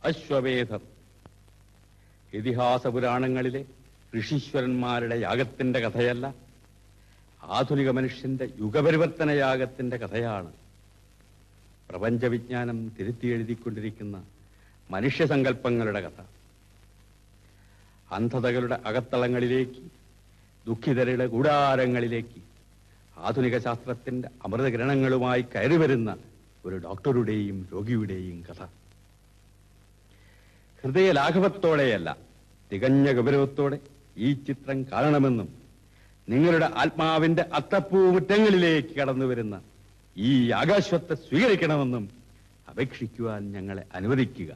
അശ്വമേധം. ഇതിഹാസ പുരാണങ്ങളിലെ ഋഷീശ്വരന്മാരുടെ യാഗത്തിന്റെ കഥയല്ല, ആധുനിക മനുഷ്യന്റെ യുഗപരിവർത്തന യാഗത്തിന്റെ കഥയാണ്. പ്രപഞ്ചവിജ്ഞാനം തിരുത്തി എഴുതിക്കൊണ്ടിരിക്കുന്ന മനുഷ്യസങ്കല്പങ്ങളുടെ കഥ. അന്ധതകളുടെ അകത്തളങ്ങളിലേക്ക്, ദുഃഖിതരുടെ കൂടാരങ്ങളിലേക്ക് ആധുനിക ശാസ്ത്രത്തിന്റെ അമൃതകിരണങ്ങളുമായി കയറിവരുന്ന ഒരു ഡോക്ടറുടെയും രോഗിയുടെയും കഥ. ഹൃദയലാഘവത്തോടെയല്ല, തികഞ്ഞ ഗൗരവത്തോടെ ഈ ചിത്രം കാണണമെന്നും നിങ്ങളുടെ ആത്മാവിന്റെ അത്തപ്പൂമുറ്റങ്ങളിലേക്ക് കടന്നുവരുന്ന ഈ ആകാശത്തെ സ്വീകരിക്കണമെന്നും അപേക്ഷിക്കുവാൻ ഞങ്ങളെ അനുവദിക്കുക.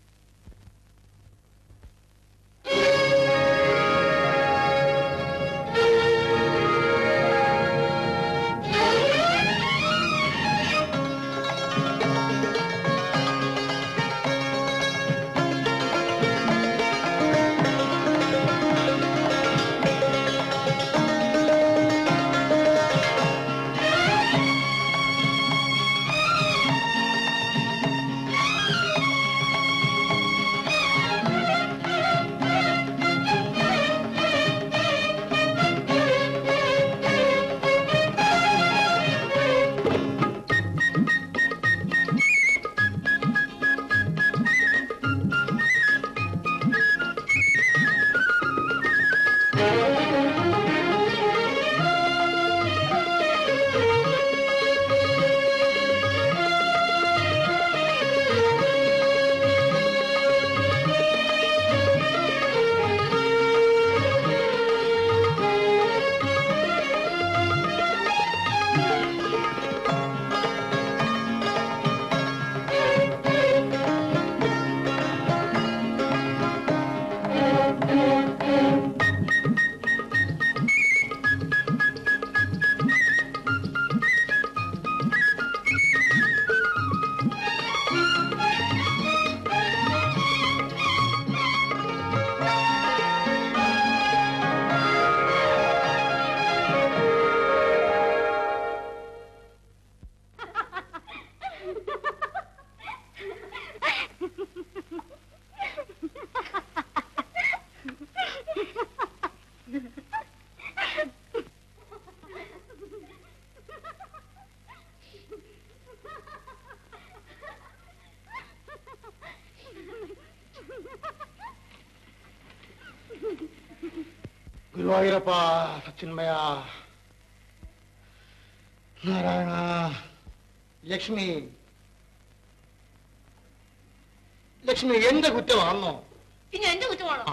ഗുരുവായൂരപ്പ, സച്ചിന്മയ, നാരായണ, ലക്ഷ്മി, ലക്ഷ്മി എന്റെ കുറ്റമാണോ? പിന്നെ എന്റെ കുറ്റമാണോ?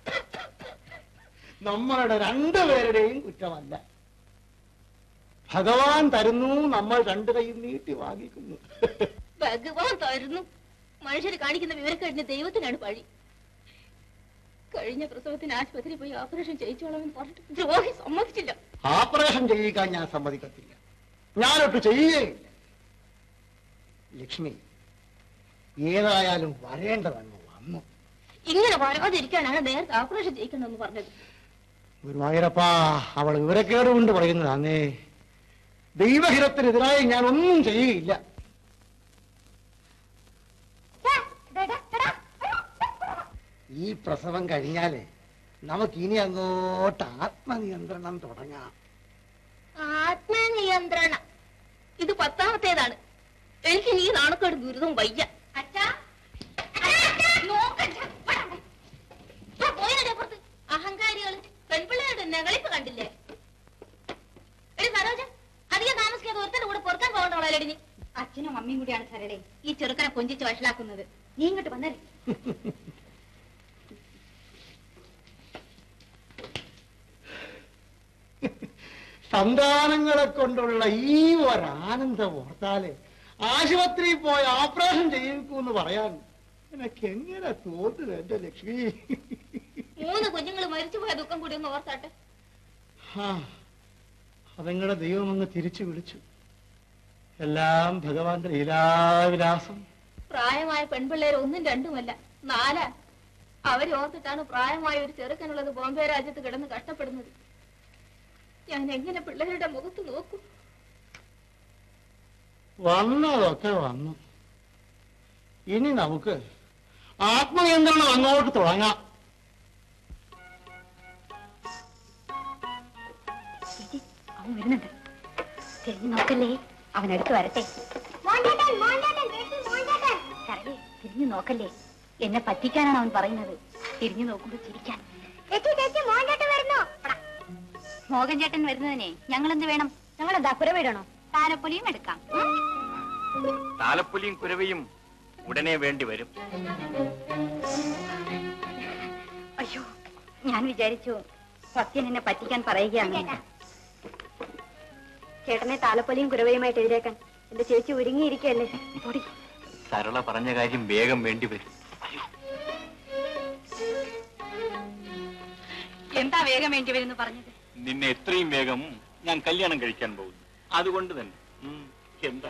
നമ്മളുടെ രണ്ടുപേരുടെയും കുറ്റമല്ല. ഭഗവാൻ തരുന്നു, നമ്മൾ രണ്ടു കൈയും നീട്ടി വാങ്ങിക്കുന്നു. ഭഗവാൻ തരുന്നു, മനുഷ്യർ കാണിക്കുന്ന വിവരക്കേടിന് ദൈവത്തിനാണ് പഴി. കഴിഞ്ഞ പ്രസവത്തിന് ആശുപത്രി പോയി ഓപ്പറേഷൻ ചെയ്യിച്ചോളാമെന്ന് പറഞ്ഞിട്ട് ദ്രോഹി സമ്മതിച്ചില്ല. ഓപ്പറേഷൻ ചെയ്യിക്കാൻ ഞാൻ സമ്മതിക്കത്തില്ല, ഞാനൊട്ട് ചെയ്യുകയില്ല. ലക്ഷ്മി, ഏതായാലും വരേണ്ടതങ്ങ് വന്നു. ഇങ്ങനെ വരാതിരിക്കാനാണ് നേരത്തെ ഓപ്പറേഷൻ ചെയ്യിക്കണമെന്ന് പറഞ്ഞത്. ഗുരുവായൂരപ്പ, അവൾ വിവരക്കേട് കൊണ്ട് പറയുന്നതാന്നേ. ദൈവഹിതത്തിനെതിരായി ഞാൻ ഒന്നും ചെയ്യുകയില്ല. ഈ പ്രസവം കഴിഞ്ഞാലേ നമുക്കിനി അങ്ങോട്ട് ആത്മനിയന്ത്രണം തുടങ്ങാം. ആത്മനിയന്ത്രണം? ഇത് 10ാമത്തേതാണ്. എനിക്ക് നീ നാണക്കേട് ദുരിതം വയ്യ. അഹങ്കാരികൾ പെൺപിള്ളേരുടെ നെകളിപ്പ് കണ്ടില്ലേ? സരോജ, അധികം താമസിക്കാതെ ഒരുത്തന്റെ കൂടെ പൊറുക്കാൻ പോകണ്ടോളാലടി നീ. അച്ഛനും അമ്മയും കൂടിയാണ് സരളെ ഈ ചെറുക്കനെ കൊഞ്ചിച്ച് വഷളാക്കുന്നത്. നീ ഇങ്ങോട്ട് വന്നേ. സന്താനങ്ങളെ കൊണ്ടുള്ള ഈ ഒരാനന്ദം ഓർത്താല് ആശുപത്രിയിൽ പോയി ഓപ്പറേഷൻ ചെയ്യിക്കൂന്ന് പറയാൻ എനിക്ക് എങ്ങനെ തോന്നുന്നു എന്റെ ലക്ഷ്മി? 3 കുഞ്ഞുങ്ങൾ മരിച്ചുപോയ ദുഃഖം കൂടി ഒന്ന് ഓർത്താട്ടെ. അതങ്ങളുടെ ദൈവം അങ്ങ് തിരിച്ചു വിളിച്ചു. എല്ലാം ഭഗവാന്റെ ലീലാവിലാസം. പ്രായമായ പെൺപിള്ളേർ 1ഉം 2ഉമല്ല, 4. അവരോർത്തിട്ടാണ് പ്രായമായ ഒരു ചെറുക്കനുള്ളത് ബോംബെ രാജ്യത്ത് കിടന്ന് കഷ്ടപ്പെടുന്നത്. ഞാൻ എങ്ങനെ പിള്ളേരുടെ മുഖത്ത് നോക്കും? വന്നതൊക്കെ വന്നു. ഇനി നമുക്ക് ആത്മനിയന്ത്രണം അങ്ങോട്ട് തുടങ്ങാം. അവൻ വരുന്നുണ്ട്. തിരിഞ്ഞു നോക്കല്ലേ, അവൻ അടുത്ത് വരട്ടെ. കരളെ, തിരിഞ്ഞു നോക്കല്ലേ, എന്നെ പറ്റിക്കാനാണ് അവൻ പറയുന്നത്. തിരിഞ്ഞു നോക്കുമ്പോ ചിരിക്കാൻ. മോഹൻ ചേട്ടൻ വരുന്നതിനെ ഞങ്ങൾ എന്ത് വേണം? ഞങ്ങൾ എന്താ കുരവിടണോ? താലപ്പൊലിയും എടുക്കാം. താലപ്പൊലിയും കുരവയും ഉടനെ വേണ്ടി വരും. അയ്യോ, ഞാൻ വിചാരിച്ചു സത്യൻ എന്നെ പറ്റിക്കാൻ പറയുകയാണ്. ചേട്ടനെ താലപ്പൊലിയും കുരവയുമായിട്ട് എതിരേക്കാൻ എന്റെ ചേച്ചി ഒരുങ്ങിയിരിക്കല്ലേ. സരള പറഞ്ഞ കാര്യം വേഗം വേണ്ടി വരും. എന്താ വേഗം വേണ്ടി വരും പറഞ്ഞത്? നിന്നെ എത്രയും വേഗം ഞാൻ കല്യാണം കഴിക്കാൻ പോകുന്നു. അതുകൊണ്ട് തന്നെ എന്താ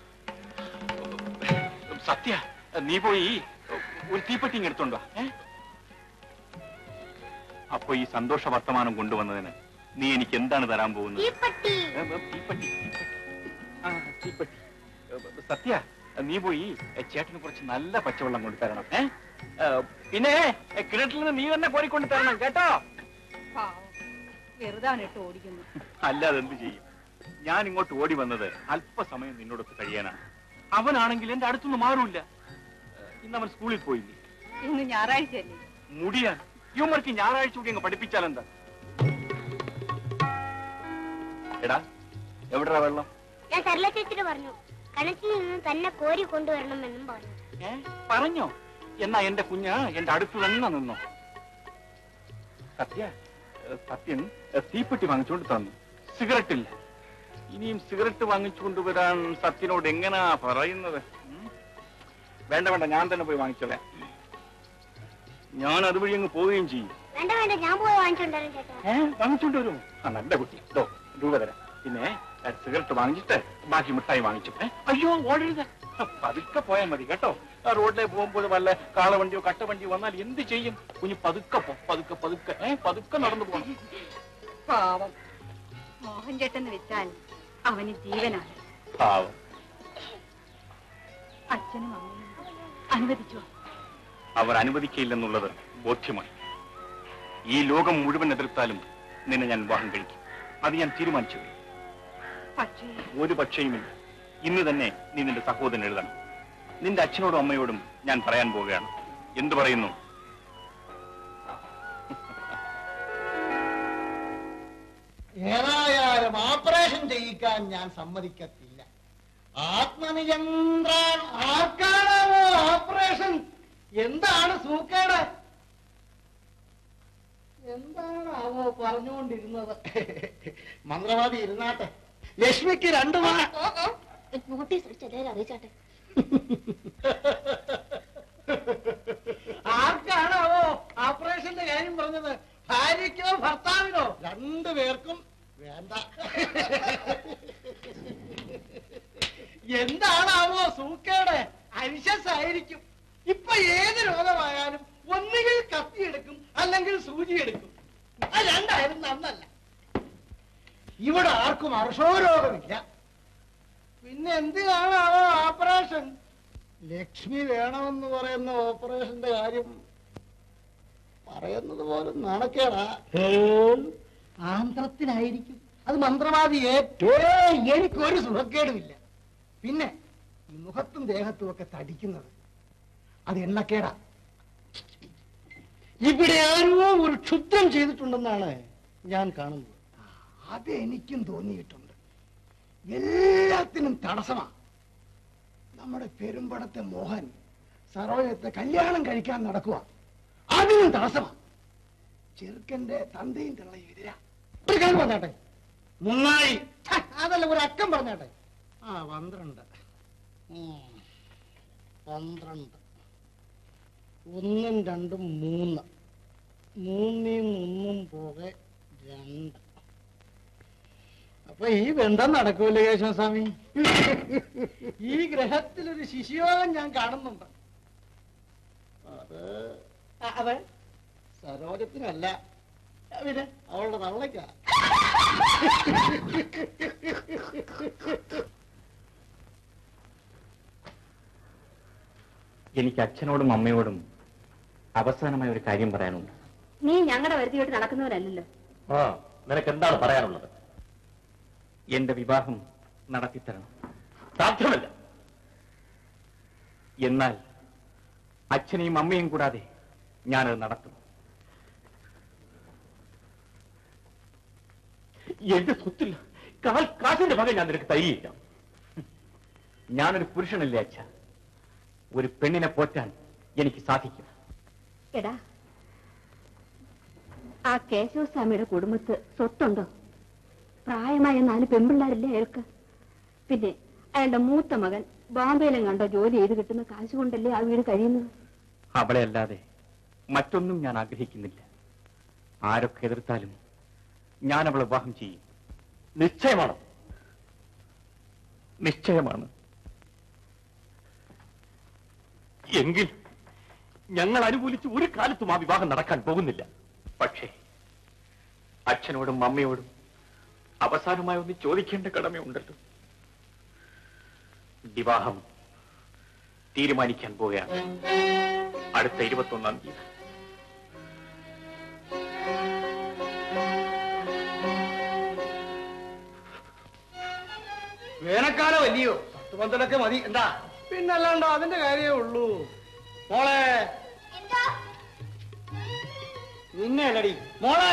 സത്യ, നീ പോയി ഒരു തീപ്പെട്ടി എടുത്തോണ്ടോ. അപ്പൊ ഈ സന്തോഷ വർത്തമാനം കൊണ്ടുവന്നതിന് നീ എനിക്ക് എന്താണ് തരാൻ പോകുന്നത്? തീപ്പെട്ടി. സത്യ, നീ പോയി ചേട്ടന് കുറച്ച് നല്ല പച്ചവെള്ളം കൊണ്ടു തരണം. പിന്നെ കിണറ്റിൽ നിന്ന് നീ തന്നെ കോരിക്കൊണ്ട് തരണം കേട്ടോ. വെറുതെ അവനിട്ട് ഓടിക്കുന്നു. അല്ലാതെ എന്ത് ചെയ്യും? ഞാൻ ഇങ്ങോട്ട് ഓടി വന്നത് അല്പസമയം നിന്നോടൊത്ത് കഴിയാനാണ്. അവനാണെങ്കിൽ എന്റെ അടുത്തൊന്നും മാറൂല. ഇന്ന് അവൻ സ്കൂളിൽ പോയില്ലേ? ഇന്ന് ഞായറാഴ്ചയല്ലേ? മുടിയാൻ യുവർക്ക് ഞായറാഴ്ച കൂടി അങ്ങ് പഠിപ്പിച്ചാലെന്താ? എടാ, എവിടാ വെള്ളം? ഞാൻ സരള ചേച്ചിട്ട് പറഞ്ഞു, കിണറ്റിൽ നിന്ന് തന്നെ കോരി കൊണ്ടുവരണമെന്നും പറഞ്ഞു. പറഞ്ഞോ? എന്നാ എന്റെ കുഞ്ഞ് എന്റെ അടുത്ത് തന്നെ നിന്നോ. സത്യൻ തീപ്പെട്ടി വാങ്ങിച്ചുകൊണ്ട് തന്നു. സിഗരറ്റ് ഇല്ല. ഇനിയും സിഗരറ്റ് വാങ്ങിച്ചുകൊണ്ടുവരാൻ സത്യനോട് എങ്ങനാ പറയുന്നത്? വേണ്ട, ഞാൻ തന്നെ പോയി വാങ്ങിച്ചോളാം. ഞാൻ അതുവഴി അങ്ങ് പോവുകയും ചെയ്യും. വേണ്ട, ഞാൻ പോയി വാങ്ങിച്ചോണ്ടരും ചേട്ടാ. വാങ്ങിച്ചോണ്ട് വരുമോ? നല്ല കുട്ടി. രൂപ തരാം. പിന്നെ സിഗരറ്റ് വാങ്ങിച്ചിട്ട് ബാക്കി മിഠായി വാങ്ങിച്ചു. അയ്യോ, ഓടരുത്. പതുക്കെ പോയാൽ മതി കേട്ടോ. റോഡിലെ പോകുമ്പോൾ വല്ല കാളവണ്ടിയോ കട്ടവണ്ടിയോ വന്നാൽ എന്ത് ചെയ്യും? കുഞ്ഞ് പതുക്കെ പതുക്കെ നടന്നു പോകണം. പാവം മോഹൻ ചേട്ടൻ വെച്ചാൽ അവന് ജീവനാണ്. പാവം. അച്ഛനും അമ്മയും അനുവദിച്ചു. അവർ അനുവദിക്കയില്ലെന്നുള്ളത് ബോധ്യമായി. ഈ ലോകം മുഴുവൻ എതിർത്താലും നിന്നെ ഞാൻ വിവാഹം കഴിക്കും. അത് ഞാൻ തീരുമാനിച്ചു. പക്ഷേ ഒരു പക്ഷേയുമില്ല. ഇന്ന് തന്നെ നീ നിന്റെ സഹോദരൻ എഴുതണം. നിന്റെ അച്ഛനോടും അമ്മയോടും ഞാൻ പറയാൻ പോവുകയാണ്. എന്തു പറയുന്നു? ഏതായാലും ഓപ്പറേഷൻ ചെയ്യിക്കാൻ ഞാൻ സമ്മതിക്കത്തില്ല. ആത്മനിയന്ത്രണം ആർക്കാണാവോ ഓപ്പറേഷൻ? എന്താണ് സൂക്കേട്? എന്താണാവോ പറഞ്ഞുകൊണ്ടിരുന്നത്? മന്ത്രവാദി ഇരുന്നാട്ടെ. ലക്ഷ്മിക്ക് 2 നോട്ടീസ് അറിയിച്ചാട്ടെ. ആർക്കാണാവോ ഓപ്പറേഷന്റെ കാര്യം പറഞ്ഞത്? ഭാര്യയ്ക്കോ ഭർത്താവിനോ? 2 പേർക്കും വേണ്ട. എന്താണാവോ സൂക്കേട്? അരിശസായിരിക്കും. ഇപ്പൊ ഏത് രോഗമായാലും ഒന്നുകിൽ കത്തിയെടുക്കും, അല്ലെങ്കിൽ സൂചിയെടുക്കും. ആ 2 നന്നല്ല. ഇവിടെ ആർക്കും അർഷോരോഗമില്ല. പിന്നെ എന്തിനാണാവോ ഓപ്പറേഷൻ? ലക്ഷ്മി വേണമെന്ന് പറയുന്ന ഓപ്പറേഷന്റെ കാര്യം പറയുന്നത് പോലെ നാണക്കേടാ. ആന്ധ്രത്തിനായിരിക്കും. അത് മന്ത്രവാദി എനിക്കൊരു സുഖക്കേടുമില്ല. പിന്നെ ഈ മുഖത്തും ദേഹത്തും ഒക്കെ തടിക്കുന്നത് അത് എണ്ണക്കേടാ. ഇവിടെ ആരോ ഒരു ക്ഷുദ്രം ചെയ്തിട്ടുണ്ടെന്നാണ് ഞാൻ കാണുന്നത്. അത് എനിക്കും തോന്നിയിട്ടുണ്ട്. എല്ലാത്തിനും തടസ്സമാണ്. നമ്മുടെ പെരുമ്പടത്തെ മോഹൻ സരോജത്തെ കല്യാണം കഴിക്കാൻ നടക്കുക. അതിനും തടസ്സമാണ്. ചെറുക്കന്റെ തന്തയും തള്ളയും എതിരാ. ഒരു കാര്യം പറഞ്ഞാട്ടെ, മുന്നായി അതല്ല, ഒരു അക്കം പറഞ്ഞാട്ടെ. 12 12 1 2 3 3 പോകെ 2. അപ്പൊ ഈ ബന്ധം നടക്കൂല്ലേ കേശവസ്വാമി? ഈ ഗ്രഹത്തിലൊരു ശിശുയോഗം ഞാൻ കാണുന്നുണ്ട്. അതെ, സരോജത്തിനല്ല, പിന്നെ അവളുടെ തള്ളയ്ക്കാ. എനിക്ക് അച്ഛനോടും അമ്മയോടും അവസാനമായ ഒരു കാര്യം പറയാനുണ്ട്. നീ ഞങ്ങളുടെ വരുത്തിയിട്ട് നടക്കുന്നവരല്ലല്ലോ. നിനക്ക് എന്താണ് പറയാനുള്ളത്? എന്റെ വിവാഹം നടത്തിത്തരണം. സാധ്യമല്ല. എന്നാൽ അച്ഛനെയും അമ്മയും കൂടാതെ ഞാനത് നടത്തും. എന്റെ സ്വത്തിൽ കാശിന്റെ ഭാഗം ഞാൻ നിനക്ക് തരികയില്ല. ഞാനൊരു പുരുഷനല്ലേ അച്ഛ. ഒരു പെണ്ണിനെ പോറ്റാൻ എനിക്ക് സാധിക്കും. എടാ, ആ കേശവസ്വാമിയുടെ കുടുംബത്ത് സ്വത്തുണ്ടോ? പ്രായമായ 4 പെൺപിള്ളാരില്ലേ അയാൾക്ക്? പിന്നെ അയാളുടെ മൂത്ത മകൻ ബോംബെയിലും കണ്ടോ ജോലി ചെയ്ത് കിട്ടുന്ന കാശ് കൊണ്ടല്ലേ ആ വീട് കഴിയുന്നത്? അവളെ അല്ലാതെ മറ്റൊന്നും ഞാൻ ആഗ്രഹിക്കുന്നില്ല. ആരൊക്കെ എതിർത്താലും ഞാൻ അവളെ വിവാഹം ചെയ്യും. നിശ്ചയമാണ്. നിശ്ചയമാണ്. എങ്കിൽ ഞങ്ങൾ അനുകൂലിച്ച് ഒരു കാലത്തും ആ വിവാഹം നടക്കാൻ പോകുന്നില്ല. പക്ഷേ അച്ഛനോടും അമ്മയോടും അവസാനമായി ഒന്ന് ചോദിക്കേണ്ട കടമയുണ്ടല്ലോ. വിവാഹം തീരുമാനിക്കാൻ പോവുകയാണ് അടുത്ത 21-ാം തീയതി. വേനൽക്കാലം അല്ലയോ? 10-12 മതി. എന്താ പിന്നല്ലാണ്ടോ, അതിന്റെ കാര്യമേ ഉള്ളൂ. മോളെ, നിന്നെ അല്ലടി മോളെ,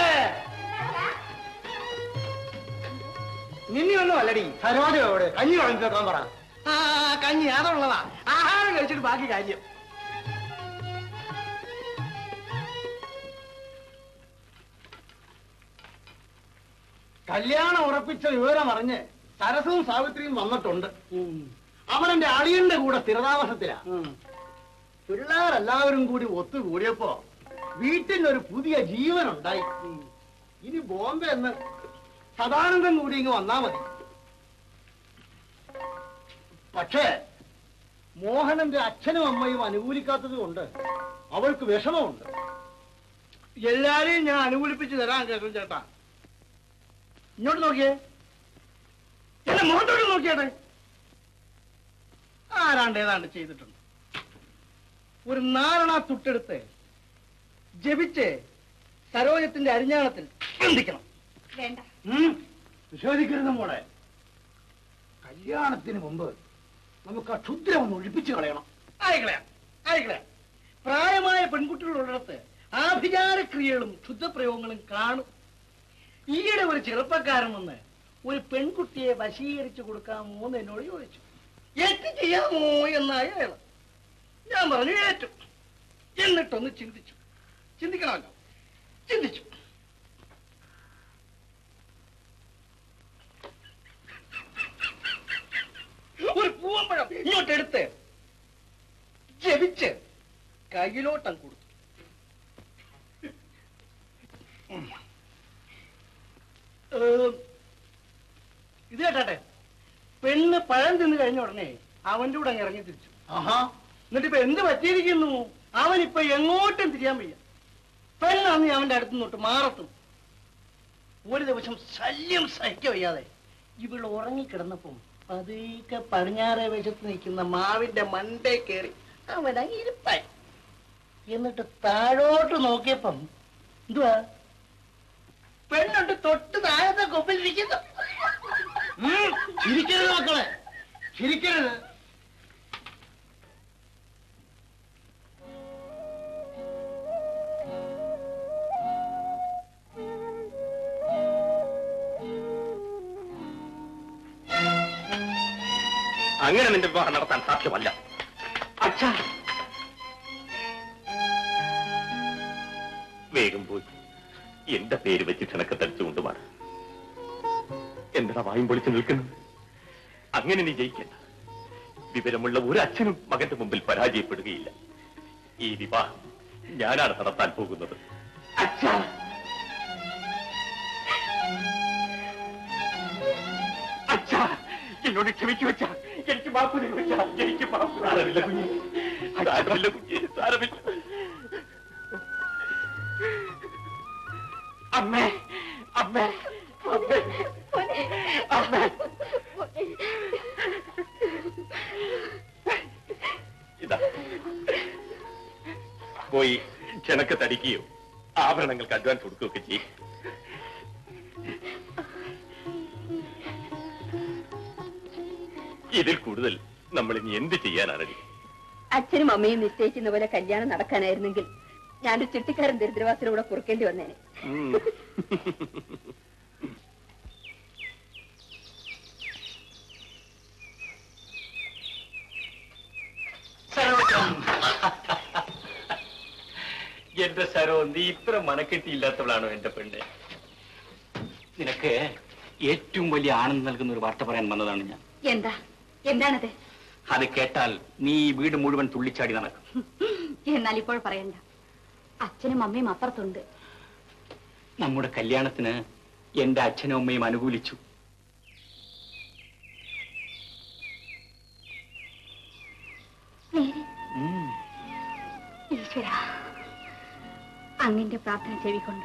നിന്നെയൊന്നും അല്ലടി. സരോജയോടെ കഞ്ഞി കളഞ്ഞു വെക്കാൻ പറ. ആ കഞ്ഞി അതുള്ളതാ. ആഹാരം കഴിച്ചിട്ട് ബാക്കി കാര്യം. കല്യാണം ഉറപ്പിച്ച വിവരം അറിഞ്ഞ് സരസവും സാവിത്രിയും വന്നിട്ടുണ്ട്. അവനെന്റെ അളിയന്റെ കൂടെ സ്ഥിരതാമസത്തിലാ. പിള്ളേരെല്ലാവരും കൂടി ഒത്തുകൂടിയപ്പോ വീട്ടിലൊരു പുതിയ ജീവനുണ്ടായി. ഇനി ബോംബെ എന്ന് സദാനന്ദം കൂടി ഇങ്ങ് വന്നാ മതി. പക്ഷേ മോഹനന്റെ അച്ഛനും അമ്മയും അനുകൂലിക്കാത്തത് കൊണ്ട് അവൾക്ക് വിഷമമുണ്ട്. എല്ലാരെയും ഞാൻ അനുകൂലിപ്പിച്ച് തരാൻ കേൾക്കും ചേട്ടാ. ഇങ്ങോട്ട് നോക്കിയേ, എന്നെ മുഖത്തോട്ട് നോക്കിയാട്ടെ. ആരാണ്ട് ഏതാണ്ട് ചെയ്തിട്ടുണ്ട്. ഒരു 4 തുട്ടെടുത്ത് ജപിച്ച് സരോജത്തിന്റെ അരിഞ്ഞാണത്തിൽ ബന്ധിക്കണം. വേണ്ട. വിശ്വസിക്കരുത് മോളെ. കല്യാണത്തിന് മുമ്പ് നമുക്ക് ആ ക്ഷുദ്രം ഒന്ന് ഒഴിപ്പിച്ചു കളയണം. ആയിക്കളയാം. പ്രായമായ പെൺകുട്ടികളുള്ളിടത്ത് ആഭിചാരക്രിയകളും ക്ഷുദ്രപ്രയോഗങ്ങളും കാണും. ഈയിടെ ഒരു ചെറുപ്പക്കാരൻ വന്ന് ഒരു പെൺകുട്ടിയെ വശീകരിച്ചു കൊടുക്കാമോ എന്ന് എന്നോട് ചോദിച്ചു. ഏറ്റ് ചെയ്യാമോ എന്നായി അയാൾ. ഞാൻ പറഞ്ഞു ഏറ്റു. എന്നിട്ടൊന്ന് ചിന്തിക്കണമല്ലോ. ചിന്തിച്ചു. ഒരു പൂവമ്പഴം ഇങ്ങോട്ടെടുത്ത് ജപിച്ച് കയ്യിലോട്ടം കൊടുത്തു. ഇത് കേട്ടെ, പെണ്ണ് പഴം തിന്നു കഴിഞ്ഞ ഉടനെ അവന്റെ കൂടെ അങ്ങ് ഇറങ്ങി തിരിച്ചു. എന്നിട്ടിപ്പോ എന്ത് പറ്റിയിരിക്കുന്നു? അവനിപ്പൊ എങ്ങോട്ടും തിരിയാൻ വയ്യ. പെണ്ണാന്ന് അവന്റെ അടുത്ത് നിന്നോട്ട് മാറത്തും. ഒരു ദിവസം ശല്യം സഹിക്ക വയ്യാതെ ഇവൾ ഉറങ്ങിക്കിടന്നപ്പം പതുക്കെ പടിഞ്ഞാറേ വശത്ത് നിൽക്കുന്ന മാവിന്റെ മണ്ടേ കയറി അവനങ്ങ് ഇരിപ്പായി. എന്നിട്ട് താഴോട്ട് നോക്കിയപ്പം എന്തുവാ, പെണ്ണുണ്ട് തൊട്ട് താഴത്തെ കൊമ്പിലിരിക്കുന്നു. ചിരിക്കരുത് മക്കളെ, ചിരിക്കരുത്. അങ്ങനെ നിന്റെ വിവാഹം നടത്താൻ സാധ്യമല്ല. അച്ഛാ, വേഗം പോയി എന്റെ പേര് വെച്ച് ക്ഷണക്കെ തടിച്ചുകൊണ്ടുമാറ. എന്താ വായും പൊളിച്ചു നിൽക്കുന്നത്? അങ്ങനെ നീ ജയിക്കണ്ട. വിവരമുള്ള ഒരു അച്ഛനും മകന്റെ മുമ്പിൽ പരാജയപ്പെടുകയില്ല. ഈ വിവാഹം ഞാനാണ് നടത്താൻ പോകുന്നത്. അച്ഛാ, അച്ഛാ, എന്നോട് ക്ഷമിച്ചു വെച്ചാ. എനിക്ക് മാപ്പ് വെച്ചാ. എനിക്ക് മാപ്പ്. സാരമില്ല കുഞ്ഞ്, സാരമില്ല കുഞ്ഞ്, സാരമില്ല. അമ്മേ, അമ്മേ, അമ്മേ, അമ്മേ. ഇതാ പോയി ക്ഷണക്ക് തടിക്കുകയോ ആഭരണങ്ങൾക്ക് അഡ്വാൻസ് കൊടുക്കുകയൊക്കെ ചെയ്യും. ഇതിൽ കൂടുതൽ നമ്മൾ ഇനി എന്ത് ചെയ്യാനാണ്? അച്ഛനും അമ്മയും നിശ്ചയിക്കുന്ന പോലെ കല്യാണം നടക്കാനായിരുന്നെങ്കിൽ ഞാനൊരു ചിട്ടിക്കാരൻ ദരിദ്രവാസിലൂടെ കുറുക്കേണ്ടി വന്നേനെ. എന്റെ സരോ, നീ ഇത്ര മനക്കെട്ടിയില്ലാത്തവളാണോ എന്റെ പെണ്ണ്? നിനക്ക് ഏറ്റവും വലിയ ആനന്ദം നൽകുന്ന ഒരു വാർത്ത പറയാൻ വന്നതാണ് ഞാൻ. എന്താണത്? അത് കേട്ടാൽ നീ വീട് മുഴുവൻ തുള്ളിച്ചാടി നടക്കും. എന്നാൽ ഇപ്പോൾ പറയണ്ട. അച്ഛനും അമ്മയും അപ്പുറത്തുണ്ട്. നമ്മുടെ കല്യാണത്തിന് എന്റെ അച്ഛനും അമ്മയും അനുകൂലിച്ചു. ഈശ്വര, അങ്ങിന്റെ പ്രാർത്ഥന ചെവിക്കൊണ്ടു.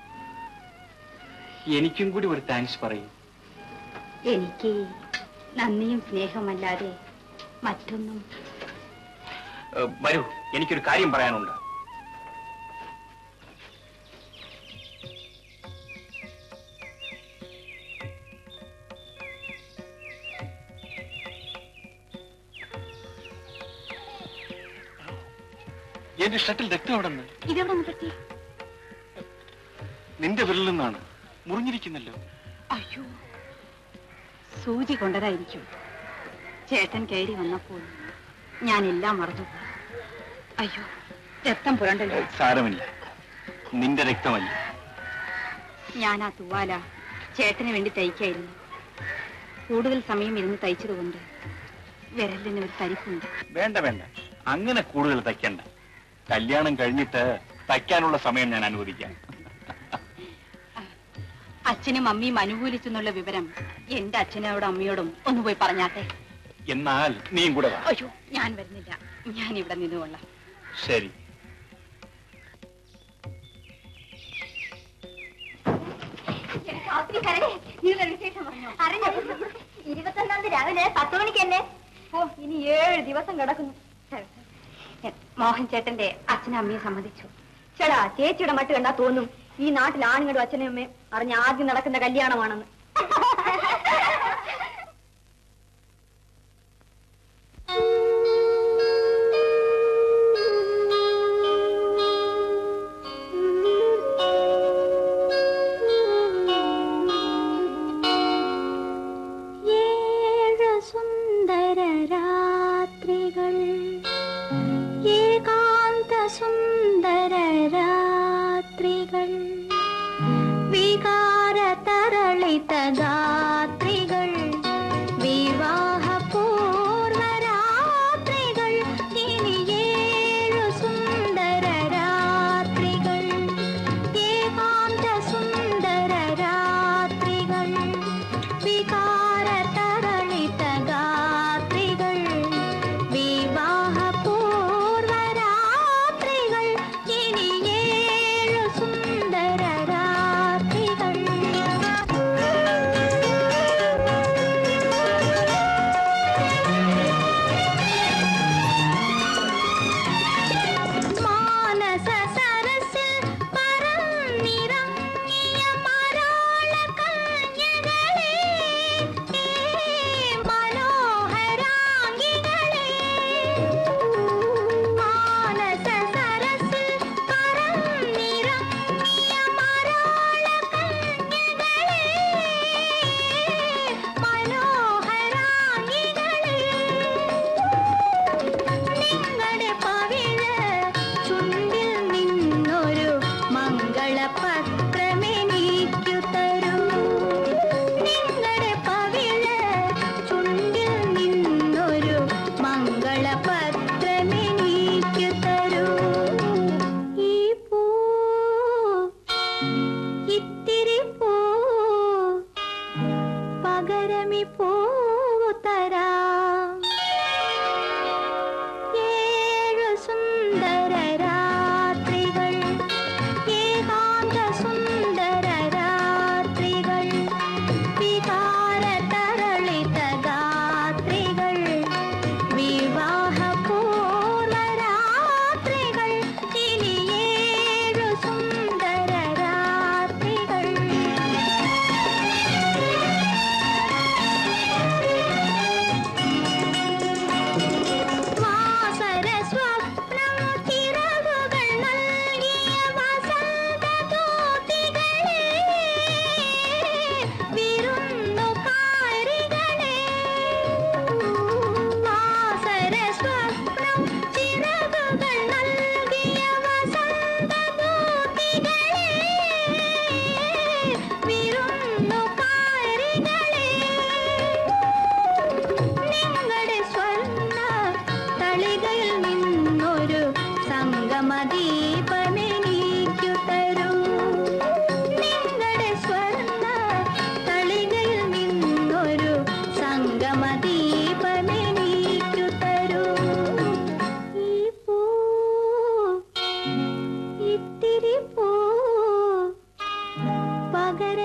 എനിക്കും കൂടി ഒരു താങ്ക്സ് പറയും. എനിക്ക് നന്ദിയും സ്നേഹമല്ലാതെ മറ്റൊന്നും. വരൂ, എനിക്കൊരു കാര്യം പറയാനുണ്ട്. എന്റെ ഷട്ടിൽ രക്തം എവിടെ നിന്ന്? ഇതെവിടെ നിന്ന് പറ്റി? നിന്റെ വിരലിൽ നിന്നാണ്. മുറിഞ്ഞിരിക്കുന്നല്ലോ. അയ്യോ, സൂചി കൊണ്ടതായിരിക്കും. ചേട്ടൻ കയറി വന്നപ്പോൾ ഞാനെല്ലാം മറന്നുപോയി. അയ്യോ, രക്തം പുരണ്ടല്ലോ. സാരമില്ല, നിന്റെ രക്തമല്ല. ഞാൻ ആ തുവാല ചേട്ടന് വേണ്ടി തയ്ക്കായിരുന്നു. കൂടുതൽ സമയം ഇരുന്ന് തയ്ച്ചതുകൊണ്ട് വിരലിന് ഒരു തരിപ്പുണ്ട്. വേണ്ട വേണ്ട, അങ്ങനെ കൂടുതൽ തയ്ക്കണ്ട. കല്യാണം കഴിഞ്ഞിട്ട് തയ്ക്കാനുള്ള സമയം ഞാൻ അനുവദിക്കാം. അച്ഛനും അമ്മയും അനുകൂലിച്ചെന്നുള്ള വിവരം എന്റെ അച്ഛനോടും അമ്മയോടും ഒന്ന് പോയി പറഞ്ഞാട്ടെ. എന്നാൽ നീയും കൂടെ വാ. അയ്യോ, ഞാൻ വരുന്നില്ല. ഞാൻ ഇവിടെ നിന്നുകൊള്ളാം. ശരി. അറിഞ്ഞു. 21 രാവിലെ 10 മണിക്ക് തന്നെ. ഓ, ഇനി 7 ദിവസം കിടക്കുന്നു. മോഹൻ ചേട്ടന്റെ അച്ഛനും അമ്മയെ സമ്മതിച്ചു. ചേടാ, ചേച്ചിയുടെ മട്ട് കണ്ടാ തോന്നും ഈ നാട്ടിൽ ആണുങ്ങളുടെ അച്ഛനും അമ്മയും അറിഞ്ഞ ആദ്യം നടക്കുന്ന കല്യാണമാണെന്ന്.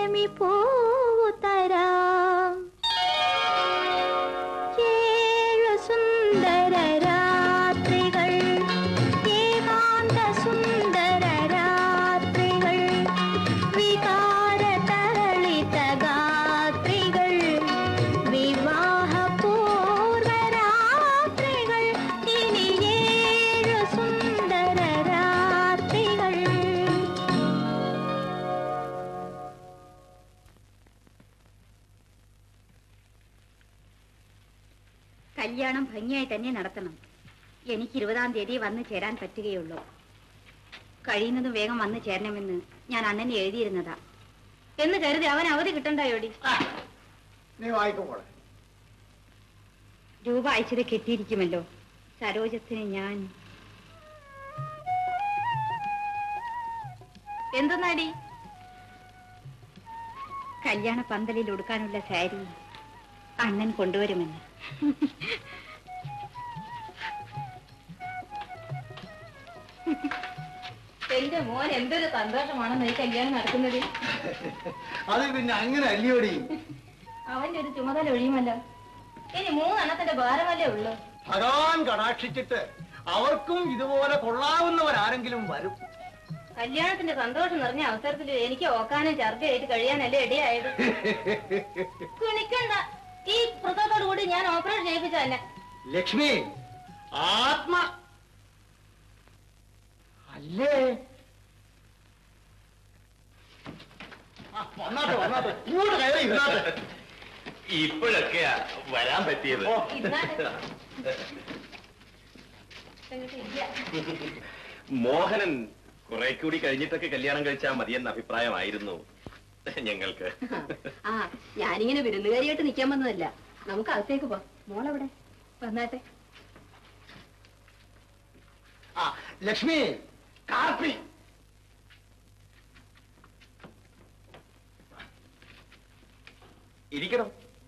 പൗർണമി പൂവു തരാം ഏഴു സുന്ദര രാത്രികൾ ഏകാന്ത സുന്ദര രാത്രികൾ വികാര തരളിത ഗാത്രികൾ വിവാഹ പൂർവ രാത്രികൾ ഇനി ഏഴു സുന്ദര രാത്രികൾ. കല്യാണം ഭംഗിയായി തന്നെ നടത്തണം. എനിക്ക് 20-ാം തീയതി വന്നു ചേരാൻ പറ്റുകയുള്ളൂ. കഴിയുന്നതും വേഗം വന്നു ചേരണമെന്ന് ഞാൻ അണ്ണനെ എഴുതിയിരുന്നതാ. എന്ന് കരുതി അവൻ അവധി കിട്ടണ്ടായോടി. നീ വായിക്കുമ്പോൾ രൂപ അയച്ചത് കിട്ടിയിരിക്കുമല്ലോ. സരോജത്തിന് ഞാൻ എന്തെന്നാടി? കല്യാണ പന്തലിൽ ഉടുക്കാനുള്ള സാരി അണ്ണൻ കൊണ്ടുവരുമെന്ന്. എന്റെ മോൻ എന്തൊരു സന്തോഷമാണെന്ന് ഈ കല്യാണം നടക്കുന്നത്. അത് പിന്നെ അങ്ങനെ അല്ലയോടി. അവന്റെ ഒരു ചുമതല ഒഴിയുമല്ലോ. ഇനി 3 എണ്ണത്തിന്റെ ഭാരമല്ലേ ഉള്ളൂ. ഭഗവാൻ കടാക്ഷിച്ചിട്ട് അവർക്കും ഇതുപോലെ കൊള്ളാവുന്നവരാരെങ്കിലും വരും. കല്യാണത്തിന്റെ സന്തോഷം നിറഞ്ഞ അവസരത്തിൽ എനിക്ക് ഓക്കാനും ഛർദ്ദിയായിട്ട് കഴിയാനല്ലേ ഇടയായത്. കുണിക്കണ്ട, ഈ പ്രസവത്തോടു കൂടി ഞാൻ ഓപ്പറേഷൻ ചെയ്യിപ്പിച്ചതല്ല. ലക്ഷ്മി ആത്മ അല്ലേ? വന്നാട്ടെ വന്നാട്ടെ, ഇങ്ങോട്ട് കയറി ഇരുന്നാട്ടെ. ഇപ്പോഴൊക്കെയാ വരാൻ പറ്റിയത്. മോഹനൻ കുറെ കൂടി കഴിഞ്ഞിട്ടൊക്കെ കല്യാണം കഴിച്ചാൽ മതിയെന്ന അഭിപ്രായമായിരുന്നു ഞങ്ങൾക്ക്. ആ ഞാനിങ്ങനെ വിരുന്നുകാരിയായിട്ട് നിൽക്കാൻ വന്നതല്ല. നമുക്ക് അകത്തേക്ക് പോ. മോളെവിടെ? വന്നാട്ടെ. ആ ലക്ഷ്മി കാപ്പി. ഇരിക്കണം.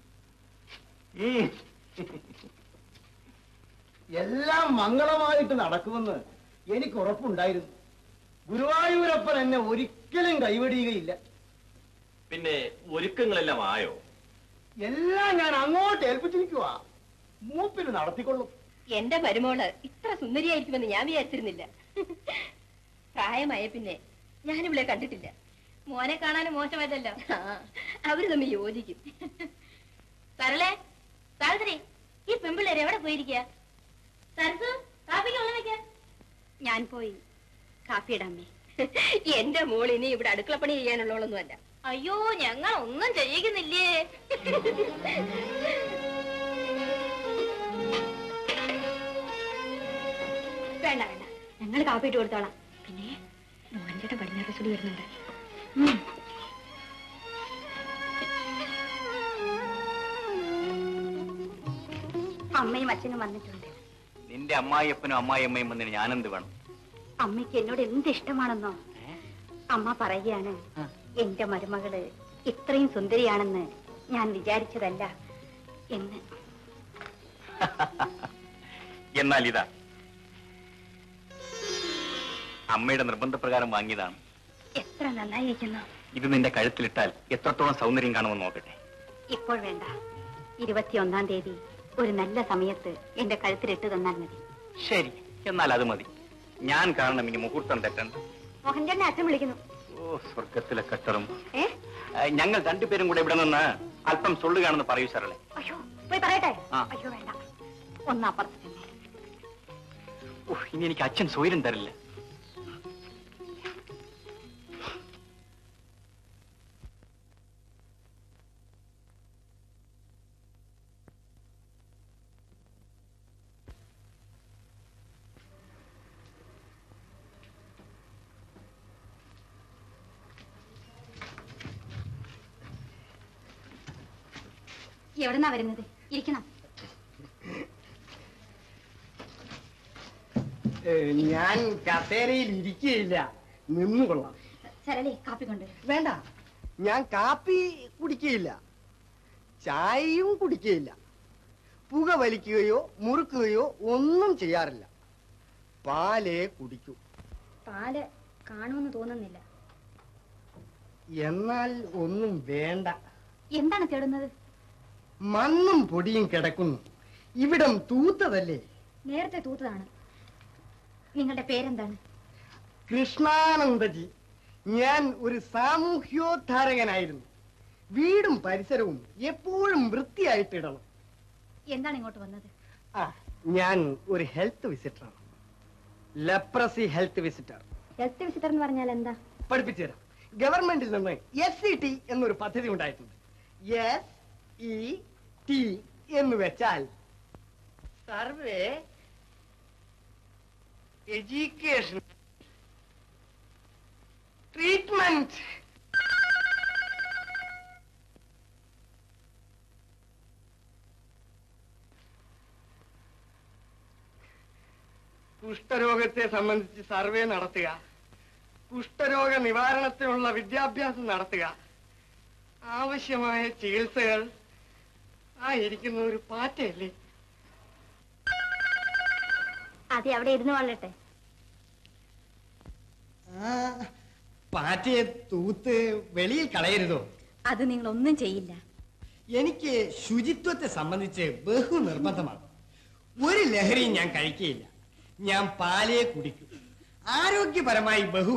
എല്ലാം മംഗളമായിട്ട് നടക്കുമെന്ന് എനിക്ക് ഉറപ്പുണ്ടായിരുന്നു. ഗുരുവായൂരപ്പൻ എന്നെ ഒരിക്കലും കൈവടിയുകയില്ല. പിന്നെ ഒരുക്കങ്ങളെല്ലാം ആയോ? എല്ലാം ഞാൻ അങ്ങോട്ട് ഏൽപ്പിച്ചിരിക്കുക. മൂപ്പിന് നടത്തിക്കൊള്ളും. എന്റെ മരുമോള് ഇത്ര സുന്ദരിയായിരിക്കുമെന്ന് ഞാൻ വിചാരിച്ചിരുന്നില്ല. പ്രായമായ പിന്നെ ഞാനിവിടെ കണ്ടിട്ടില്ല. മോനെ കാണാനും മോശമല്ലല്ലോ. അവര് തമ്മിൽ യോജിക്കും. സരളെ, സാവിത്രി, ഈ പെമ്പിള്ളേര് എവിടെ പോയിരിക്കുക? സരസു, കാപ്പിക്ക് ഉള്ള വെക്ക. ഞാൻ പോയി കാപ്പി ഇടാമേ. എന്റെ മോൾ ഇനി ഇവിടെ അടുക്കളപ്പണി ചെയ്യാനുള്ളതൊന്നുമല്ല. അയ്യോ, ഞങ്ങൾ ഒന്നും ചെയ്യിക്കുന്നില്ലേ. വേണ്ട വേണ്ട, ഞങ്ങൾ കാപ്പി ഇട്ട് കൊടുത്തോളാം. പിന്നെ മോഹൻചേട്ടൻ പടിഞ്ഞാറ് സുടി വരുന്നുണ്ട്. അമ്മയും അച്ഛനും വന്നിട്ടുണ്ട്. നിന്റെ അമ്മായിയപ്പനും അമ്മായിയമ്മയും വന്നതിന് ഞാനെന്ത് വേണം? അമ്മയ്ക്ക് എന്നോട് എന്ത് ഇഷ്ടമാണെന്നോ. അമ്മ പറയുകയാണ്, എന്റെ മരുമകള് ഇത്രയും സുന്ദരിയാണെന്ന് ഞാൻ വിചാരിച്ചതല്ല എന്ന്. എന്നാൽ ഇതാ അമ്മയുടെ നിർബന്ധപ്രകാരം വാങ്ങിയതാണ്. എത്ര നന്നായിരിക്കുന്നു. ഇത് നിന്റെ കഴുത്തിലിട്ടാൽ എത്രത്തോളം സൗന്ദര്യം കാണുമെന്ന് നോക്കട്ടെ. ഇപ്പോൾ വേണ്ട, 21-ാം തീയതി ഒരു നല്ല സമയത്ത് എന്റെ കഴുത്തിലിട്ട് തന്നാൽ മതി. ശരി, എന്നാൽ അത് മതി. ഞാൻ കാരണം ഇനി മുഹൂർത്തം തെറ്റണ്ട. മോഹൻചേട്ടനെ അച്ഛൻ വിളിക്കുന്നു. ഓ, സ്വർഗത്തിലെ കട്ടറും. ഞങ്ങൾ രണ്ടുപേരും കൂടെ ഇവിടെ നിന്ന് അല്പം സൊള്ളുകയാണെന്ന് പറയൂ സരളെ. അയ്യോ, പോയി പറയട്ടെ. ആ. അയ്യോ വേണ്ട, ഒന്നപ്പുറത്ത് തന്നെ. ഇനി എനിക്ക് അച്ഛൻ സ്വൈരം തരില്ല. എവിടെന്നാ വരുന്നത്? ഇരിക്കണം. ഞാൻ കസേരയിൽ ഇരിക്കുകയില്ല, നിന്നുകൊള്ളാം. സരളി, കാപ്പി കൊണ്ടുവരും. വേണ്ട, ഞാൻ കാപ്പി കുടിക്കുകയില്ല, ചായയും കുടിക്കുകയില്ല, പുക വലിക്കുകയോ മുറുക്കുകയോ ഒന്നും ചെയ്യാറില്ല. പാലേ കുടിക്കൂ. പാല് കാണുമെന്ന് തോന്നുന്നില്ല. എന്നാൽ ഒന്നും വേണ്ട. എന്താണ് തേടുന്നത്? മണ്ണും പൊടിയും കിടക്കുന്നു. ഇവിടം തൂത്തതല്ലേ? നേരത്തെ തൂത്തതാണ്. നിങ്ങളുടെ പേരെന്താണ്? കൃഷ്ണാനന്ദജി. ഞാൻ ഒരു സാമൂഹ്യോദ്ധാരകനായിരുന്നു. വീടും പരിസരവും എപ്പോഴും വൃത്തിയായിട്ടിടണം. എന്താണ് ഇങ്ങോട്ട് വന്നത്? ഞാൻ ഒരു ഹെൽത്ത് വിസിറ്ററാണ്. Leprosy health visitor. Health visitor എന്ന് പറഞ്ഞാൽ എന്താ? പഠിപ്പിച്ചു തരാം. ഗവൺമെന്റിൽ നിന്ന് SET എന്നൊരു പദ്ധതി ഉണ്ടായിട്ടുണ്ട്. SET എന്ന് വെച്ചാൽ സർവേ എഡ്യൂക്കേഷൻ ട്രീറ്റ്മെന്റ്. കുഷ്ഠരോഗത്തെ സംബന്ധിച്ച് സർവേ നടത്തുക, കുഷ്ഠരോഗ നിവാരണത്തിനുള്ള വിദ്യാഭ്യാസം നടത്തുക, ആവശ്യമായ ചികിത്സകൾ. ഇരിക്കുന്ന ഒരു പാറ്റയല്ലേ? അതെ, അവിടെ ഇരുന്ന് വളരട്ടെ. പാറ്റയെ തൂത്ത് വെളിയിൽ കളയരുതോ? അത് നിങ്ങൾ ഒന്നും ചെയ്യില്ല. എനിക്ക് ശുചിത്വത്തെ സംബന്ധിച്ച് ബഹു നിർബന്ധമാണ്. ഒരു ലഹരിയും ഞാൻ കഴിക്കുകയില്ല. ഞാൻ പാലേ കുടിക്കും. ആരോഗ്യപരമായി ബഹു.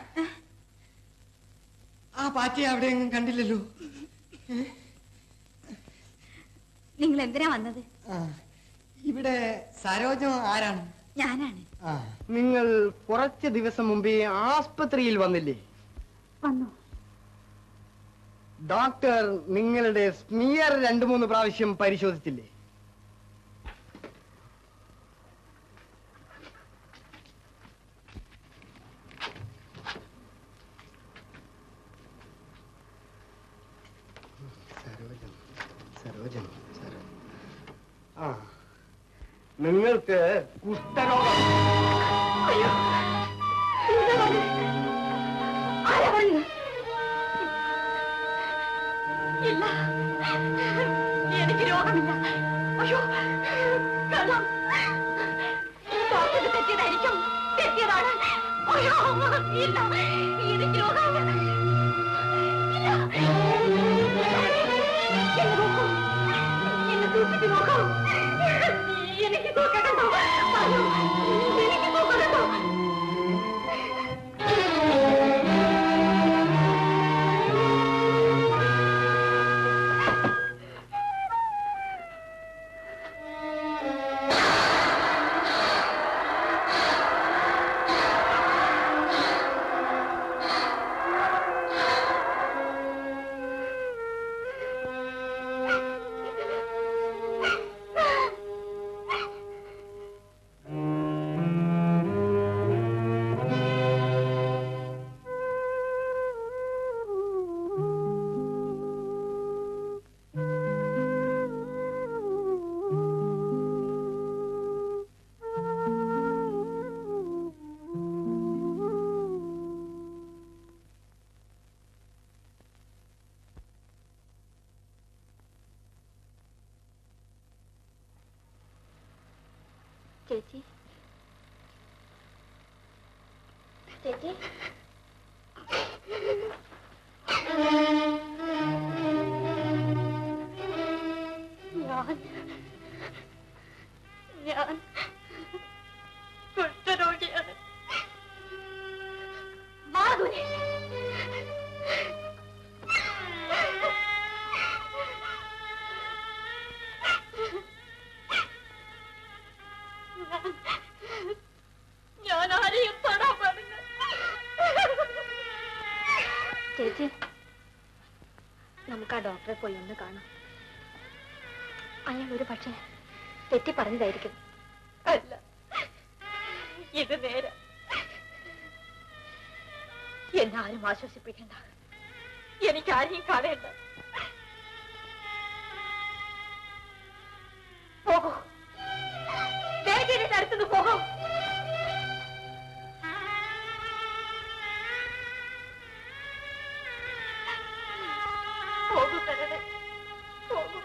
ആ പാറ്റയെ അവിടെ എങ്ങും കണ്ടില്ലല്ലോ. നിങ്ങൾ എന്തിനാ വന്നത്? ഇവിടെ സരോജ ആരാണ്? ഞാനാണ്. നിങ്ങൾ കുറച്ച് ദിവസം മുമ്പേ ആസ്പത്രിയിൽ വന്നില്ലേ? വന്നു. ഡോക്ടർ നിങ്ങളുടെ സ്മിയർ 2-3 പ്രാവശ്യം പരിശോധിച്ചില്ലേ? നിങ്ങൾക്ക് കുഷ്ഠരോഗം. ഇല്ല, എനിക്ക് രോഗമില്ല. അയ്യോ, കള്ളം. ഡോക്ടർക്ക് തെറ്റിയതായിരിക്കും. തെറ്റിയതാണ്. അയ്യോ, ഇല്ല, എനിക്ക് രോഗമില്ല. എന്നെ നോക്കൂ, എന്നെ തൂക്കിട്ട് നോക്കൂ. എനിക്ക് തൂക്കണ്ടോ? അയ്യോ, എനിക്ക് തൂക്കണ്ടോ? ചേച്ചി, ചേച്ചി, ഞാൻ കുഷ്ഠരോഗിയാണ്. മാധുരി, ഞാൻ ആരെയും തൊടാൻ പാടില്ല. ചേച്ചി, നമുക്ക് ആ ഡോക്ടറെ പോയി ഒന്ന് കാണാം. അയാൾ ഒരു പക്ഷേ തെറ്റി പറഞ്ഞതായിരിക്കും. അല്ല, ഇത് നേരെ. എന്നെ ആരും ആശ്വസിപ്പിക്കണ്ട. എനിക്ക് ആരെയും കാണേണ്ട. പോകൂ, അടുത്തുനിന്ന് പോകൂ. പോകൂ തരണേ, പോകൂ.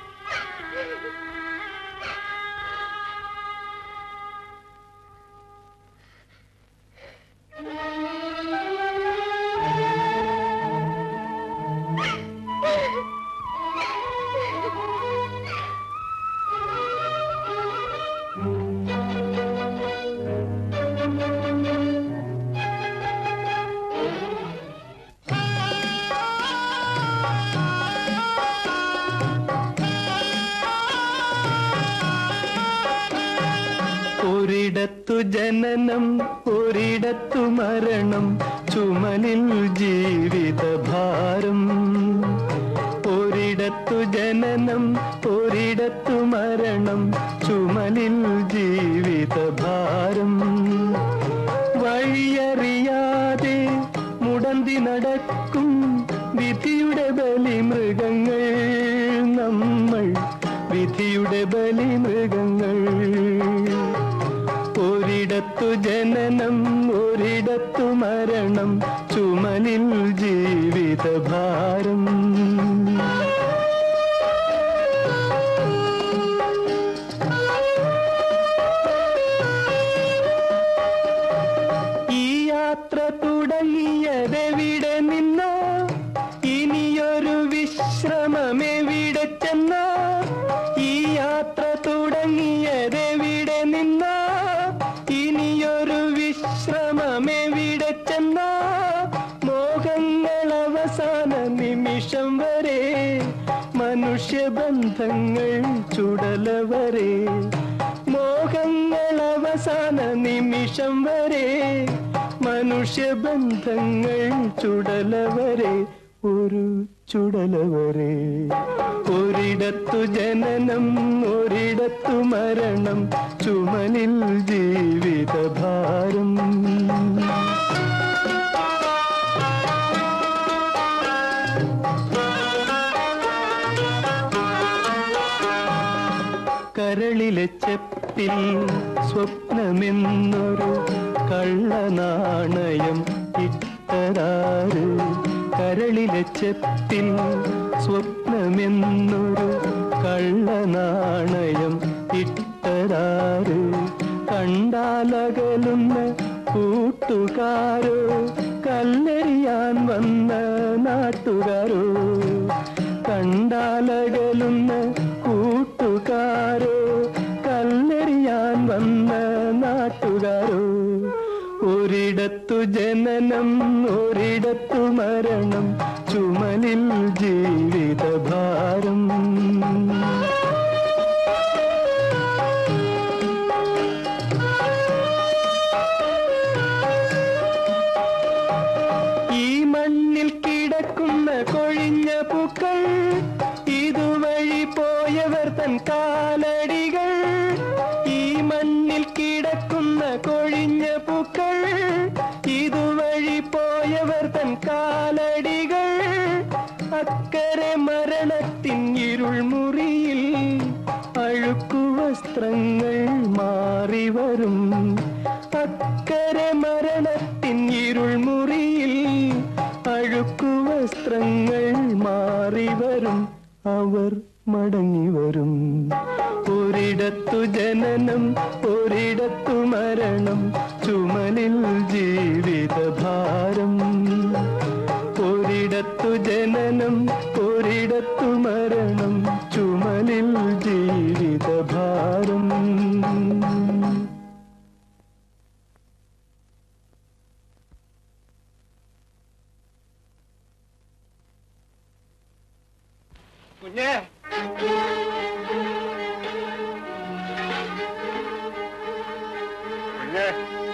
ഒരിടത്തു ജനനം ഒരിടത്തു മരണം ചുമലിൽ ജീവിതഭാരം. ഒരിടത്തു ജനനം ഒരിടത്തു മരണം ചുമലിൽ ജീവിതഭാരം. വഴിയറിയാതെ മുടന്തി നടക്കും വിധിയുടെ ബലിമൃഗങ്ങൾ നമ്മൾ, വിധിയുടെ ബലിമൃഗങ്ങൾ. ഒരിടത്തു ജനനം ഒരിടത്തു മരണം ചുമലിൽ ജീവിതഭാരം. ഈ യാത്ര തുടങ്ങിയതെവിടെ നിന്നോ, ഇനിയൊരു വിശ്രമമെവിടെ ചെന്നോ. ഈ യാത്ര തുടങ്ങിയതെവിടെ നിന്നോ, ഇനിയൊരു വിശ്രമമെവിടെ ചെന്നോ. മോഹങ്ങൾ അവസാന നിമിഷം വരെ, മനുഷ്യബന്ധങ്ങൾ ചുടലവരെ. മോഹങ്ങൾ അവസാന നിമിഷം വരെ, മനുഷ്യബന്ധങ്ങൾ ചുടലവരെ, ഒരു ചുടലവരെ. ഒരിടത്തു ജനനം ഒരിടത്തു മരണം ചുമലിൽ ജീവിതഭാരം. കരളിലെ ചെപ്പിൽ സ്വപ്നമെന്നൊരു കള്ളനാണയം ഇട്ടതാര്. കരളിലെ ചെപ്പിൽ സ്വപ്നമെന്നൊരു കള്ളനാണയം ഇട്ടതാര്. കണ്ടാലകലുന്ന കൂട്ടുകാരോ, കല്ലെറിയാൻ വന്ന നാട്ടുകാരോ. കണ്ടാലകലുന്ന കൂട്ടുകാരോ, കല്ലെറിയാൻ വന്ന നാട്ടുകാരോ. ഒരിടത്തു ജനനം ഒരിടത്തു മരണം ചുമലിൽ ജീവിതഭാരം. ഈ മണ്ണിൽ കിടക്കുന്ന കൊഴിഞ്ഞ പൂക്കൾ, ഇതുവഴി പോയവർ തൻ കാലടികൾ. ഈ മണ്ണിൽ കിടക്കുന്ന കൊഴിഞ്ഞ പൂക്കൾ, ഇതുവഴി പോയവർ തൻ കാലടികൾ. അക്കരെ മരണത്തിൻ ഇരുൾ മുറിയിൽ അഴുക്കുവസ്ത്രങ്ങൾ മാറിവരും. അക്കരെ മരണത്തിൻ ഇരുൾ മുറിയിൽ അഴുക്കുവസ്ത്രങ്ങൾ മാറിവരും. അവർ മടങ്ങിവരും. ഒരിടത്തു ജനനം ഒരിടത്തു മരണം ചുമലിൽ ജീവിതഭാരം. ഒരിടത്തു ജനനം ഒരിടത്തു മരണം ചുമലിൽ ജീവിതഭാരം. കുഞ്ഞേ, കുഞ്ഞേ,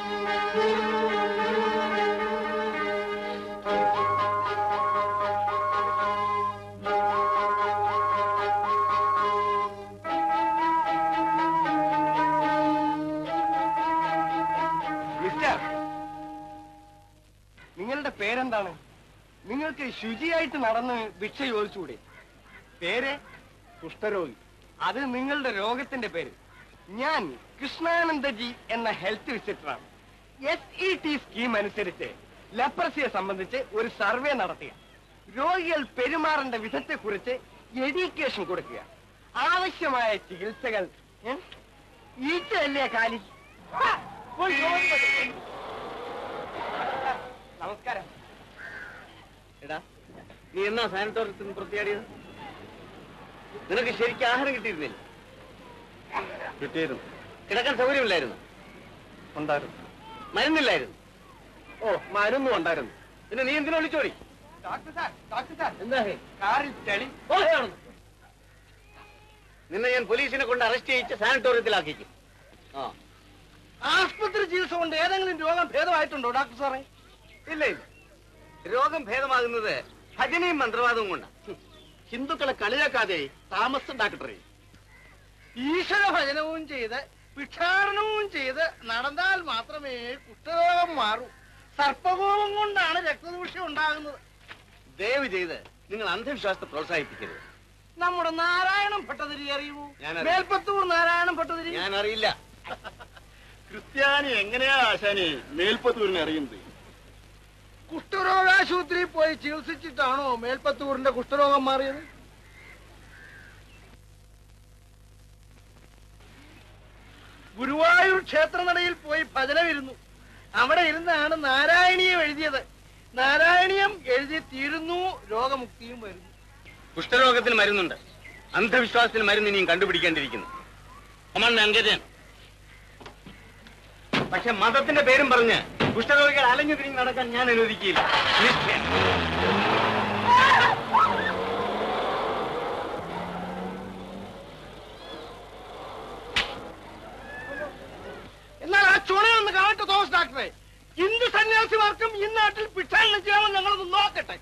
മിസ്റ്റർ, നിങ്ങളുടെ പേരെന്താണ്? നിങ്ങൾക്ക് ശുചിയായിട്ട് നടന്ന് ഭിക്ഷ ചോദിച്ചുകൂടെ? പേര് കുഷ്ഠരോഗി. അത് നിങ്ങളുടെ രോഗത്തിന്റെ പേര്. ഞാൻ കൃഷ്ണാനന്ദജി എന്ന ഹെൽത്ത് വിസിറ്ററാണ്. SET സ്കീം അനുസരിച്ച് ലെപ്രസിയെ സംബന്ധിച്ച് ഒരു സർവേ നടത്തുക, രോഗികൾ പെരുമാറേണ്ട വിധത്തെ കുറിച്ച് എഡ്യൂക്കേഷൻ കൊടുക്കുക, ആവശ്യമായ ചികിത്സകൾ. ഈച്ചയല്ലേ കാലി? നമസ്കാരം. എടാ, നീ എന്നാ സാനിറ്റോറിയത്തിൽ നിന്ന് പുറത്തിയാടിയത്? നിനക്ക് ശരിക്കും ആഹാരം കിട്ടിയിരുന്നില്ല? കിട്ടിയിരുന്നു. കിടക്കാൻ സൗകര്യമില്ലായിരുന്നു? ഉണ്ടായിരുന്നു. മരുന്നില്ലായിരുന്നു? ഓ, മരുന്നും ഉണ്ടായിരുന്നു. പിന്നെ നീ എന്തിനാ വിളിച്ചോടി? ഡോക്ടർ സാർ, ഡോക്ടർ സാർ, എന്താ കാറിൽ ചളി? നിന്നെ ഞാൻ പോലീസിനെ കൊണ്ട് അറസ്റ്റ് ചെയ്യിച്ച് സാനിറ്റോറിയത്തിലാക്കിക്കും. ആ, ആസ്പത്രി ചികിത്സ കൊണ്ട് ഏതെങ്കിലും രോഗം ഭേദമായിട്ടുണ്ടോ ഡോക്ടർ സാറേ? ഇല്ല ഇല്ല, രോഗം ഭേദമാകുന്നത് ഭജനയും മന്ത്രവാദവും കൊണ്ടാണ്. ഹിന്ദുക്കളെ കളിയാക്കാതെ താമസുണ്ടാക്കട്ടെ. ഈശ്വര ഭജനവും ചെയ്ത് ഭിക്ഷാടനവും ചെയ്ത് നടന്നാൽ മാത്രമേ കുഷ്ഠരോഗം മാറൂ. സർപ്പകോപം കൊണ്ടാണ് രക്തദൂഷ്യം ഉണ്ടാകുന്നത്. ദയവ് ചെയ്ത് നിങ്ങൾ അന്ധവിശ്വാസത്തെ പ്രോത്സാഹിപ്പിക്കരുത്. നമ്മുടെ നാരായണൻ ഭട്ടതിരി അറിയുമോ? ഞാനറിയാം. മേൽപ്പത്തൂർ നാരായണൻ ഭട്ടതിരി. ഞാൻ അറിയില്ല. ക്രിസ്ത്യാനി എങ്ങനെയാ ആശാനെ മേൽപ്പത്തൂരിനെ അറിയുന്നത്? കുഷ്ഠരോഗാശുപത്രിയിൽ പോയി ചികിത്സിച്ചിട്ടാണോ മേൽപ്പത്തൂരിന്റെ കുഷ്ഠരോഗം മാറിയത്? ഗുരുവായൂർ ക്ഷേത്രനടയിൽ പോയി ഭജനമിരുന്നു. അവിടെ ഇരുന്നാണ് നാരായണീയം എഴുതിയത്. നാരായണീയം എഴുതി തീരുന്നു, രോഗമുക്തിയും വരുന്നു. കുഷ്ഠരോഗത്തിന് മരുന്നുണ്ട്, അന്ധവിശ്വാസത്തിന് മരുന്ന് ഇനിയും കണ്ടുപിടിക്കേണ്ടിയിരിക്കുന്നു. പക്ഷെ മതത്തിന്റെ പേരും പറഞ്ഞ് കുഷ്ഠരോഗികൾ അലഞ്ഞു തിരിഞ്ഞ് നടക്കാൻ ഞാൻ അനുവദിക്കില്ല. നിശ്ചയം. എന്നാൽ ആ ചുണയൊന്ന് കാണട്ടെ തോമസ് ഡോക്ടറെ. ഹിന്ദു സന്യാസിമാർക്കും ഈ നാട്ടിൽ ഭിക്ഷാടനം ചെയ്യാമെന്ന് ഞങ്ങളൊന്ന് നോക്കട്ടെ.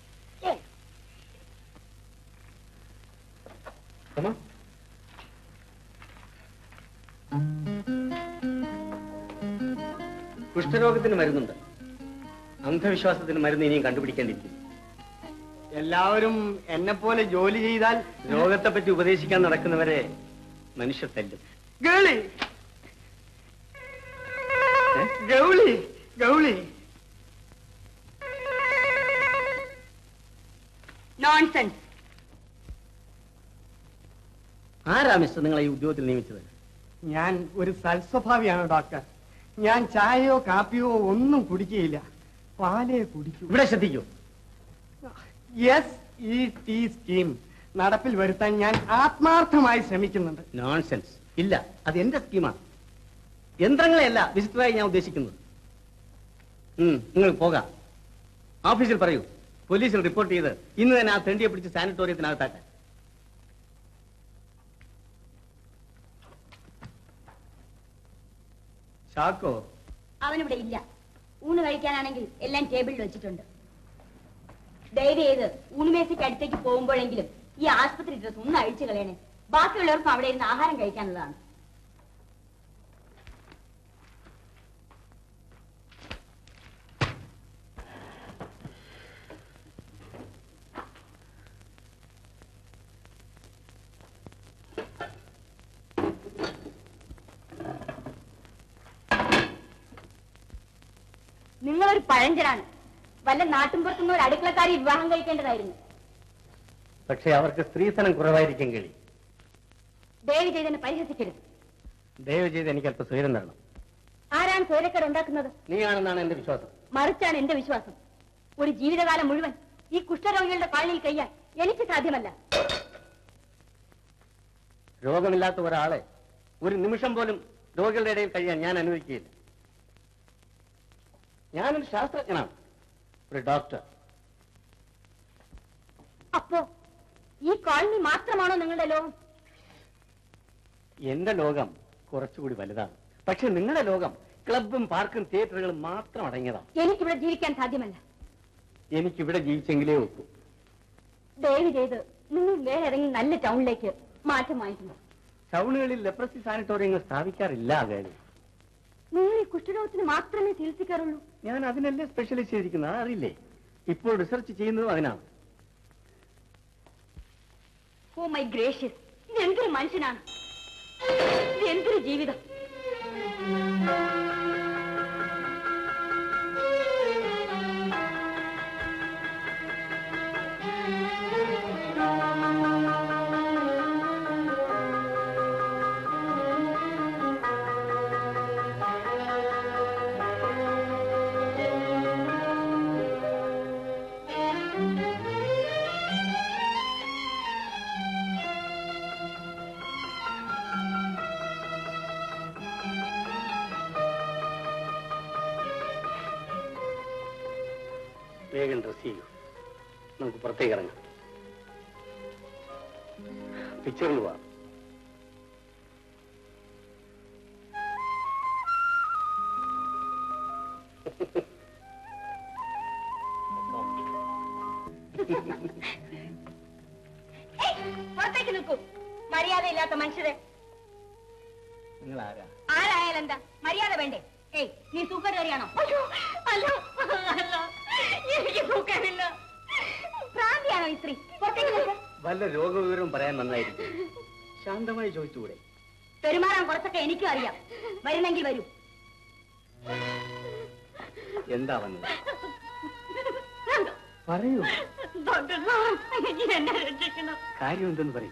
കുഷ്ഠരോഗത്തിന് മരുന്നുണ്ട്, അന്ധവിശ്വാസത്തിന് മരുന്ന് ഇനിയും കണ്ടുപിടിക്കേണ്ടിയിരിക്കുന്നു. എല്ലാവരും എന്നെ പോലെ ജോലി ചെയ്താൽ രോഗത്തെ പറ്റി ഉപദേശിക്കാൻ നടക്കുന്നവരെ മനുഷ്യർ തല്ലും. ഗൗളി ഗൗളി ഗൗളി നോൺസെൻസ്. ആരാ മിസ്റ്റർ നിങ്ങളെ ഈ ഉദ്യോഗത്തിൽ നിയമിച്ചത്? ഞാൻ ഒരു സൽസ്വഭാവിയാണ് ഡോക്ടർ. ഞാൻ ചായയോ കാപ്പിയോ ഒന്നും കുടിക്കുകയില്ല, പാലേ കുടിക്കൂ. ഇവിടെ ശ്രദ്ധിക്കൂ. SET സ്കീം നടപ്പിൽ വരുത്താൻ ഞാൻ ആത്മാർത്ഥമായി ശ്രമിക്കുന്നുണ്ട്. നോൺസെൻസ്. ഇല്ല, അത് എന്റെ സ്കീമാണ്. യന്ത്രങ്ങളെയല്ല വിസിറ്ററായി ഞാൻ ഉദ്ദേശിക്കുന്നത്. നിങ്ങൾ പോകാം. ഓഫീസിൽ പറയൂ, പോലീസിൽ റിപ്പോർട്ട് ചെയ്ത് ഇന്ന് തന്നെ ആ തെണ്ടിയെ പിടിച്ച് സാനിറ്റോറിയത്തിനകത്താക്കാൻ. ചാക്കോ അവനിവിടെ ഇല്ല. ഊണ് കഴിക്കാനാണെങ്കിൽ എല്ലാം ടേബിളിൽ വെച്ചിട്ടുണ്ട്. ദയവ് ചെയ്ത് ഊണുമേശയ്ക്ക് അടുത്തേക്ക് പോകുമ്പോഴെങ്കിലും ഈ ആശുപത്രി ഡ്രസ് ഒന്ന് അഴിച്ചു കളയണേ. ബാക്കിയുള്ളവർക്കും അവിടെ ഇരുന്ന് ആഹാരം കഴിക്കാനുള്ളതാണ്. നിങ്ങളൊരു പഴഞ്ചനാണ്. വല്ല നാട്ടുംപുറത്തുനിന്ന് ഒരു അടുക്കളക്കാരി വിവാഹം കഴിക്കേണ്ടതായിരുന്നു. പക്ഷെ അവർക്ക് സ്ത്രീധനം കുറവായിരിക്കും കേളി. ദയവ് ചെയ്തെന്നെ പരിഹസിക്കരുത്. ദയവ് ചെയ്ത് എനിക്ക് അല്പം സ്വൈരം തരണം. ആരാണ് സ്വൈരക്കേട് ഉണ്ടാക്കുന്നത്? നീയാണെന്നാണ് എന്റെ വിശ്വാസം. മറിച്ചാണ് എന്റെ വിശ്വാസം. ഒരു ജീവിതകാലം മുഴുവൻ ഈ കുഷ്ഠരോഗികളുടെ കാലിൽ കഴിയാൻ എനിക്ക് സാധ്യമല്ല. രോഗമില്ലാത്ത ഒരാളെ ഒരു നിമിഷം പോലും രോഗികളുടെ ഇടയിൽ കഴിയാൻ ഞാൻ അനുവദിക്കുകയില്ല. ഞാനൊരു ശാസ്ത്രജ്ഞനാണ്, ഒരു ഡോക്ടർ. അപ്പോ ഈ കോളനി മാത്രമാണോ നിങ്ങളുടെ ലോകം? എന്റെ ലോകം കുറച്ചുകൂടി വലുതാണ്. പക്ഷെ നിങ്ങളുടെ ലോകം ക്ലബും പാർക്കും തിയേറ്ററുകളും മാത്രം അടങ്ങിയതാണ്. എനിക്കിവിടെ ജീവിക്കാൻ സാധ്യമല്ല. എനിക്കിവിടെ ജീവിച്ചെങ്കിലേ ഒക്കൂ. ദയവ് ചെയ്ത് നിങ്ങൾ വേറെ ഏതെങ്കിലും നല്ല ടൗണിലേക്ക് മാറ്റം വാങ്ങിക്കുന്നു. ടൗണുകളിൽ ലെപ്രസി സാനിറ്റോറിയങ്ങൾ സ്ഥാപിക്കാറില്ല. അതായത് നിങ്ങൾ ഈ കുഷ്ഠരോഗത്തിന് മാത്രമേ ചികിത്സിക്കാറുള്ളൂ? ഞാൻ അതിനല്ലേ സ്പെഷ്യലൈസ് ചെയ്തിരിക്കുന്നത്, അറിയില്ലേ? ഇപ്പോൾ റിസർച്ച് ചെയ്യുന്നതും അതിനാണ്. ഓ മൈ ഗ്രേഷ്യസ്, ഇത് എന്തൊരു മനുഷ്യനാണ്, ഇത് എന്തൊരു ജീവിതം. വേഗം ഡ്രസ് ചെയ്യൂ, നമുക്ക് പുറത്തേക്ക് ഇറങ്ങാം. പിക്ചറിൽ പോവാം. പുറത്തേക്ക് നിൽക്കൂ. മര്യാദയില്ലാത്ത മനുഷ്യരെ. നിങ്ങൾ ആരാ? ആരായാലും എന്താ, മര്യാദ വേണ്ടേ? ഏയ്, നീ സൂക്കറിയാണോ? അല്ലോ, അല്ല, എനിക്ക് സൂക്കറില്ല. ഭ്രാന്തിയാണോ ഈ സ്ത്രീ? പുറത്തേക്ക് നിൽക്ക്. വല്ല രോഗവിവരവും പറയാൻ നന്നായിരിക്കും. ശാന്തമായി ചോദിച്ചുകൂടെ? പെരുമാറാൻ കുറച്ചൊക്കെ എനിക്കും അറിയാം. വരുന്നെങ്കിൽ വരൂ. എന്താ വന്നത്? പറയൂ. എന്നെ രക്ഷിക്കണം. കാര്യം എന്തെന്ന് പറയൂ.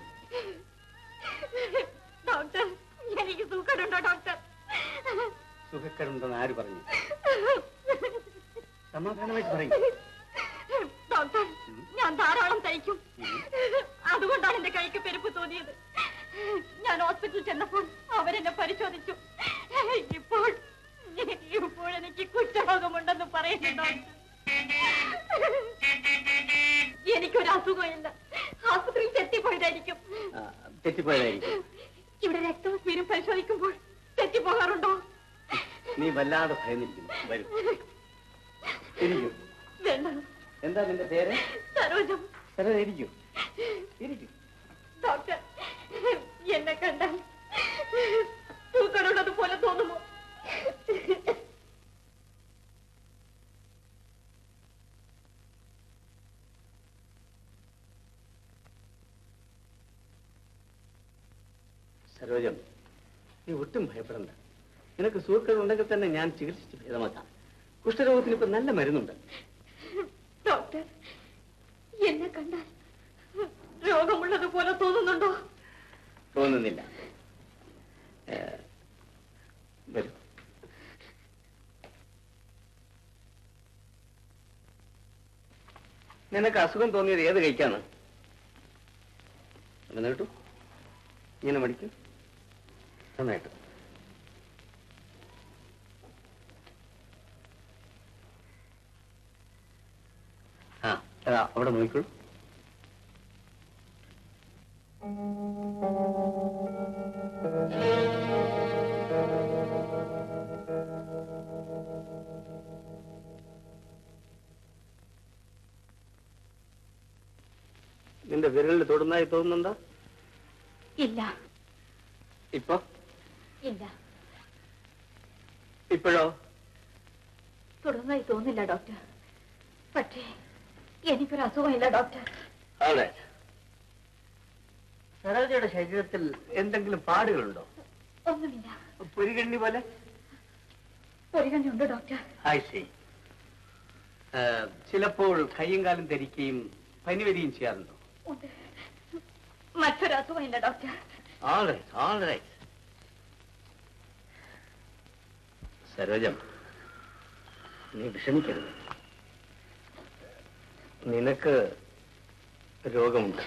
ഡോക്ടർ, എനിക്ക് സൂക്കറുണ്ടോ ഡോക്ടർ? സുഖക്കരുണ്ടെന്ന് ആര് പറഞ്ഞു? സമാധാനമായിട്ട് പറയും. ഡോക്ടർ, ഞാൻ ധാരാളം തയ്ക്കും. അതുകൊണ്ടാണ് എന്റെ കൈക്ക് പെരുപ്പ് തോന്നിയത്. ഞാൻ ഹോസ്പിറ്റലിൽ ചെന്നപ്പോൾ അവരെന്നെ പരിശോധിച്ചു. ഇപ്പോൾ എനിക്ക് കുഷ്ഠരോഗമുണ്ടെന്ന് പറയുന്നു ഡോക്ടർ. എനിക്കൊരു അസുഖമില്ല. ആശുപത്രിയിൽ തെറ്റിപ്പോയതായിരിക്കും. തെറ്റിപ്പോയതായിരിക്കും. ഇവിടെ രക്തവും സ്മീരും പരിശോധിക്കുമ്പോൾ തെറ്റിപ്പോകാറുണ്ടോ? നീ വല്ലാതെ ഭയന്നിരിക്കുന്നു. വരും. ഇരിക്കൂ. വേണ്ട. എന്താ നിന്റെ പേര്? സരോജം. സരോജം, ഇരിക്കൂ. ഇരിക്കൂ. ഡോക്ടർ, എന്നെ കണ്ടാൽ തൂക്കടുള്ളത് പോലെ തോന്നുമോ? സരോജം, നീ ഒട്ടും ഭയപ്പെടണ്ട. നിനക്ക് സൂക്കടുണ്ടെങ്കിൽ തന്നെ ഞാൻ ചികിത്സിച്ച് ഭേദമാക്കാം. കുഷ്ഠരോഗത്തിന് ഇപ്പൊ നല്ല മരുന്നുണ്ട്. ഡോക്ടർ, എന്നെ കണ്ടാൽ രോഗമുള്ളത് പോലെ തോന്നുന്നുണ്ടോ? തോന്നുന്നില്ല. വരൂ. നിനക്ക് അസുഖം തോന്നിയത് ഏത് കഴിക്കാണ്? കേട്ടു, ഇങ്ങനെ മടിക്കും. നന്നായിട്ട്. ആ, അവിടെ നോക്കിക്കോളൂ. നിന്റെ വിരലിൽ തൊടുന്നതായി തോന്നുന്നുണ്ടോ? ഇല്ല. ഇപ്പൊ? ഇല്ല. ഇപ്പോഴോ? തുടർന്നായി തോന്നില്ല ഡോക്ടർ. പക്ഷേ എനിക്കൊരു അസുഖമില്ല ഡോക്ടർ. സരോജയുടെ ശരീരത്തിൽ എന്തെങ്കിലും പാടുകളുണ്ടോ? ഒന്നുമില്ല. പൊരികണ്ണി പോലെ? പൊരികണ്ണി ഉണ്ട് ഡോക്ടർ. I see. ചിലപ്പോൾ കയ്യും കാലും ധരിക്കുകയും പനി വരികയും ചെയ്യാറുണ്ടോ? ഉണ്ട്. മറ്റൊരു അസുഖമില്ല ഡോക്ടർ. All right. സരോജം, നീ വിഷമിക്കരുത്. നിനക്ക് രോഗമുണ്ട്.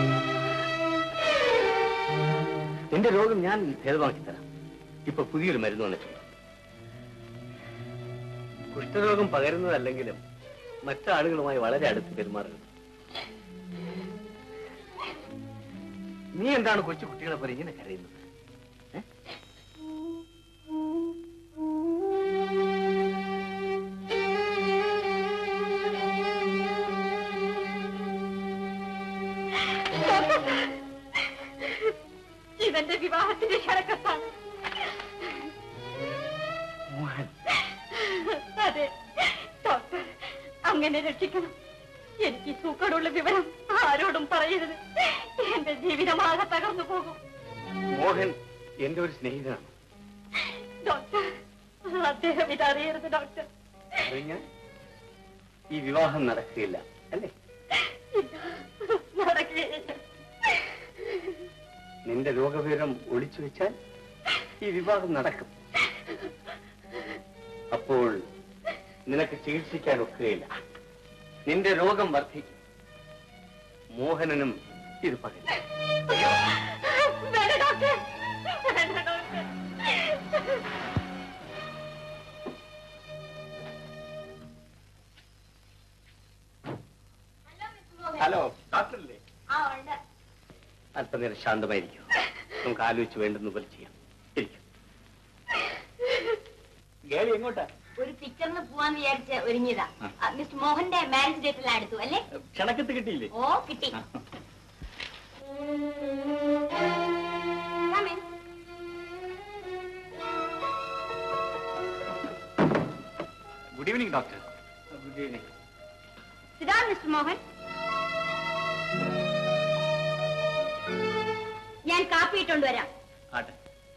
നിന്റെ രോഗം ഞാൻ ഭേദമാക്കി തരാം. ഇപ്പൊ പുതിയൊരു മരുന്ന് വന്നിട്ടുണ്ട്. കുഷ്ഠരോഗം പകരുന്നതല്ലെങ്കിലും മറ്റാളുകളുമായി വളരെ അടുത്ത് പെരുമാറുന്നത്. നീ എന്താണ് കൊച്ചു കുട്ടികളെ പോലെ ഇങ്ങനെ കരയുന്നത്? ഇവന്റെ വിവാഹത്തിന്റെ ക്ഷണക്കത്താണ്. അതെ ഡോക്ടർ, അങ്ങനെ രക്ഷിക്കണം. എനിക്ക് സൂക്കടുള്ള വിവരം ആരോടും പറയരുത്. എന്റെ ജീവിതമാകെ തകർന്നു പോകും. മോഹൻ എന്റെ ഒരു സ്നേഹിതനാണ്. ഡോക്ടർ, അദ്ദേഹം ഇതറിയരുത് ഡോക്ടർ. അറിഞ്ഞാൽ ഈ വിവാഹം നടക്കുകയില്ല അല്ലേ? നടക്കുകയില്ല. നിന്റെ രോഗവിവരം ഒളിച്ചു വെച്ചാൽ ഈ വിവാഹം നടക്കും. അപ്പോൾ നിനക്ക് ചികിത്സിക്കാൻ ഒക്കുകയില്ല. നിന്റെ രോഗം വർദ്ധിക്കും. മോഹനനും ഇത് പകരും. വേണ്ട ഡോക്ടർ, വേണ്ട ഡോക്ടർ. ഹലോ, ഡോക്ടറല്ലേ? അല്പനേരം ശാന്തമായിരിക്കും. നമുക്ക് ആലോചിച്ച് വേണ്ടുന്ന പോലെ ചെയ്യാം. ഇരിക്കും. ഗേളി എങ്ങോട്ടാ? ഒരു പിക്ചറിന് പോവാന്ന് വിചാരിച്ച് ഒരുങ്ങിയതാ. മിസ്റ്റർ മോഹന്റെ മാരേജ് ഡേറ്റ് എല്ലാം എടുത്തു അല്ലേ? ക്ഷണക്കത്ത് കിട്ടിയില്ലേ? ഓ കിട്ടി. Good evening doctor. Good evening. Sit down mister Mohan. ഞാൻ കാപ്പി ഇട്ടുകൊണ്ട് വരാം. ആട്ടെ.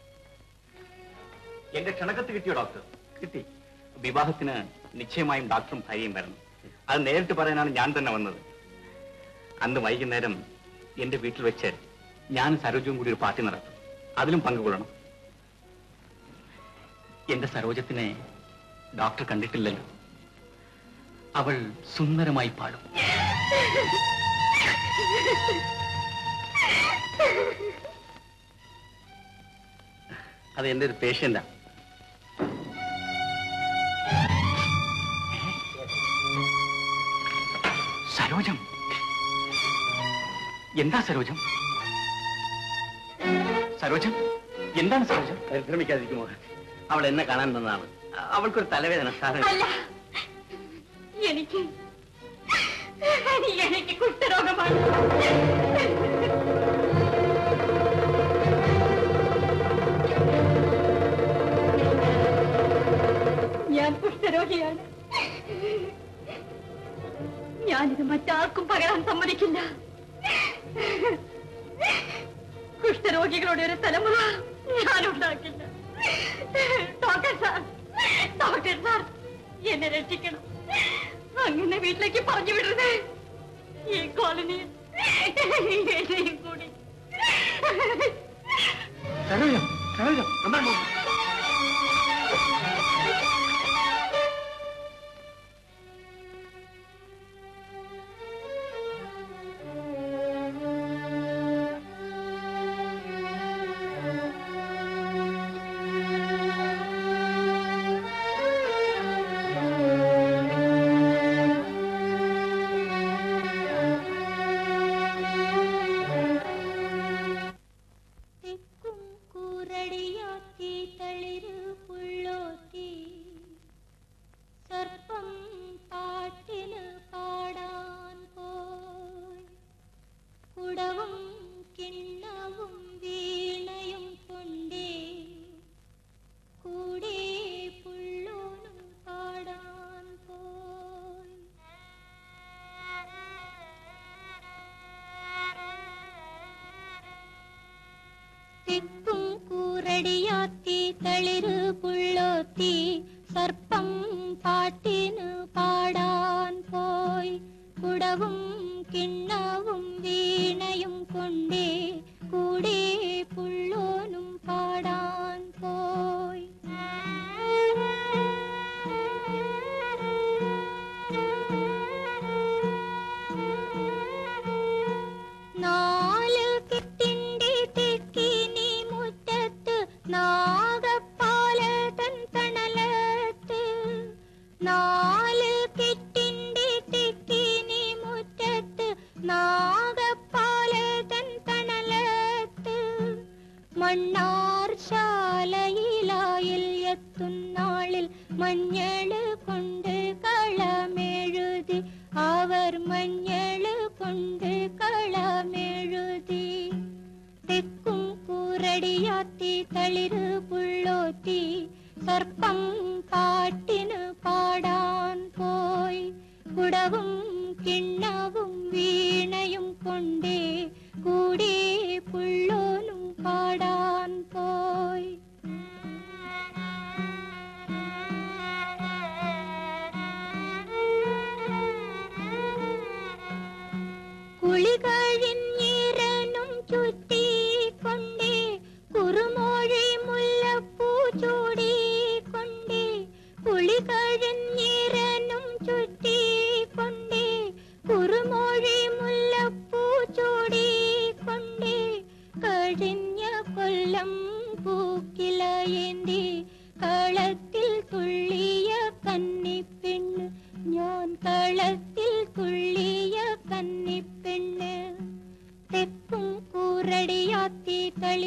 എന്റെ ക്ഷണക്കത്ത് കിട്ടിയോ ഡോക്ടർ? കിട്ടി. വിവാഹത്തിന് നിശ്ചയമായും ഡോക്ടറും ഭാര്യയും വരണം. അത് നേരിട്ട് പറയാനാണ് ഞാൻ തന്നെ വന്നത്. അന്ന് വൈകുന്നേരം എന്റെ വീട്ടിൽ വെച്ച് ഞാൻ സരോജവും കൂടി ഒരു പാർട്ടി നടത്തും. അതിലും പങ്കുകൊള്ളണം. എന്റെ സരോജത്തിനെ ഡോക്ടർ കണ്ടിട്ടില്ലല്ലോ. അവൾ സുന്ദരമായി പാടും. അത് എന്റെ ഒരു പേഷ്യന്റാ. സരോജം. എന്താ സരോജം? സരോജം എന്താണ് സരോജം? പരിഭ്രമിക്കാതിരിക്കുമോ? അവൾ എന്നെ കാണാൻ തന്നതാണ്. അവൾക്കൊരു തലവേദന. അല്ല, എനിക്ക് കുഷ്ഠരോഗമാണ്. ഞാൻ കുഷ്ഠരോഗിയാണ്. ഞാനിത് മറ്റാർക്കും പകരാൻ സമ്മതിക്കില്ല. കുഷ്ഠരോഗികളുടെ ഒരു തലമുറ ഞാനുണ്ടാക്കില്ല. ഡോക്ടർ സാർ, ഡോക്ടർ സാർ, എന്നെ രക്ഷിക്കണം. അങ്ങനെ വീട്ടിലേക്ക് പറഞ്ഞു വിടരുത്. ഈ കോളനിയിൽ എന്നെയും കൂടി. സരോജം, സരോജം,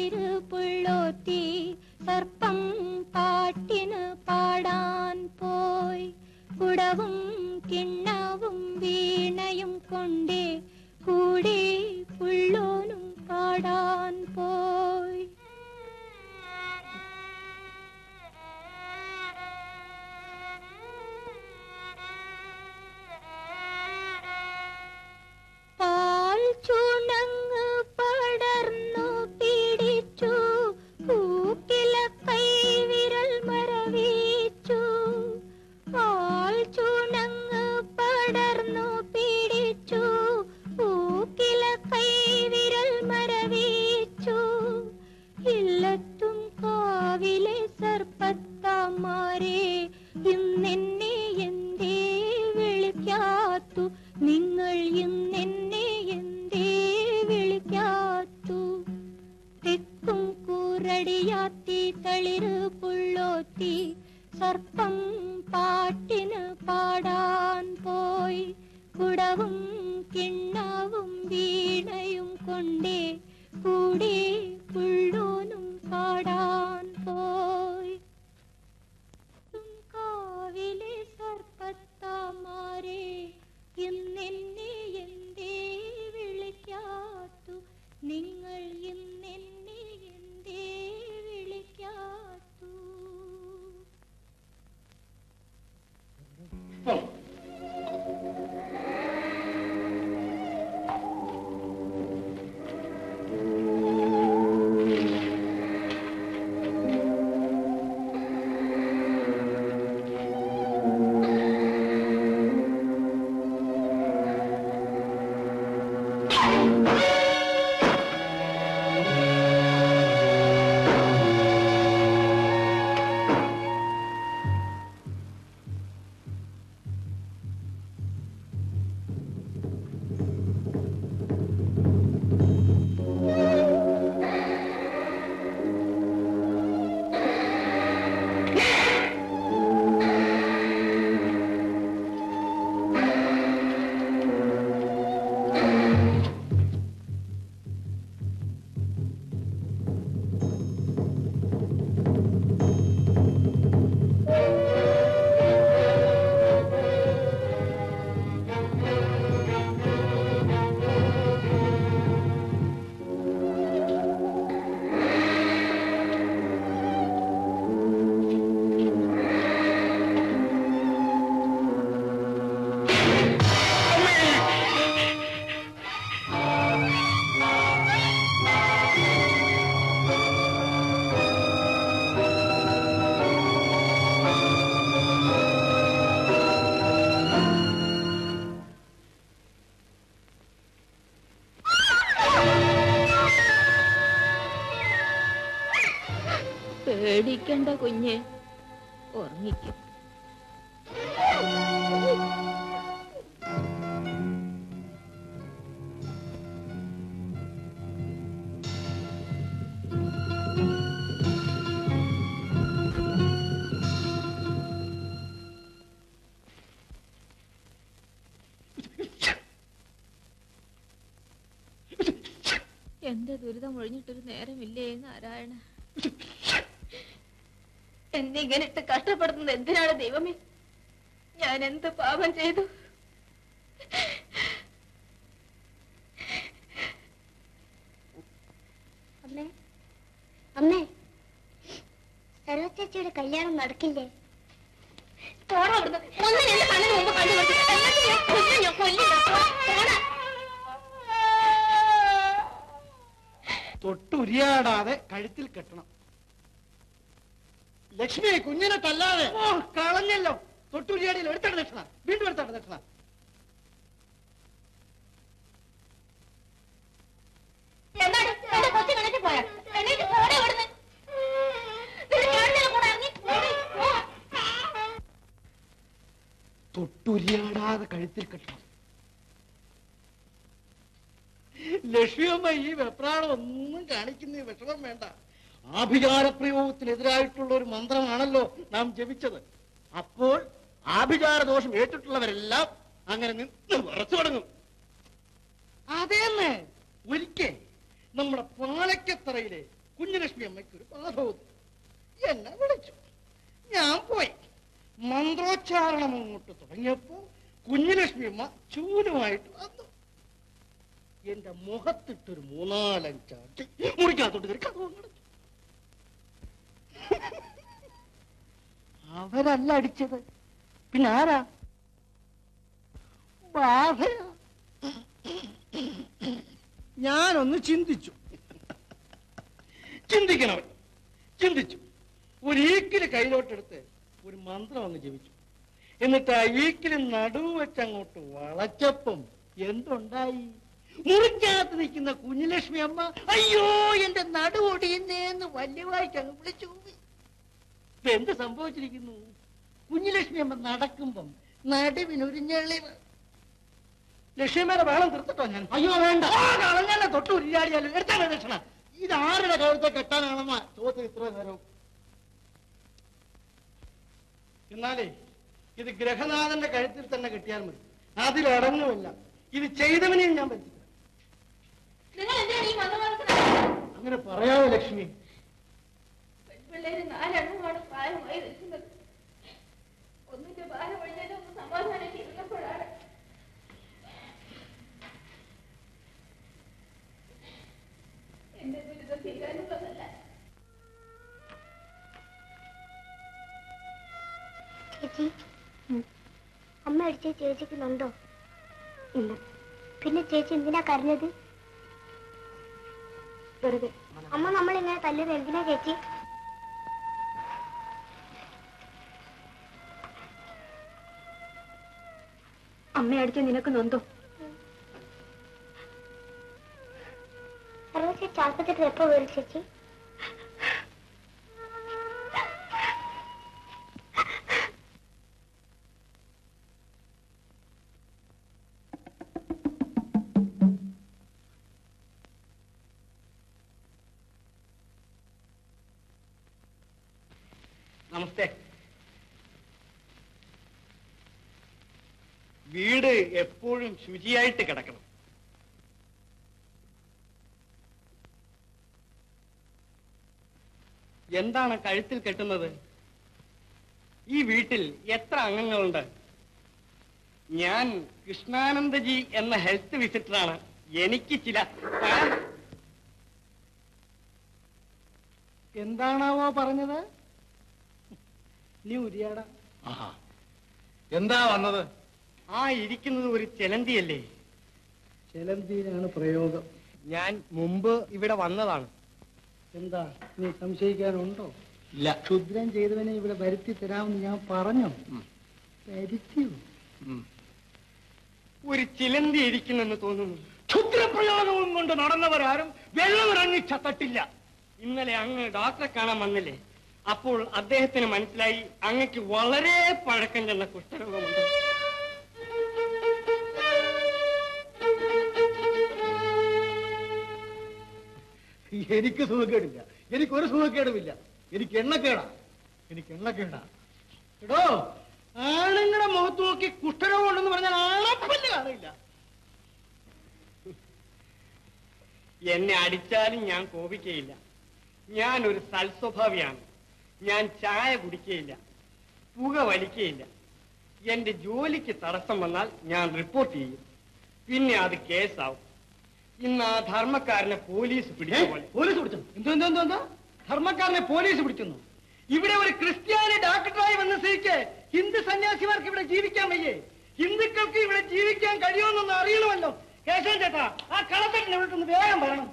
സർപ്പം പാട്ടിന് പാടാൻ പോ കുടവും കിണ്ണവും വീണയും കൊണ്ടേ കൂടെ പുള്ളോനും പാടാൻ പോയി. പാൽ ചുണങ്ങ് പടർന്നു പിടിച്ചു പൂക്കില കൈവിരൽ മരവിച്ചു. പാൽ ചുണങ്ങ് പടർന്നു പിടിച്ചു പൂക്കില കൈവിരൽ മരവിച്ചു. ഇല്ലത്തും കാവിലെ സർപ്പത്താമാരെ ഇന്നെന്നെ എന്തേ വിളിക്കാത്തു, നിങ്ങൾ ഇന്നെന്നെ എന്തേ വിളിക്കാത്തു. തെക്കും കൂറടിയാത്തി തളിര് പുള്ളോത്തി സർപ്പം പാട്ടിന് പാടാൻ പോയി. കുടവും കിണ്ണവും വീണയും കൊണ്ടേ കൂടെ പുള്ളോനും പാടാൻ പോയി. കാവിലെ സർപ്പത്താമാരെ ഇന്നെന്നെ എന്തേ വിളിക്കാത്തു, നിങ്ങൾ ഇന്നെന്നെ എന്തേ വിളിക്കാത്തു. പേടിക്കണ്ട കുഞ്ഞെ, ഉറങ്ങിക്കും. എന്റെ ദുരിതം ഒഴിഞ്ഞിട്ടൊരു നേരമില്ലേ നാരായണ. എന്നിങ്ങനെ ഇട്ട് കഷ്ടപ്പെടുന്നത് എന്തിനാണ് ദൈവമേ? ഞാൻ എന്ത് പാപം ചെയ്തു? അമ്മേ, അമ്മേ, സരോ ചേച്ചിയുടെ കല്യാണം നടക്കില്ലേ? തൊട്ടുരിയാടാതെ കഴുത്തിൽ കെട്ടണം. ലക്ഷ്മി കുഞ്ഞിനെ തല്ലാതെ. കളഞ്ഞല്ലോ. തൊട്ടുരിയാടിയിൽ എടുത്തട ദക്ഷണ, വീണ്ടും എടുത്തട ദക്ഷണ. തൊട്ടുരിയാടാതെ കഴുത്തിൽ കെട്ടണം. ലക്ഷ്മിയമ്മ ഈ വെപ്രാളം ഒന്നും കാണിക്കുന്ന വിഷമം വേണ്ട. ആഭിചാരപ്രയോഗത്തിനെതിരായിട്ടുള്ള ഒരു മന്ത്രമാണല്ലോ നാം ജപിച്ചത്. അപ്പോൾ ആഭിചാരദോഷം ഏറ്റിട്ടുള്ളവരെല്ലാം അങ്ങനെ നിന്ന് വിറച്ചു തുടങ്ങും. അതേന്നെ ഒരിക്കൽ നമ്മുടെ പാലക്കത്തറയിലെ കുഞ്ഞലക്ഷ്മി അമ്മയ്ക്ക് ഒരു ബാധ എന്നെ വിളിച്ചു. ഞാൻ പോയി. മന്ത്രം മന്ത്രോച്ചാരണം അങ്ങോട്ട് തുടങ്ങിയപ്പോ കുഞ്ഞുലക്ഷ്മി അമ്മ ചൂലുമായിട്ട് വന്നു. എന്റെ മുഖത്തിട്ടൊരു 3-4 അടി മുറിക്കകത്തോട്ട് കയറി കഥ നടന്നു. അവരല്ല അടിച്ചത്, പിന്നെ ആരാ? ബാധയാ. ഞാനൊന്ന് ചിന്തിച്ചു. ചിന്തിച്ചു. ഒരു ഈക്കില് കയ്യിലോട്ടെടുത്ത് ഒരു മന്ത്രം ഒന്ന് ജപിച്ചു. എന്നിട്ട് ആ ഈക്കില് നടുവ് വെച്ചങ്ങോട്ട് വളച്ചപ്പം എന്തുണ്ടായി? മുറിക്കകത്ത് നിൽക്കുന്ന കുഞ്ഞുലക്ഷ്മി അമ്മ അയ്യോ എന്റെ നടുവൊടിയുന്നേന്ന് വല്യവായിക്ക് അങ്ങ് വിളിച്ചു പോയി. ഇപ്പൊ എന്ത് സംഭവിച്ചിരിക്കുന്നു? കുഞ്ഞുലക്ഷ്മി അമ്മ നടക്കുമ്പം നടുവിനൊരു ഞെളിവ്. ലക്ഷ്മിയുടെ വേളം തീർത്തിട്ടോ ഞാൻ? അയ്യോ വേണ്ട, കളഞ്ഞാലെ തൊട്ട് ഉരിയാടിയാലും എടുത്താൽ ദക്ഷിണ. ഇത് ആരുടെ കഴുത്തെ കെട്ടാനാണെന്ന ചോദ്യം ഇത്ര നേരം. എന്നാലേ ഇത് ഗ്രഹനാഥന്റെ കഴുത്തിൽ തന്നെ കെട്ടിയാൽ മതി, അതിലടങ്ങുമില്ല. ഇത് ചെയ്തവനെയും ഞാൻ പറ്റില്ല. അങ്ങനെ പറയാവോ ലക്ഷ്മി? പെൺപിള്ളേര് 4 എണ്ണമാണ് പ്രായമായി നിൽക്കുന്നത്. ഒന്നിന്റെ ഭാരം ഒഴിഞ്ഞാലും ഒന്ന് സമാധാനം ഇരുന്നപ്പോഴാണ് എന്റെ ദുരിതം തീരാനുള്ളതല്ല. ചേച്ചി, അമ്മ അടിച്ച ചേച്ചിക്കുന്നുണ്ടോ? ഇല്ല. പിന്നെ ചേച്ചി എന്തിനാ കരഞ്ഞത്? വെറുതെ. അമ്മ നമ്മളിങ്ങനെ തല്ലിയത് എന്തിനാ ചേച്ചി? അമ്മ അടിച്ച നിനക്ക് നൊന്തോ? ചേച്ചി ആസ്പത്രിയിൽ എപ്പോ വരും ചേച്ചി? നമസ്തേ. വീട് എപ്പോഴും ശുചിയായിട്ട് കിടക്കണം. എന്താണ് കഴുത്തിൽ കെട്ടുന്നത്? ഈ വീട്ടിൽ എത്ര അംഗങ്ങളുണ്ട്? ഞാൻ കൃഷ്ണാനന്ദജി എന്ന ഹെൽത്ത് വിസിറ്ററാണ്. എനിക്ക് ചില എന്താണാവോ പറഞ്ഞത്? നീ ഉരിയാട. എന്താ വന്നത്? ആ ഇരിക്കുന്നത് ഒരു ചെലന്തിയല്ലേ? ചെലന്തിയിലാണ് പ്രയോഗം. ഞാൻ മുമ്പ് ഇവിടെ വന്നതാണ്. എന്താ നീ സംശയിക്കാനുണ്ടോ? ഇല്ല. ക്ഷുദ്രം ചെയ്തവനെ ഇവിടെ വരുത്തി തരാമെന്ന് ഞാൻ പറഞ്ഞോ? വരുത്തിയോ? ഒരു ചിലന്തി ഇരിക്കുന്നെന്ന് തോന്നുന്നു. ക്ഷുദ്രപ്രയോഗവും കൊണ്ട് നടന്നവരാരും വെള്ളമിറങ്ങി ചത്തട്ടില്ല. ഇന്നലെ അങ്ങ് ഡോക്ടറെ കാണാൻ വന്നില്ലേ? അപ്പോൾ അദ്ദേഹത്തിന് മനസ്സിലായി അങ്ങക്ക് വളരെ പഴക്കം ചെന്ന കുഷ്ഠരോഗമുണ്ട്. എനിക്ക് സുഖക്കേടില്ല, എനിക്കൊരു സുഖക്കേടുമില്ല. എനിക്ക് എണ്ണക്കേടാ. എടോ, ആണുങ്ങളുടെ മുഖത്ത് നോക്കി കുഷ്ഠരോഗം ഉണ്ടെന്ന് പറഞ്ഞാൽ ആണപ്പല്ല് കാണില്ല. എന്നെ അടിച്ചാലും ഞാൻ കോപിക്കയില്ല. ഞാൻ ഒരു സൽസ്വഭാവിയാണ്. ഞാൻ ചായ കുടിക്കുകയില്ല, പുക വലിക്കുകയില്ല. എന്റെ ജോലിക്ക് തടസ്സം വന്നാൽ ഞാൻ റിപ്പോർട്ട് ചെയ്യും. പിന്നെ അത് കേസാവും. ഇന്ന് ആ ധർമ്മക്കാരനെ പോലീസ് പിടിച്ചു. പോലീസ് പിടിച്ചു? എന്തോ ധർമ്മക്കാരനെ പോലീസ് പിടിക്കുന്നു? ഇവിടെ ഒരു ക്രിസ്ത്യാനി ഡോക്ടറായി വന്ന സ്ഥിതിക്ക് ഹിന്ദു സന്യാസിമാർക്ക് ഇവിടെ ജീവിക്കാൻ വയ്യേ? ഹിന്ദുക്കൾക്ക് ഇവിടെ ജീവിക്കാൻ കഴിയുമെന്നൊന്ന് അറിയണമല്ലോ. കേശവൻ ചേട്ടാ, ആ കളപ്പറ്റിനെ വിളിട്ടൊന്ന് വേഗം പറയണം.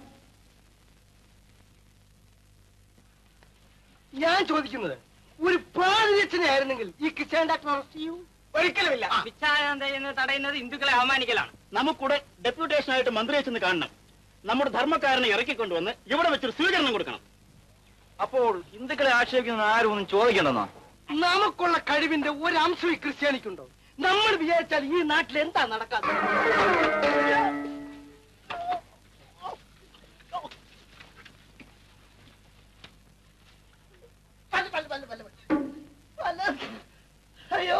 ഞാൻ ചോദിക്കുന്നത്, ഒരു പാതിരക്ഷനെ ആയിരുന്നെങ്കിൽ ഈ ക്രിസ്ത്യാനി ഡോക്ടർ അറസ്റ്റ് ചെയ്യൂ? ഒരിക്കലുമില്ല. ഭിക്ഷാടനം തടയുന്നത് ഹിന്ദുക്കളെ അവമാനിക്കലാണ്. നമുക്കൂടെ ഡെപ്യൂട്ടേഷനായിട്ട് മന്ത്രിയെ ചെന്ന് കാണണം. നമ്മുടെ ധർമ്മക്കാരനെ ഇറക്കിക്കൊണ്ടുവന്ന് ഇവിടെ വെച്ചൊരു സ്വീകരണം കൊടുക്കണം. അപ്പോൾ ഹിന്ദുക്കളെ ആക്ഷേപിക്കുന്ന ആരും ഒന്നും ചോദിക്കണ്ടെന്നാ? നമുക്കുള്ള കഴിവിന്റെ ഒരു അംശം ഈ ക്രിസ്ത്യാനിക്കുണ്ടോ? നമ്മൾ വിചാരിച്ചാൽ ഈ നാട്ടിൽ എന്താ നടക്കാത്തത്? അയ്യോ,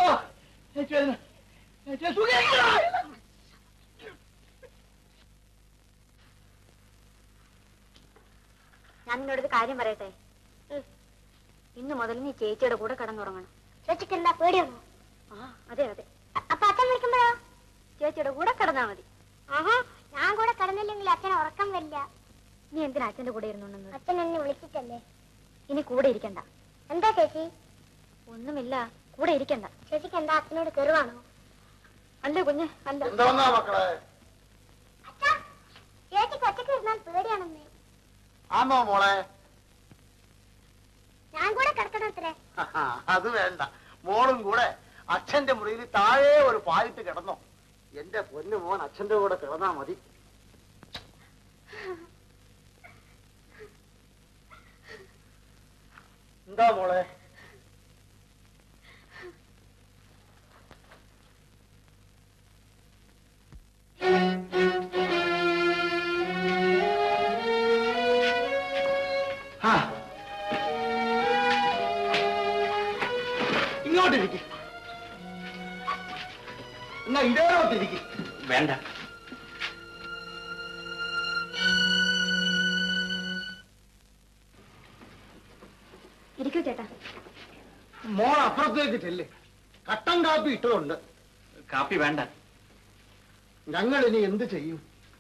ഞാൻ നിന്നോടൊരു കാര്യം പറയട്ടെ. ഇന്ന് മുതൽ നീ ചേച്ചിയുടെ കൂടെ കിടന്നുറങ്ങണം. ചേച്ചിക്ക് എന്താ പേടിയാണോ? അതെ അതെ. അപ്പൊ അച്ഛൻ വിളിക്കുമ്പോഴോ? ചേച്ചിയുടെ കൂടെ കിടന്നാ മതി. ആഹാ, ഞാൻ കൂടെ കിടന്നില്ലെങ്കിൽ അച്ഛൻ ഉറക്കം വരില്ല. നീ എന്തിനാ അച്ഛന്റെ കൂടെ ഇരുന്നുണ്ടെന്ന്? അച്ഛൻ എന്നെ വിളിച്ചിട്ടല്ലേ. ഇനി കൂടെ ഇരിക്കണ്ട. എന്താ ചേച്ചി? ഒന്നുമില്ല, കൂടെ ഇരിക്കണ്ട. ചേച്ചിക്ക് എന്താ അച്ഛനോട് കെറുവാണോ? അല്ല കുഞ്ഞെ, അല്ല. എന്താ മക്കളെ? അച്ഛാ, ചേച്ചിക്ക് ഒറ്റയ്ക്ക് ഇരുന്നാൽ പേടിയാണെന്നേ. ആണോ മോളെ? ഞാൻ കൂടെ കിടക്കണം അത്രേ. അത് വേണ്ട, മോളും കൂടെ അച്ഛന്റെ മുറിയിൽ താഴെ ഒരു പായിട്ട് കിടന്നോ. എന്റെ പൊന്നു മോൻ അച്ഛന്റെ കൂടെ കിടന്നാ മതി. എന്താ മോളെ? ഇങ്ങോട്ടിരിക്കും. എന്നാ ഇടോട്ടിരിക്കും. വേണ്ട. ഇരിക്കൂ ചേട്ടാ. മോൾ അപ്പുറത്തേക്ക് ചെല്ല്. കട്ടൻ കാപ്പി ഇട്ടതുണ്ട്. കാപ്പി വേണ്ട. ഞങ്ങൾ ഇനി എന്ത് ചെയ്യും?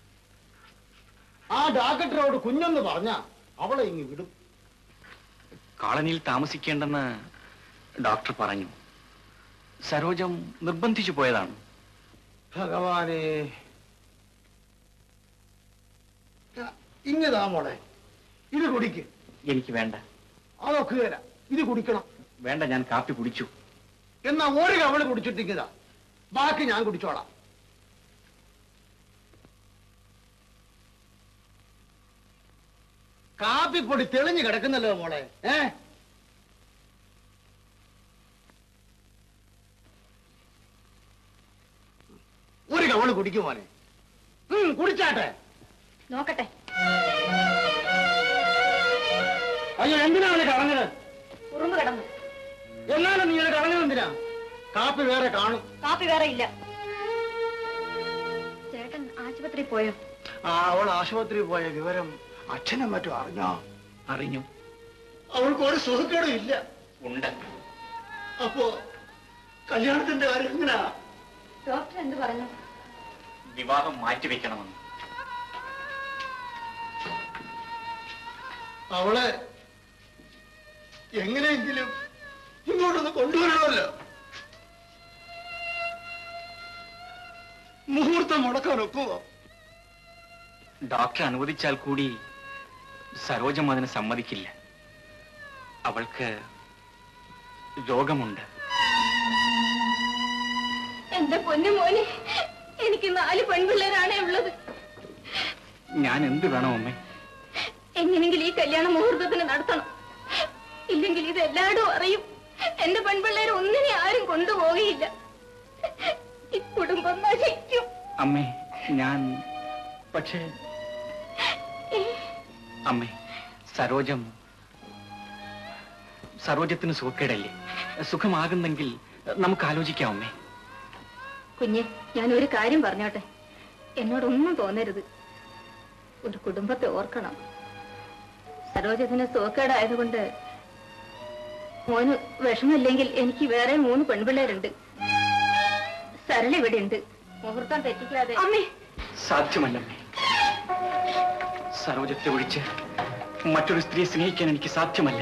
ആ ഡാക്ടറോട് കുഞ്ഞെന്ന് പറഞ്ഞാ അവളെ ഇങ്ങ് വിടും. കോളനിയിൽ താമസിക്കേണ്ടെന്ന് ഡോക്ടർ പറഞ്ഞു. സരോജം നിർബന്ധിച്ചു പോയതാണ്. ഭഗവാനെ, ഇങ്ങതാ മോളെ, ഇത് കുടിക്ക്. എനിക്ക് വേണ്ട. അതൊക്കെ തരാം, ഇത് കുടിക്കണം. വേണ്ട, ഞാൻ കാപ്പി കുടിച്ചു. എന്നാ ഒരു കവള് കുടിച്ചിട്ടിങ്ങതാ, ബാക്കി ഞാൻ കുടിച്ചോളാം. കാപ്പിപ്പൊടി തെളിഞ്ഞു കിടക്കുന്നല്ലോ മോളെ. ഒരു കവള് കുടിക്കും മോനെ. കുടിച്ചാട്ടെ. നോക്കട്ടെ. അയ്യോ, എന്തിനാണ് കളഞ്ഞത്? ഉറുമ്പ് കിടന്നു. എന്നാലും നീ കളഞ്ഞത് എന്തിനാ? കാപ്പി വേറെ കാണും. കാപ്പി വേറെ ഇല്ല. ചേട്ടൻ ആശുപത്രി പോയോ? അവൾ ആശുപത്രി പോയ വിവരം അച്ഛനും മറ്റും അറിഞ്ഞോ? അറിഞ്ഞു. അവൾക്ക് ഒരു സുഖക്കേടും ഇല്ല. ഉണ്ട്. അപ്പോ കല്യാണത്തിന്റെ കാര്യം എങ്ങനാ? ഡോക്ടർ എന്ത് പറഞ്ഞു? വിവാഹം മാറ്റിവെക്കണമെന്ന്. അവളെ എങ്ങനെയെങ്കിലും ഇങ്ങോട്ടൊന്ന് കൊണ്ടുവരണമല്ലോ. മുഹൂർത്തം മുടക്കാൻ ഒക്കുമോ? ഡോക്ടർ അനുവദിച്ചാൽ കൂടി സരോജം അതിന് സമ്മതിക്കില്ല. അവൾക്ക് രോഗമുണ്ട്. എന്റെ പൊന്നു മോനെ, എനിക്ക് 4 പെൺപിള്ളേരാണേ ഉള്ളത്. ഞാൻ എന്ത് വേണം അമ്മേ? എങ്ങനെങ്കിലും ഈ കല്യാണ മുഹൂർത്തത്തിന് നടത്തണം. ഇല്ലെങ്കിൽ ഇത് എല്ലായിടും അറിയും. എന്റെ പെൺപിള്ളേർ ഒന്നിനെ ആരും കൊണ്ടുപോകുകയില്ല. ഈ കുടുംബം നശിക്കും. അമ്മേ, ഞാൻ പക്ഷേ അമ്മേ, സരോജത്തിന് സുഖക്കേടല്ലേ? സുഖമാകുന്നെങ്കിൽ നമുക്ക് ആലോചിക്കാം അമ്മേ. കുഞ്ഞെ, ഞാൻ ഒരു കാര്യം പറഞ്ഞോട്ടെ. എന്നോടൊന്നും തോന്നരുത്. ഒരു കുടുംബത്തെ ഓർക്കണം. സരോജത്തിന് സുഖക്കേടായതുകൊണ്ട് മോന് വിഷമില്ലെങ്കിൽ എനിക്ക് വേറെ 3 പെൺപിള്ളേരുണ്ട്. സരള ഇവിടെ ഉണ്ട്. മുഹൂർത്തം തെറ്റിക്കാതെ. അമ്മേ, സാധ്യമല്ലമ്മേ. സരോജത്തെ ഒഴിച്ച് മറ്റൊരു സ്ത്രീയെ സ്നേഹിക്കാൻ എനിക്ക് സാധ്യമല്ല.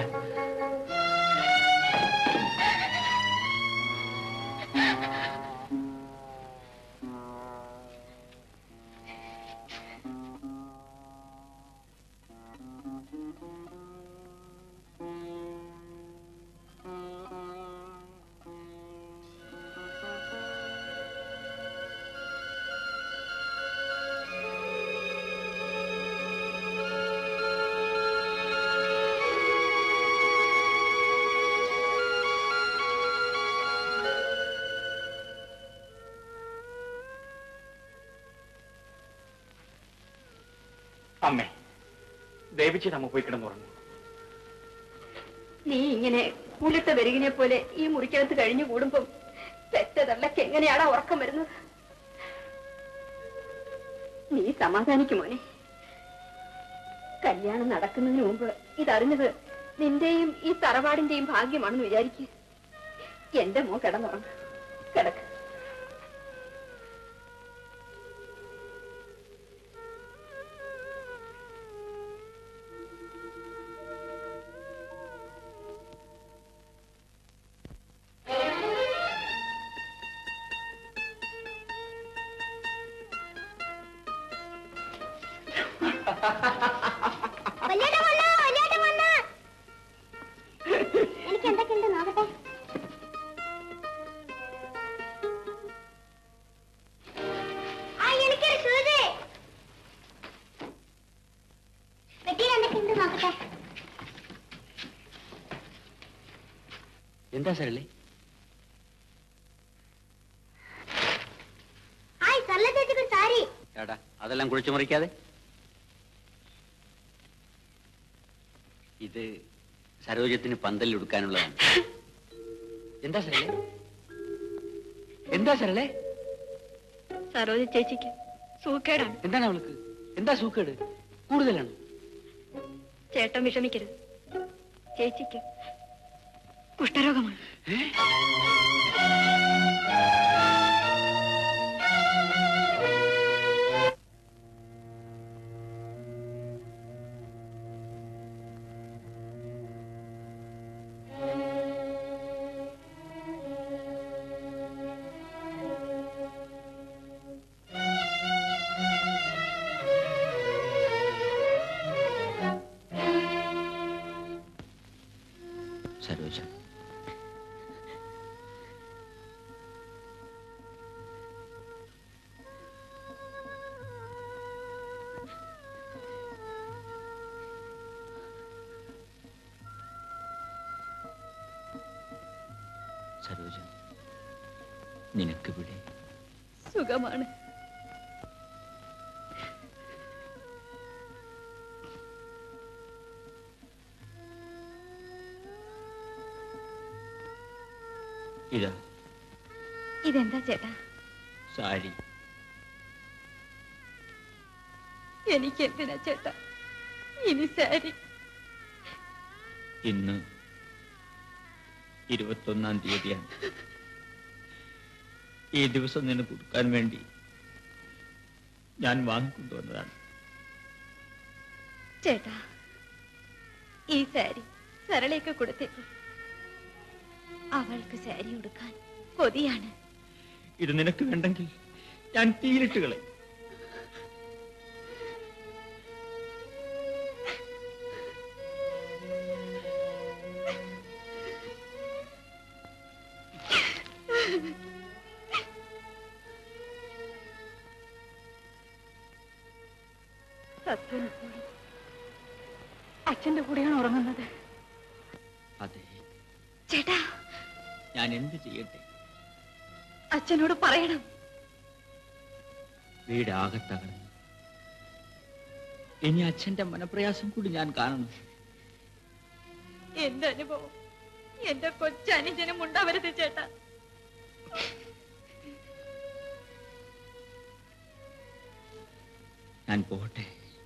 അമ്മേ, ദയവിച്ച് നമ്മ പോയി കിടന്നുറങ്ങും. നീ ഇങ്ങനെ കൂലിട്ട വെരുകിനെ പോലെ ഈ മുറിക്കകത്ത് കഴിഞ്ഞു കൂടുമ്പം പെറ്റതള്ളക്ക് എങ്ങനെയാണ് ഉറക്കം വരുന്നത്? നീ സമാധാനിക്കും മോനെ. കല്യാണം നടക്കുന്നതിന് മുമ്പ് ഇതറിഞ്ഞത് നിന്റെയും ഈ തറവാടിന്റെയും ഭാഗ്യമാണെന്ന് വിചാരിക്കുക. എന്റെ മോൻ കിടന്നുറങ്ങ. കിടക്ക്. എനിക്ക് എന്തൊക്കെയുണ്ട് നോക്കട്ടെ. എനിക്കൊരു സൂചി. വെട്ടിയിൽ എന്തൊക്കെയുണ്ട് നോക്കട്ടെ. എന്താ സരളി? ഹായ്, സർല ചേച്ചിക്ക് സാരി. ചേട്ടാ, അതെല്ലാം കുഴിച്ചു മറിക്കാതെ. ഇത് സരോജത്തിന് പന്തലിൽ ഉടുക്കാനുള്ളതാണ്. എന്താ സരളെ? എന്താ സരളെ? സരോജ ചേച്ചിക്ക് സൂക്കേടാണ്. എന്താണ് അവൾക്ക്? എന്താ സൂക്കേട്? കൂടുതലാണ്. ചേട്ടൻ വിഷമിക്കരുത്. ചേച്ചിക്ക് കുഷ്ഠരോഗമാണ്. സരോജ, സരോജ, നിനക്കിവിടെ സുഖമാണ്. ഇതാ ഇതെന്താ ചേട്ടാ? സാരി. എനിക്ക് എന്തിനാ ചേട്ടാ ഇനി സാരി? ഇന്ന് 21-ാം തീയതിയാണ്. ഈ ദിവസം നിനക്ക് കൊടുക്കാൻ വേണ്ടി ഞാൻ വാങ്ങിക്കൊണ്ടുവന്നതാണ്. ചേട്ടാ, ഈ സാരി സരളയൊക്കെ കൊടുത്തേക്കും. അവൾക്ക് സാരി ഉടുക്കാൻ കൊതിയാണ്. ഇത് നിനക്ക് വേണ്ടെങ്കിൽ ഞാൻ തീയിലിട്ട് കളയും. സത്യം അച്ഛന്റെ കൂടെയാണ് ഉറങ്ങുന്നത്. അതെ. ചേട്ടാ, ഞാൻ എന്ത് ചെയ്യട്ടെ? അച്ഛനോട് പറയണം. വീടാകെ തകർന്നു. ഇനി അച്ഛന്റെ മനപ്രയാസം കൂടി ഞാൻ കാണണം. എന്റെ അനുഭവം എന്റെ കൊച്ചനുജനും ഉണ്ടാവരുത് ചേട്ടാ. ഞാൻ പോട്ടെ.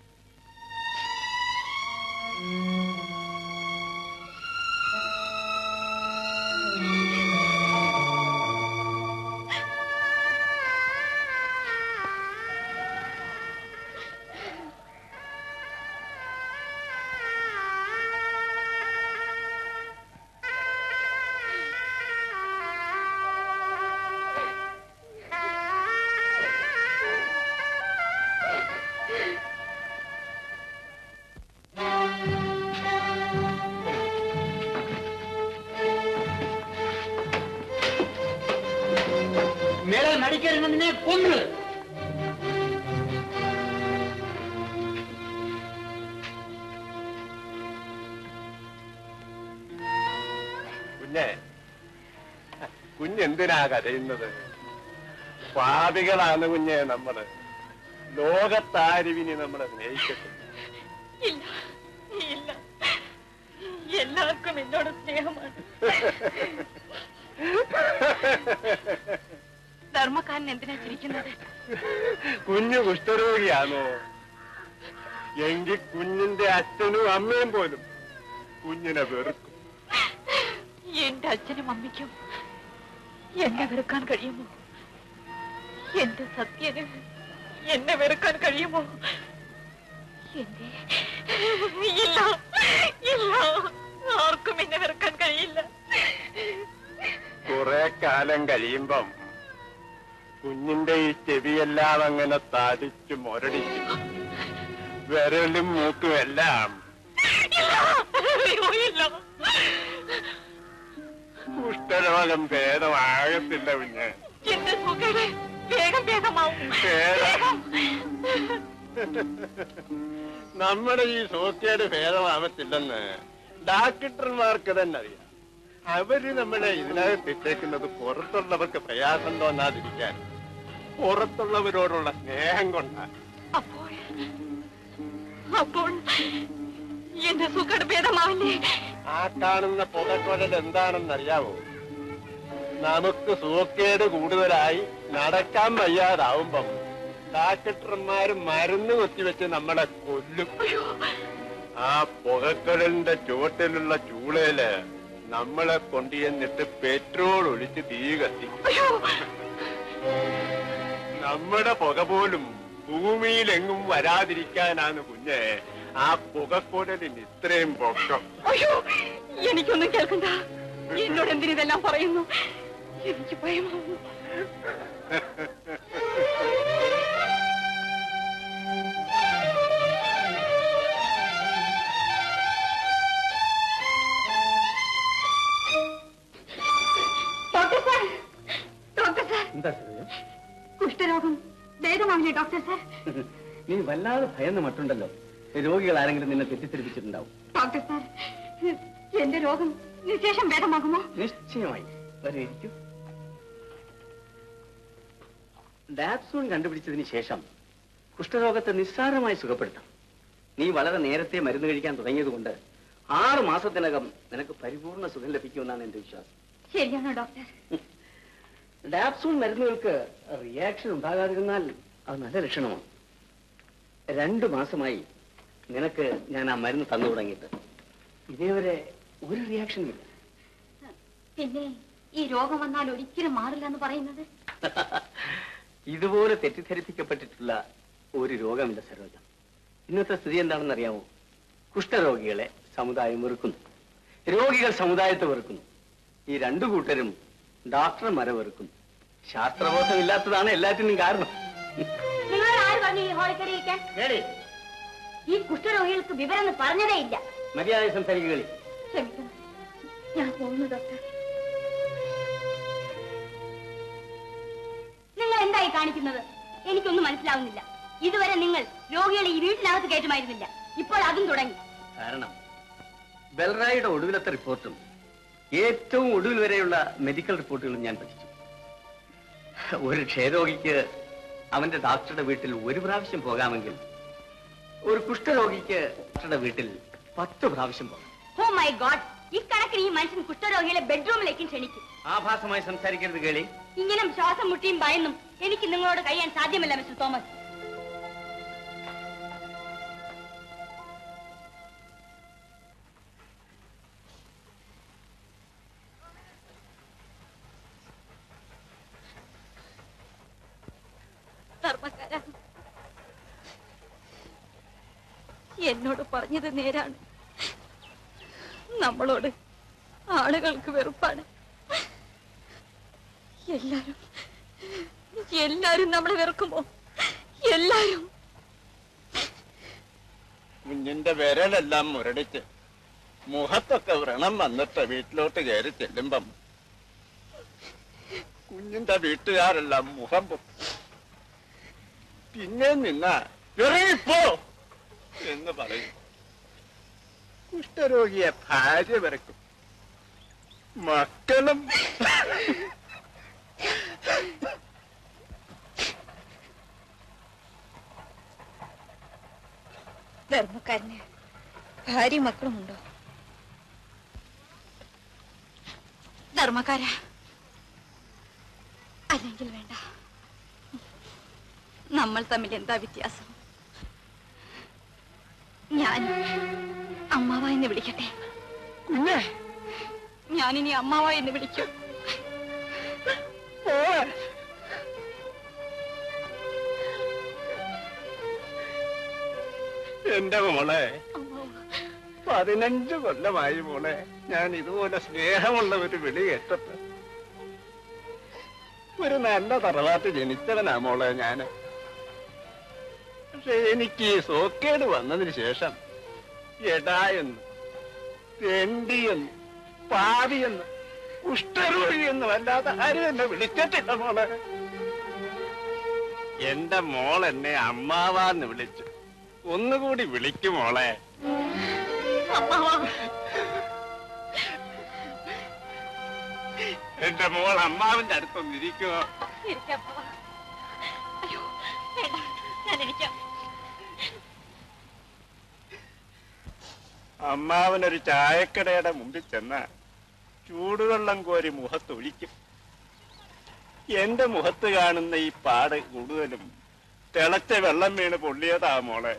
മേലെ നടിക്കരുന്നതിനെ കൊന്നു. കുഞ്ഞെന്തിനാ കരയുന്നത്? പാപികളാണ് കുഞ്ഞെ നമ്മള്. ലോകത്താരിവിനി നമ്മളെ സ്നേഹിക്കട്ടെ. ഇല്ല ഇല്ല, എല്ലാവർക്കും എന്നോട് സ്നേഹമാണ്. ധർമ്മക്കാരൻ എന്തിനാ ചിരിക്കുന്നത്? കുഞ്ഞു കുഷ്ഠരോഗിയാണോ? എങ്കിൽ കുഞ്ഞിന്റെ അച്ഛനും അമ്മയും പോലും കുഞ്ഞിനെ വെറുക്കും. എന്റെ അച്ഛനും അമ്മയ്ക്കും എന്നെ വെറുക്കാൻ കഴിയുമോ? എന്റെ സത്യന് എന്നെ വെറുക്കാൻ കഴിയുമോ? എന്നെ ഇല്ല, ഇല്ല, ആർക്കും എന്നെ വെറുക്കാൻ കഴിയില്ല. കുറെ കാലം കഴിയുമ്പം കുഞ്ഞിന്റെ ഈ ചെവിയെല്ലാം അങ്ങനെ താടിച്ചു മുരടിച്ചു, വിരലും മൂക്കും എല്ലാം കുഷ്ഠരോഗം ഭേദമാകത്തില്ല. കുഞ്ഞ് എന്റെ സുഖരെ വേഗം ഭേദമാവും. നമ്മുടെ ഈ സോക്കേട് ഭേദമാവത്തില്ലെന്ന് ഡാക്ടർമാർക്ക് തന്നെ അറിയാം. അവര് നമ്മളെ ഇതിനകത്ത് ഇട്ടേക്കുന്നത് പുറത്തുള്ളവർക്ക് പ്രയാസം തോന്നാതിരിക്കാൻ, പുറത്തുള്ളവരോടുള്ള സ്നേഹം കൊണ്ടാണ്. അപ്പോൾ എന്റെ സുഖട് ഭേദമാവില്ലേ? ആ കാണുന്ന പുകക്കുഴൽ എന്താണെന്നറിയാവോ? നമുക്ക് സൂക്കേട് കൂടുതലായി നടക്കാൻ വയ്യാതാവുമ്പം ഡാക്ടർമാര് മരുന്ന് കുത്തിവെച്ച് നമ്മളെ കൊല്ലും. ആ പുകക്കുഴലിന്റെ ചുവട്ടിലുള്ള ചൂളയില് നമ്മളെ കൊണ്ടുചെന്നിട്ട് പെട്രോൾ ഒഴിച്ച് തീ കത്തിക്കും. നമ്മുടെ പുക പോലും ഭൂമിയിലെങ്ങും വരാതിരിക്കാനാണ് കുഞ്ഞെ ആ പുകക്കുഴലിന് ഇത്രയും പൊക്കം. എനിക്കൊന്നും കേൾക്കണ്ട. എന്നോട് എന്തിനിതെല്ലാം പറയുന്നു? എനിക്ക് ഭയമാവുന്നു. എന്താ സരോജ? കുഷ്ഠരോഗം ഭേദമാവില്ലേ ഡോക്ടർ സാർ? നീ വല്ലാതെ ഭയന്ന് മട്ടുണ്ടല്ലോ. രോഗികൾ ആരെങ്കിലും നിന്നെ തെറ്റിദ്ധരിപ്പിച്ചിട്ടുണ്ടാവും. ഡോക്ടർ സാർ, എന്റെ രോഗം നിശേഷം ഭേദമാകുമോ? നിശ്ചയമായി. വരൂ. ഡാപ്സൂൺ കണ്ടുപിടിച്ചതിന് ശേഷം കുഷ്ഠരോഗത്തെ നിസ്സാരമായി സുഖപ്പെടുത്താം. നീ വളരെ നേരത്തെ മരുന്ന് കഴിക്കാൻ തുടങ്ങിയതുകൊണ്ട് 6 മാസത്തിനകം നിനക്ക് പരിപൂർണ സുഖം ലഭിക്കുമെന്നാണ് എന്റെ വിശ്വാസം. ശരിയാണോ ഡോക്ടർ? ഡാപ്സൂൺ മരുന്നുകൾക്ക് റിയാക്ഷൻ ഉണ്ടാകാതിരുന്നാൽ അത് നല്ല ലക്ഷണമാണ്. 2 മാസമായി നിനക്ക് ഞാൻ ആ മരുന്ന് തന്നു തുടങ്ങിയിട്ട് ഇതേവരെ ഒരു റിയാക്ഷനും ഇല്ല. പിന്നെ ഈ രോഗം വന്നാൽ ഒരിക്കലും മാറില്ല എന്ന് പറയുന്നത്? ഇതുപോലെ തെറ്റിദ്ധരിപ്പിക്കപ്പെട്ടിട്ടുള്ള ഒരു രോഗമില്ല സരോജ. ഇന്നത്തെ സ്ഥിതി എന്താണെന്ന് അറിയാമോ? കുഷ്ഠരോഗികളെ സമുദായം വെറുക്കുന്നു, രോഗികൾ സമുദായത്തെ വെറുക്കുന്നു. ഈ 2 കൂട്ടരും ഡോക്ടർമാരെ വെറുക്കുന്നു. ശാസ്ത്രബോധമില്ലാത്തതാണ് എല്ലാറ്റിനും കാരണം. നിങ്ങളോട് ആര് പറഞ്ഞു ഈ ഹോളിൽ കയറിയിരിക്കാൻ? ഈ കുഷ്ഠരോഗികൾക്ക് വിവരം പറഞ്ഞതേ ഇല്ല. മര്യാദ സംസാരിക്കുക. ക്ഷമിക്കണം, ഞാൻ പോകുന്നു ഡോക്ടർ. നിങ്ങൾ എന്തായി കാണിക്കുന്നത്? എനിക്കൊന്നും മനസ്സിലാവുന്നില്ല. ഇതുവരെ നിങ്ങൾ രോഗികളെ ഈ വീട്ടിനകത്ത് കയറ്റുമായിരുന്നില്ല, ഇപ്പോൾ അതും തുടങ്ങി. കാരണം ബൽറായിയുടെ ഒടുവിലത്തെ റിപ്പോർട്ടും ഏറ്റവും ഒടുവിൽ വരെയുള്ള മെഡിക്കൽ റിപ്പോർട്ടുകളും ഞാൻ പഠിച്ചു. ഒരു ക്ഷയരോഗിക്ക് അവന്റെ ഡോക്ടറുടെ വീട്ടിൽ 1 പ്രാവശ്യം പോകാമെങ്കിൽ ഒരു കുഷ്ഠരോഗിക്ക് ഡോക്ടറുടെ വീട്ടിൽ 10 പ്രാവശ്യം പോകാം. ഓ മൈ ഗോഡ്, ഇക്കണക്കിന് ഈ മനുഷ്യൻ കുഷ്ഠരോഗികളെ ബെഡ്റൂമിലേക്കും ക്ഷണിക്കും. ആഭാസമായി സംസാരിക്കരുത് കേളി. ഇങ്ങനെ ശ്വാസം മുട്ടിയും ഭയന്നും എനിക്ക് നിങ്ങളോട് കഴിയാൻ സാധ്യമല്ല മിസ്റ്റർ തോമസ്. ധർമ്മക്കാരാ, എന്നോട് പറഞ്ഞത് നേരാണ്. നമ്മളോട് ആളുകൾക്ക് വെറുപ്പാണ്. എല്ലാരും നമ്മളെ വെറുക്കുമോ? എല്ലാരും. കുഞ്ഞിന്റെ വിരലെല്ലാം മുരടിച്ച് മുഖത്തൊക്കെ വ്രണം വന്നിട്ട് വീട്ടിലോട്ട് കയറി ചെല്ലുമ്പം കുഞ്ഞിന്റെ വീട്ടുകാരെല്ലാം മുഖം പിന്നെ നിന്ന എറിയിപ്പോ എന്ന് പറയും. കുഷ്ഠരോഗിയെ ഭാര്യ വരക്കും, മക്കളും. ധർമ്മക്കാരന് ഭാര്യ മക്കളുമുണ്ടോ? ധർമ്മക്കാര, അല്ലെങ്കിൽ വേണ്ട. നമ്മൾ തമ്മിൽ എന്താ വ്യത്യാസം? ഞാൻ അമ്മാവ എന്ന് വിളിക്കട്ടെ? ഞാനിനി അമ്മാവ എന്ന് വിളിക്കും. എന്റെ മോളെ 15 കൊല്ലമായി മോളെ ഞാൻ ഇതുപോലെ സ്നേഹമുള്ള ഒരു വിളി കേട്ടത്. ഒരു നല്ല തറവാട്ട് ജനിച്ചവനാ മോളെ ഞാന്. പക്ഷെ എനിക്ക് ഈ സോക്കേട് വന്നതിന് ശേഷം എടായെന്ന്, തെണ്ടിയെന്ന്, പാവിയെന്ന്, കുഷ്ഠരോഗിയെന്ന് അല്ലാതെ ആരും എന്നെ വിളിച്ചിട്ടില്ല മോളെ. എന്റെ മോൾ എന്നെ അമ്മാവാന്ന് വിളിച്ചു. ഒന്നുകൂടി വിളിക്കും മോളെ. എന്റെ മോൾ അമ്മാവിന്റെ അടുത്തൊന്നിരിക്കുമോ? അമ്മാവനൊരു ചായക്കടയുടെ മുമ്പിൽ ചെന്ന ചൂടുവെള്ളം കോരി മുഖത്തൊഴിക്കും. എന്റെ മുഖത്ത് കാണുന്ന ഈ പാട് കൂടുതലും തിളച്ച വെള്ളം വീണ് പൊള്ളിയതാ മോളെ.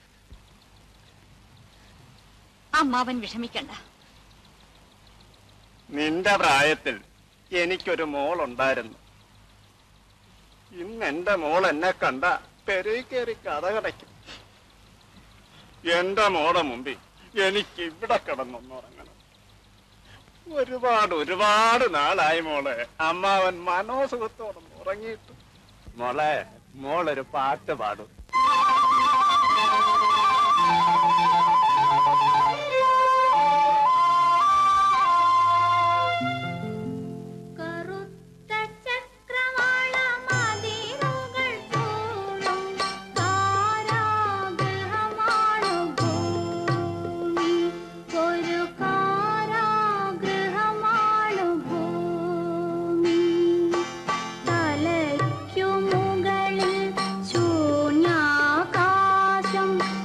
അമ്മാവൻ വിഷമിക്കണ്ട. നിന്റെ പ്രായത്തിൽ എനിക്കൊരു മോളുണ്ടായിരുന്നു. ഇന്ന് എന്റെ മോൾ എന്നെ കണ്ട പെരയിൽ കയറി കഥ കടയ്ക്കും. എന്റെ മോളെ മുമ്പിൽ എനിക്ക് ഇവിടെ കിടന്നൊന്നുറങ്ങണം. ഒരുപാട് നാളായി മോളെ അമ്മാവൻ മനോസുഖത്തോടെ ഉറങ്ങിയിട്ട്. മോളെ മോളൊരു പാട്ട് പാടും. ശൂന്യാകാശം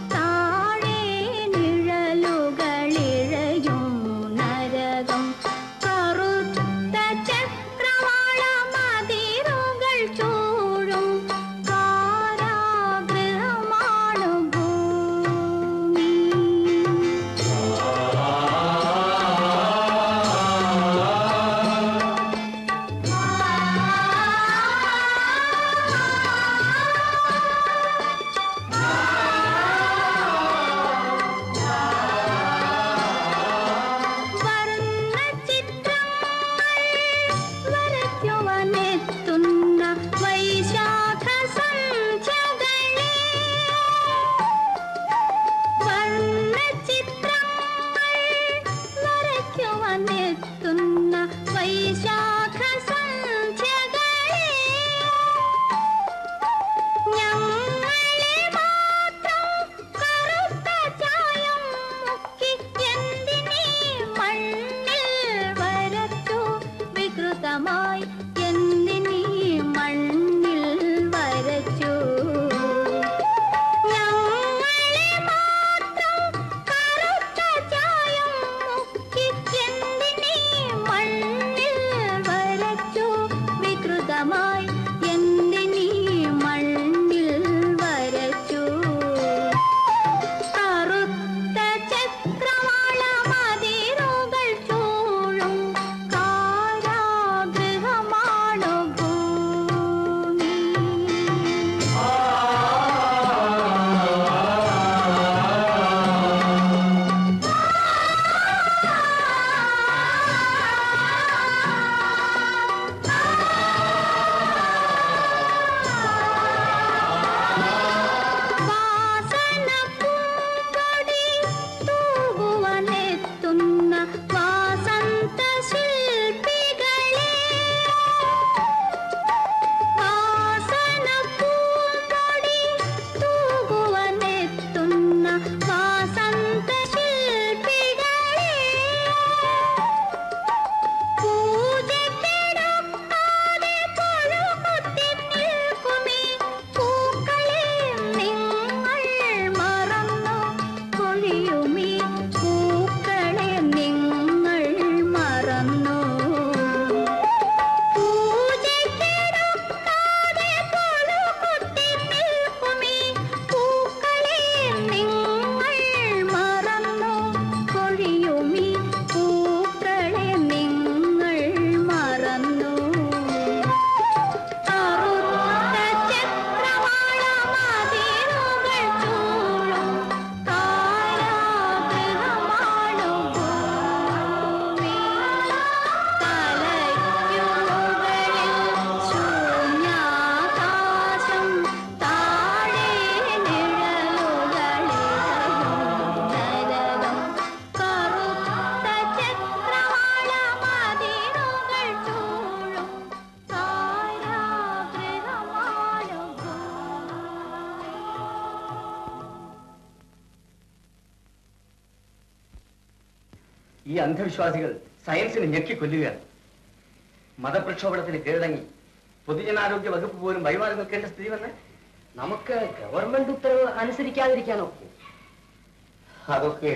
ഈ അന്ധവിശ്വാസികൾ സയൻസിനെ ഞെക്കിക്കൊല്ലുകയാണ്. മതപ്രക്ഷോഭത്തിന് കീഴടങ്ങി പൊതുജനാരോഗ്യ വകുപ്പ് പോലും വഴിമാറി നിൽക്കേണ്ട സ്ഥിതി വന്ന് നമുക്ക് ഗവൺമെന്റ് ഉത്തരവ് അനുസരിക്കാതിരിക്കാനോ? അതൊക്കെ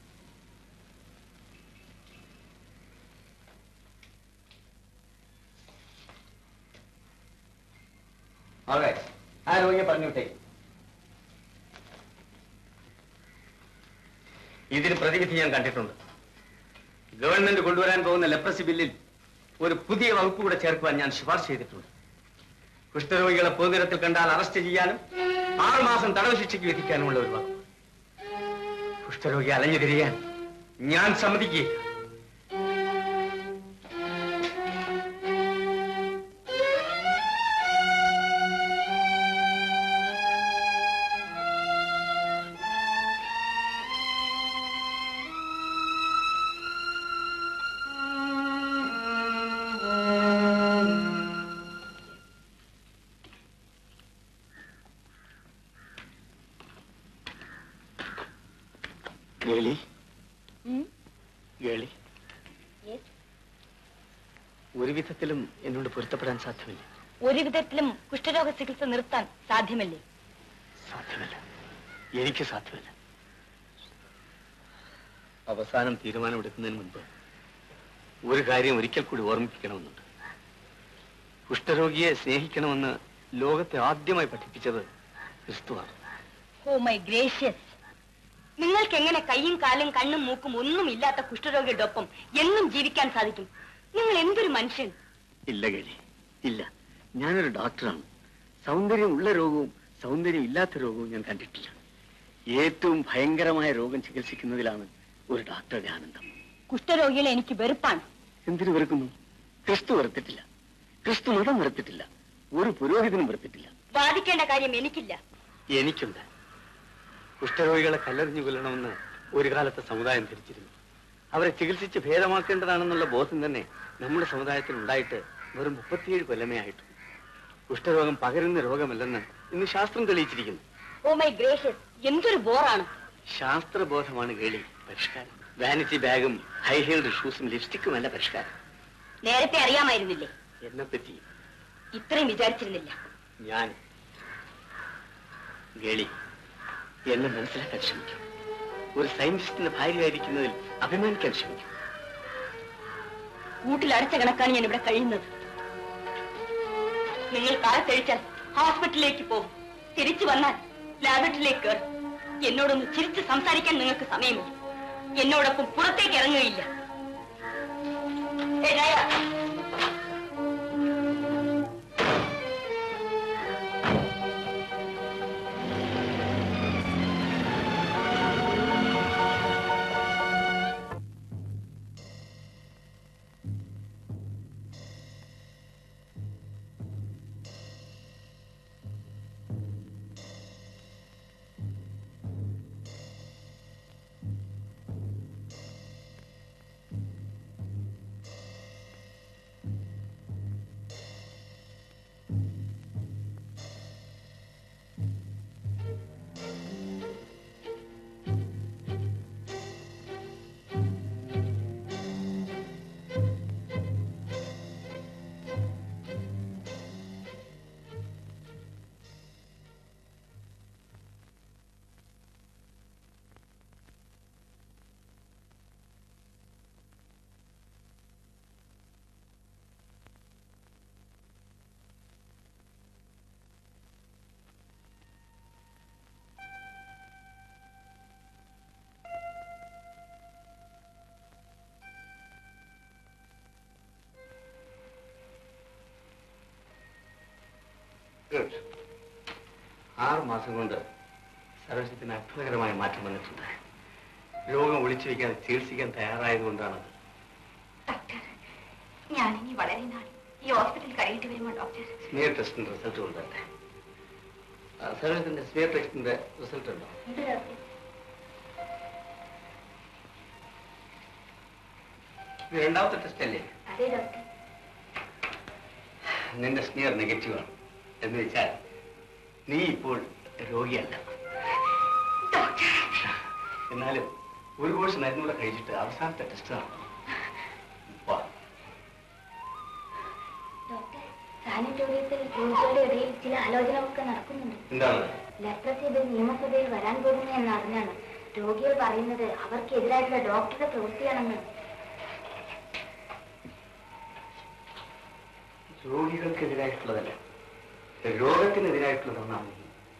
അതെ ആ രോഗിയെ പറഞ്ഞുവിട്ടേ. ഇതിന് പ്രതിവിധി ഞാൻ കണ്ടിട്ടുണ്ട്. ഗവൺമെന്റ് കൊണ്ടുവരാൻ പോകുന്ന ലെപ്രസി ബില്ലിൽ ഒരു പുതിയ വകുപ്പ് കൂടെ ചേർക്കുവാൻ ഞാൻ ശുപാർശ ചെയ്തിട്ടുണ്ട്. കുഷ്ഠരോഗികളെ പൊതുനിരത്തിൽ കണ്ടാൽ അറസ്റ്റ് ചെയ്യാനും 6 മാസം തടവ് ശിക്ഷയ്ക്ക് വിധിക്കാനുമുള്ള ഒരു വകുപ്പ്. കുഷ്ഠരോഗി അലഞ്ഞു തിരിയാൻ ഞാൻ സമ്മതിക്കുകയില്ല. ഒരു വിധത്തിലും എന്നോട് പൊരുത്തപ്പെടാൻ സാധ്യമല്ല. ഒരു വിധത്തിലും കുഷ്ഠരോഗ ചികിത്സ നിർത്താൻ സാധ്യമല്ലേ? സാധ്യമല്ല, എനിക്ക് സാധ്യമല്ല. അവസാനം തീരുമാനമെടുക്കുന്നതിന് മുൻപ് ഒരു കാര്യം ഒരിക്കൽ കൂടി ഓർമ്മിപ്പിക്കണമെന്നുണ്ട്. കുഷ്ഠരോഗിയെ സ്നേഹിക്കണമെന്ന് ലോകത്തെ ആദ്യമായി പഠിപ്പിച്ചത് ക്രിസ്തുവാണ്. Oh my gracious! നിങ്ങൾക്ക് എങ്ങനെ കൈയും കാലും കണ്ണും മൂക്കും ഒന്നും ഇല്ലാത്ത കുഷ്ഠരോഗിയുടെ ഒപ്പം എന്നും ജീവിക്കാൻ സാധിക്കും? നിങ്ങൾ എന്തൊരു മനുഷ്യൻ! ഇല്ല ഗേളി, ഇല്ല. ഞാനൊരു ഡോക്ടറാണ്. സൗന്ദര്യമുള്ള രോഗവും സൗന്ദര്യം ഇല്ലാത്ത രോഗവും ഞാൻ കണ്ടിട്ടില്ല. ഏറ്റവും ഭയങ്കരമായ രോഗം ചികിത്സിക്കുന്നതിലാണ് ഒരു ഡോക്ടറുടെ ആനന്ദം. കുഷ്ഠരോഗികളെ എനിക്ക് വെറുപ്പാണ്. എന്തിനു വെറുക്കുന്നു? ക്രിസ്തു വെറുത്തിട്ടില്ല, ക്രിസ്തു മതം വെറുത്തിട്ടില്ല, ഒരു പുരോഹിതനും വെറുത്തിട്ടില്ല. വാദിക്കേണ്ട കാര്യം എനിക്കില്ല. എനിക്കുണ്ട്. കുഷ്ഠരോഗികളെ കല്ലെറിഞ്ഞു കൊല്ലണമെന്ന് ഒരു കാലത്തെ സമുദായം ധരിച്ചിരുന്നു. അവരെ ചികിത്സിച്ച് ഭേദമാക്കേണ്ടതാണെന്നുള്ള ബോധം തന്നെ നമ്മുടെ സമുദായത്തിൽ ഉണ്ടായിട്ട് വെറും 37 കൊല്ലമേ ആയിട്ടു. കുഷ്ഠരോഗം പകരുന്ന രോഗമല്ലെന്ന് ഇന്ന് ശാസ്ത്രം തെളിയിച്ചിരിക്കുന്നു. ഓ മൈ ഗ്രേഷ്യസ്! എന്തൊരു ബോറാണ്! ശാസ്ത്രബോധമാണ് കേളി പരിഷ്കാരം. വാനിറ്റി ബാഗും ഹൈ ഹീൽഡ് ഷൂസും ലിപ്സ്റ്റിക്കും അല്ല പരിഷ്കാരം. നേരത്തെ അറിയാമായിരുന്നില്ലേ? എന്നെ പറ്റി ഇത്രയും വിചാരിച്ചിരുന്നില്ല ഞാൻ. ഗേളി, എന്നെ മനസ്സിലാക്കാൻ ശ്രമിക്കും. ഒരു സയന്റിസ്റ്റിന്റെ ഭാര്യയായിരിക്കുന്നതിൽ അഭിമാനിക്കാൻ ശ്രമിക്കും. കൂട്ടിൽ അടച്ച കണക്കാണ് ഞാൻ ഇവിടെ കഴിയുന്നത്. നിങ്ങൾ കാലത്തഴിച്ചാൽ ഹോസ്പിറ്റലിലേക്ക് പോകും, തിരിച്ചു വന്നാൽ ലാബറട്ടറിയിലേക്ക് കയറും. എന്നോടൊന്ന് ചിരിച്ച് സംസാരിക്കാൻ നിങ്ങൾക്ക് സമയമില്ല. എന്നോടൊപ്പം പുറത്തേക്ക് ഇറങ്ങുകയില്ല. Good. 6 മാസം കൊണ്ട് സർവശത്തിന് അത്ഭുതകരമായ മാറ്റം വന്നിട്ടുണ്ട്. രോഗം ഒളിച്ചു വയ്ക്കാതെ ചികിത്സിക്കാൻ തയ്യാറായതുകൊണ്ടാണ്. ഡോക്ടർ, ഞാനിനി വളരെ നാൾ ഈ ഹോസ്പിറ്റലിൽ കഴിയേണ്ടി വരുമോ ഡോക്ടർ? സ്മിയർ ടെസ്റ്റിന്റെ റിസൾട്ട് കൊണ്ടുവരട്ടെ. സർവശത്തിന്റെ സ്മിയർ ടെസ്റ്റിന്റെ റിസൾട്ട് ഉണ്ടോ? ഇത് രണ്ടാമത്തെ ടെസ്റ്റ് അല്ലേ? അതെ ഡോക്ടർ. നിന്റെ സ്മിയർ നെഗറ്റീവാണ്. എന്ന് വെച്ചാൽ നീ ഇപ്പോൾ രോഗിയല്ല. എന്നാലും ഒരു കോഴ്സ് മരുന്നുകൂടെ കഴിച്ചിട്ട് അവസാനത്തെ ടെസ്റ്റ് നടത്തും. ഡോക്ടർ, സാനിറ്റോറിയത്തിൽ രോഗികളുടെ ഇടയിൽ ചില ആലോചനകളൊക്കെ നടക്കുന്നുണ്ട്. എന്താണ്? ലെപ്രസി ബിൽ നിയമസഭയിൽ വരാൻ പോകുന്നു എന്ന് അറിഞ്ഞാണ് രോഗികൾ പറയുന്നത് അവർക്കെതിരായിട്ടുള്ള ഡോക്ടറുടെ പ്രവൃത്തിയാണെന്ന്. രോഗികൾക്കെതിരായിട്ടുള്ളതല്ല, രോഗത്തിനെതിരായിട്ടുള്ളതൊന്നാണ്.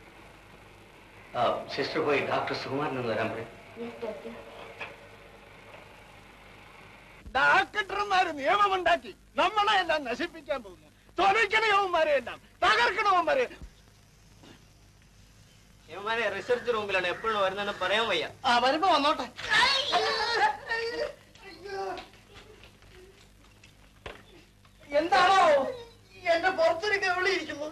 സിസ്റ്റർ പോയി ഡോക്ടർ സുകുമാരനൊന്ന് വരാൻ പറയും. ഡാക്ടർമാര് നിയമമുണ്ടാക്കി നമ്മളെ എല്ലാം നശിപ്പിക്കാൻ പോകുന്നു. തൊഴിക്കണയവന്മാരെ എല്ലാം തകർക്കണവന്മാരെ. റിസർച്ച് റൂമിലാണ് എപ്പോഴും വരുന്ന പറയാൻ വയ്യ. വരുമ്പോ വന്നോട്ടെ. എന്താണോ എന്റെ പുറത്തൊരു വിളിയിരിക്കുന്നു?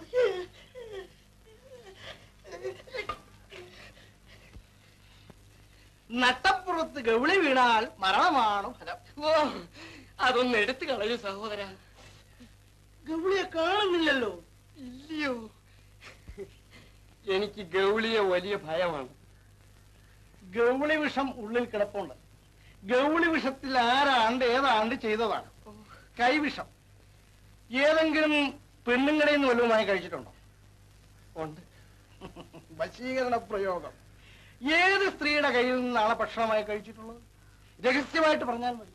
നട്ടപ്പുറത്ത് ഗൗളി വീണാൽ മരണമാണ് ഫലം. അതൊന്ന് എടുത്തു കളയൂ സഹോദര. ഗൗളിയെ കാണുന്നില്ലല്ലോ. ഇല്ലയോ? എനിക്ക് ഗൗളിയെ വലിയ ഭയമാണ്. ഗൗളി വിഷം ഉള്ളിൽ കിടപ്പുണ്ട്. ഗൗളി വിഷത്തിൽ ആരാണ്ട് ഏതാണ്ട് ചെയ്തതാണ്. കൈവിഷം ഏതെങ്കിലും പെണ്ണുങ്ങളെ നിന്ന് വല്ലതുമായി കഴിച്ചിട്ടുണ്ടോ? ഉണ്ട്. വശീകരണ പ്രയോഗം ഏത് സ്ത്രീയുടെ കയ്യിൽ നിന്നാണ് ഭക്ഷണമായി കഴിച്ചിട്ടുള്ളത്? രഹസ്യമായിട്ട് പറഞ്ഞാൽ മതി.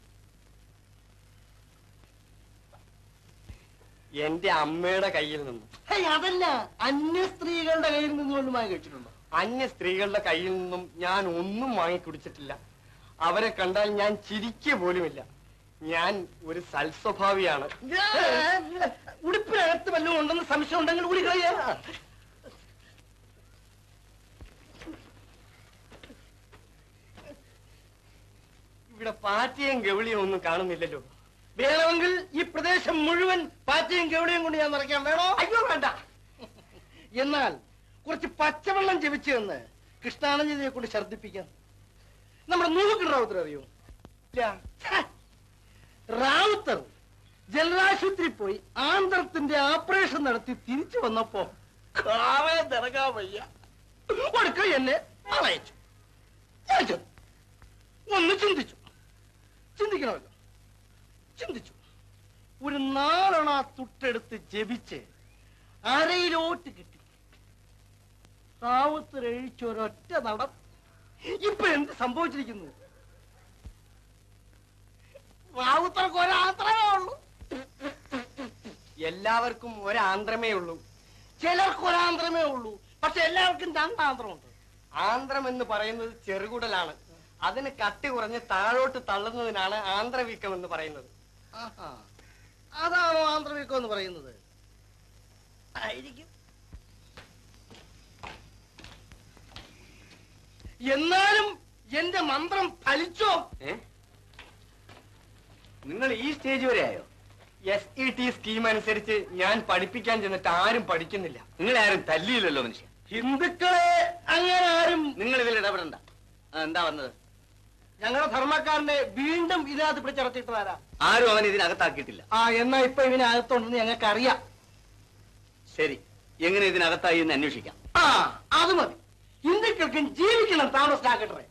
എന്റെ അമ്മയുടെ കയ്യിൽ നിന്നും. അതല്ല, അന്യ സ്ത്രീകളുടെ കയ്യിൽ നിന്ന് വല്ലതുമായി കഴിച്ചിട്ടുണ്ടോ? അന്യ സ്ത്രീകളുടെ കയ്യിൽ നിന്നും ഞാൻ ഒന്നും വാങ്ങി കുടിച്ചിട്ടില്ല. അവരെ കണ്ടാൽ ഞാൻ ചിരിക്കുക പോലുമില്ല. ഞാൻ ഒരു സൽസ്വഭാവിയാണ്. ഉടുപ്പിനകത്ത് വല്ലതും ഉണ്ടെന്ന് സംശയം ഉണ്ടെങ്കിൽ കൂടി കളയാ. ഇവിടെ പാറ്റയും ഗൗളിയും ഒന്നും കാണുന്നില്ലല്ലോ. വേണമെങ്കിൽ ഈ പ്രദേശം മുഴുവൻ പാറ്റയും ഗൗളിയും കൊണ്ട് ഞാൻ നിറയ്ക്കാൻ വേണോ? അയ്യോ വേണ്ട. എന്നാൽ കുറച്ച് പച്ചവെള്ളം ജപിച്ചു എന്ന് കൃഷ്ണാനന്ദനെ കൊണ്ട് ഛർദിപ്പിക്കാം. നമ്മുടെ നൂഹുക്കൻ റാവുത്തർ അറിയോ? ഇല്ല. റാവുത്തർ ജലരാശുപത്രി പോയി ആന്തരത്തിന്റെ ഓപ്പറേഷൻ നടത്തി തിരിച്ചു വന്നപ്പോ കാവേ തിറങ്ങാൻ വയ്യ. ഒടുക്ക എന്നെ അയച്ചു. ഒന്ന് ചിന്തിക്കണമല്ലോ. ചിന്തിച്ചു. ഒരു 4 അണ തുട്ടെടുത്ത് ജപിച്ച് അരയിലോട്ട് കിട്ടി. റാവുത്തർ എഴിച്ചൊരൊറ്റ നടം. ഇപ്പൊ എന്ത് സംഭവിച്ചിരിക്കുന്നു? റാവുത്തർക്ക് ഒരാന്ത്രമേ ഉള്ളൂ. എല്ലാവർക്കും ഒരാന്ത്രമേ ഉള്ളൂ. ചിലർക്ക് ഒരാന്ത്രമേ ഉള്ളൂ. പക്ഷെ എല്ലാവർക്കും 2 ആന്ത്രമുണ്ട്. ആന്ത്രം എന്ന് പറയുന്നത് ചെറുകുടലാണ്. അതിന് കട്ടി കുറഞ്ഞ് താഴോട്ട് തള്ളുന്നതിനാണ് ആന്ത്രവീക്കം എന്ന് പറയുന്നത്. അതാണോ ആന്ത്രവീക്കം എന്ന് പറയുന്നത്? ആയിരിക്കും. എന്നാലും എന്റെ മന്ത്രം ഫലിച്ചോ? നിങ്ങൾ ഈ സ്റ്റേജ് വരെ ആയോ? SET സ്കീം അനുസരിച്ച് ഞാൻ പഠിപ്പിക്കാൻ ചെന്നിട്ട് ആരും പഠിക്കുന്നില്ല. നിങ്ങളെ ആരും തല്ലിയില്ലല്ലോ മനുഷ്യ. ഹിന്ദുക്കളെ അങ്ങനെ ആരും. നിങ്ങൾ ഇതിൽ ഇടപെടണ്ട. എന്താ വന്നത്? ഞങ്ങളുടെ ധർമ്മക്കാരനെ വീണ്ടും ഇതിനകത്ത് പിടിച്ചിറത്തിയിട്ടതാരാ? ആരും അവൻ ഇതിനകത്താക്കിയിട്ടില്ല. എന്നാ ഇപ്പൊ ഇതിനകത്തുണ്ടെന്ന് ഞങ്ങൾക്ക് അറിയാം. ശരി, എങ്ങനെ ഇതിനകത്തായി എന്ന് അന്വേഷിക്കാം. അത് മതി. ഹിന്ദുക്കൾക്കും ജീവിക്കണം. താമസിച്ചാക്കട്ടെ.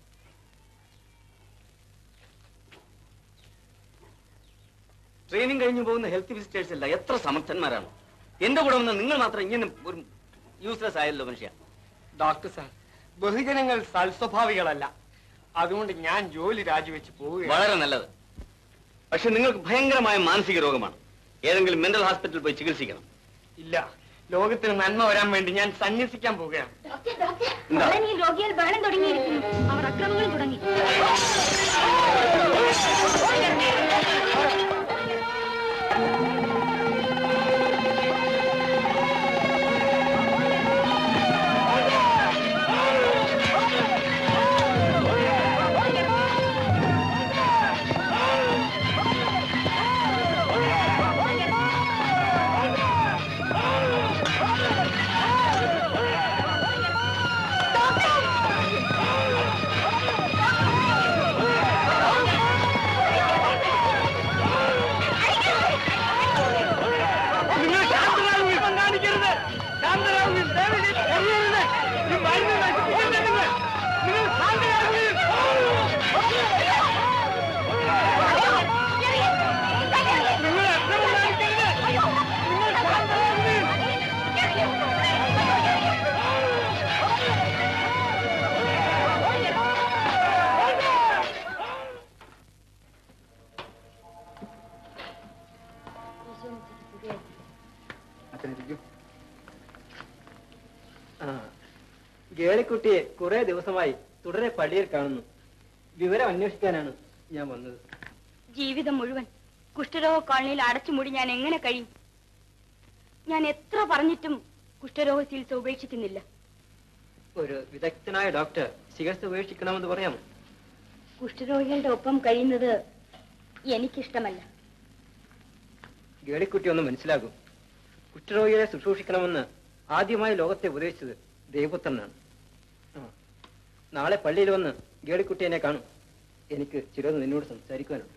ട്രെയിനിങ് കഴിഞ്ഞു പോകുന്ന ഹെൽത്ത് വിസിറ്റേഴ്സ് അല്ല എത്ര സമർത്ഥന്മാരാണ്. എന്റെ കൂടെ വന്ന് നിങ്ങൾ മാത്രം ഇങ്ങനെ ഒരു യൂസ്ലെസ് ആയല്ലോ മനുഷ്യ. ഡോക്ടർ സാർ, ബഹുജനങ്ങൾ സൽസ്വഭാവികളല്ല. അതുകൊണ്ട് ഞാൻ ജോലി രാജിവെച്ച് പോവുകയാണ്. വളരെ നല്ലത്. പക്ഷെ നിങ്ങൾക്ക് ഭയങ്കരമായ മാനസിക രോഗമാണ്. ഏതെങ്കിലും മെന്റൽ ഹോസ്പിറ്റലിൽ പോയി ചികിത്സിക്കണം. ഇല്ല, ലോകത്തിന് നന്മ വരാൻ വേണ്ടി ഞാൻ സന്യസിക്കാൻ പോവുകയാണ്. രോഗികൾ ബഹളം തുടങ്ങിയിരിക്കുന്നു. അവർ അക്രമങ്ങളും തുടങ്ങി. ഗേളിക്കുട്ടിയെ കുറെ ദിവസമായി തുടരെ പള്ളിയിൽ കാണുന്നു. വിവരം അന്വേഷിക്കാനാണ് ഞാൻ വന്നത്. ജീവിതം മുഴുവൻ കുഷ്ഠരോഗ കോളനിയിൽ അടച്ചുമൂടി ഞാൻ എങ്ങനെ കഴിയും? ഞാൻ എത്ര പറഞ്ഞിട്ടും കുഷ്ഠരോഗ ചികിത്സ ഉപേക്ഷിക്കുന്നില്ല. ഒരു വിദഗ്ധനായ ഡോക്ടർ ചികിത്സ ഉപേക്ഷിക്കണമെന്ന് പറയാമോ? കുഷ്ഠരോഗികളുടെ ഒപ്പം കഴിയുന്നത് എനിക്കിഷ്ടമല്ല. ഗേളിക്കുട്ടി ഒന്ന് മനസ്സിലാകും. കുഷ്ഠരോഗികളെ ശുശ്രൂഷിക്കണമെന്ന് ആദ്യമായി ലോകത്തെ ഉപദേശിച്ചത് ദൈവപുത്രനാണ്. നാളെ പള്ളിയിൽ വന്ന് ഗേളിക്കുട്ടി എന്നെ കാണും. എനിക്ക് ചിലത് നിന്നോട് സംസാരിക്കുവാനുണ്ട്.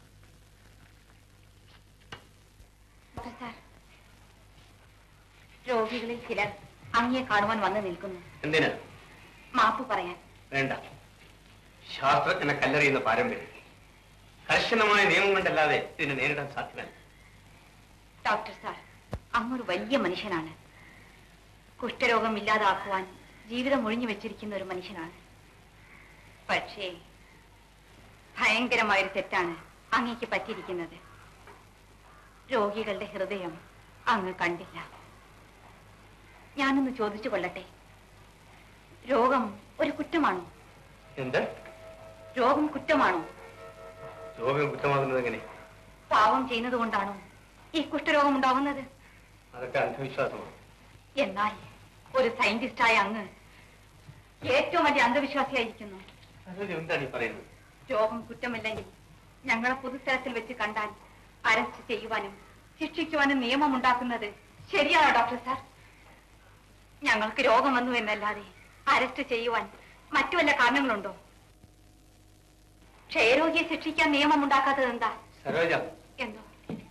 രോഗികളിൽ ചിലർ അങ്ങയെ കാണുവാൻ വന്നു നിൽക്കുന്നു. എന്തിനാ? മാപ്പ് പറയാൻ. വേണ്ട. ശാസ്ത്രജ്ഞനെ കല്ലെറിയുന്ന പാരമ്പര്യം കർശനമായ നിയമം കൊണ്ടല്ലാതെ ഇതിനെ നേരിടാൻ സാധ്യമല്ല. ഡോക്ടർ സാർ, അങ്ങൊരു വലിയ മനുഷ്യനാണ്. കുഷ്ഠരോഗം ഇല്ലാതാക്കുവാൻ ജീവിതം ഒഴിഞ്ഞു വെച്ചിരിക്കുന്ന ഒരു മനുഷ്യനാണ്. പക്ഷേ ഭയങ്കരമായൊരു തെറ്റാണ് അങ്ങേക്ക് പറ്റിയിരിക്കുന്നത്. രോഗികളുടെ ഹൃദയം അങ്ങ് കണ്ടില്ല. ഞാനൊന്ന് ചോദിച്ചു കൊള്ളട്ടെ, രോഗം ഒരു കുറ്റമാണോ? എന്താ? രോഗം കുറ്റമാണോ? രോഗം കുറ്റമാകുന്നത് എങ്ങനെ? പാവം ചെയ്യുന്നത് കൊണ്ടാണോ ഈ കുഷ്ഠരോഗം ഉണ്ടാകുന്നത്? അതൊക്കെ അന്ധവിശ്വാസമാണ്. എന്നാൽ ഒരു സയന്റിസ്റ്റായ അങ്ങ് ഏറ്റവും വലിയ അന്ധവിശ്വാസിയായിരിക്കുന്നു. എന്താണ് ഈ പറയുന്നത്? രോഗം കുറ്റമില്ലെങ്കിൽ ഞങ്ങളെ പൊതുസ്ഥലത്തിൽ വെച്ച് കണ്ടാൽ അറസ്റ്റ് ചെയ്യുവാനും ശിക്ഷിക്കുവാനും നിയമം ഉണ്ടാക്കുന്നത് ശരിയാണോ ഡോക്ടർ സാർ? ഞങ്ങൾക്ക് രോഗം വന്നു എന്നല്ലാതെ അറസ്റ്റ് ചെയ്യുവാൻ മറ്റു വല്ല കാരണങ്ങളുണ്ടോ? ക്ഷയരോഗിയെ ശിക്ഷിക്കാൻ നിയമം ഉണ്ടാക്കാത്തത് എന്താ? സരോജ, എന്തോ?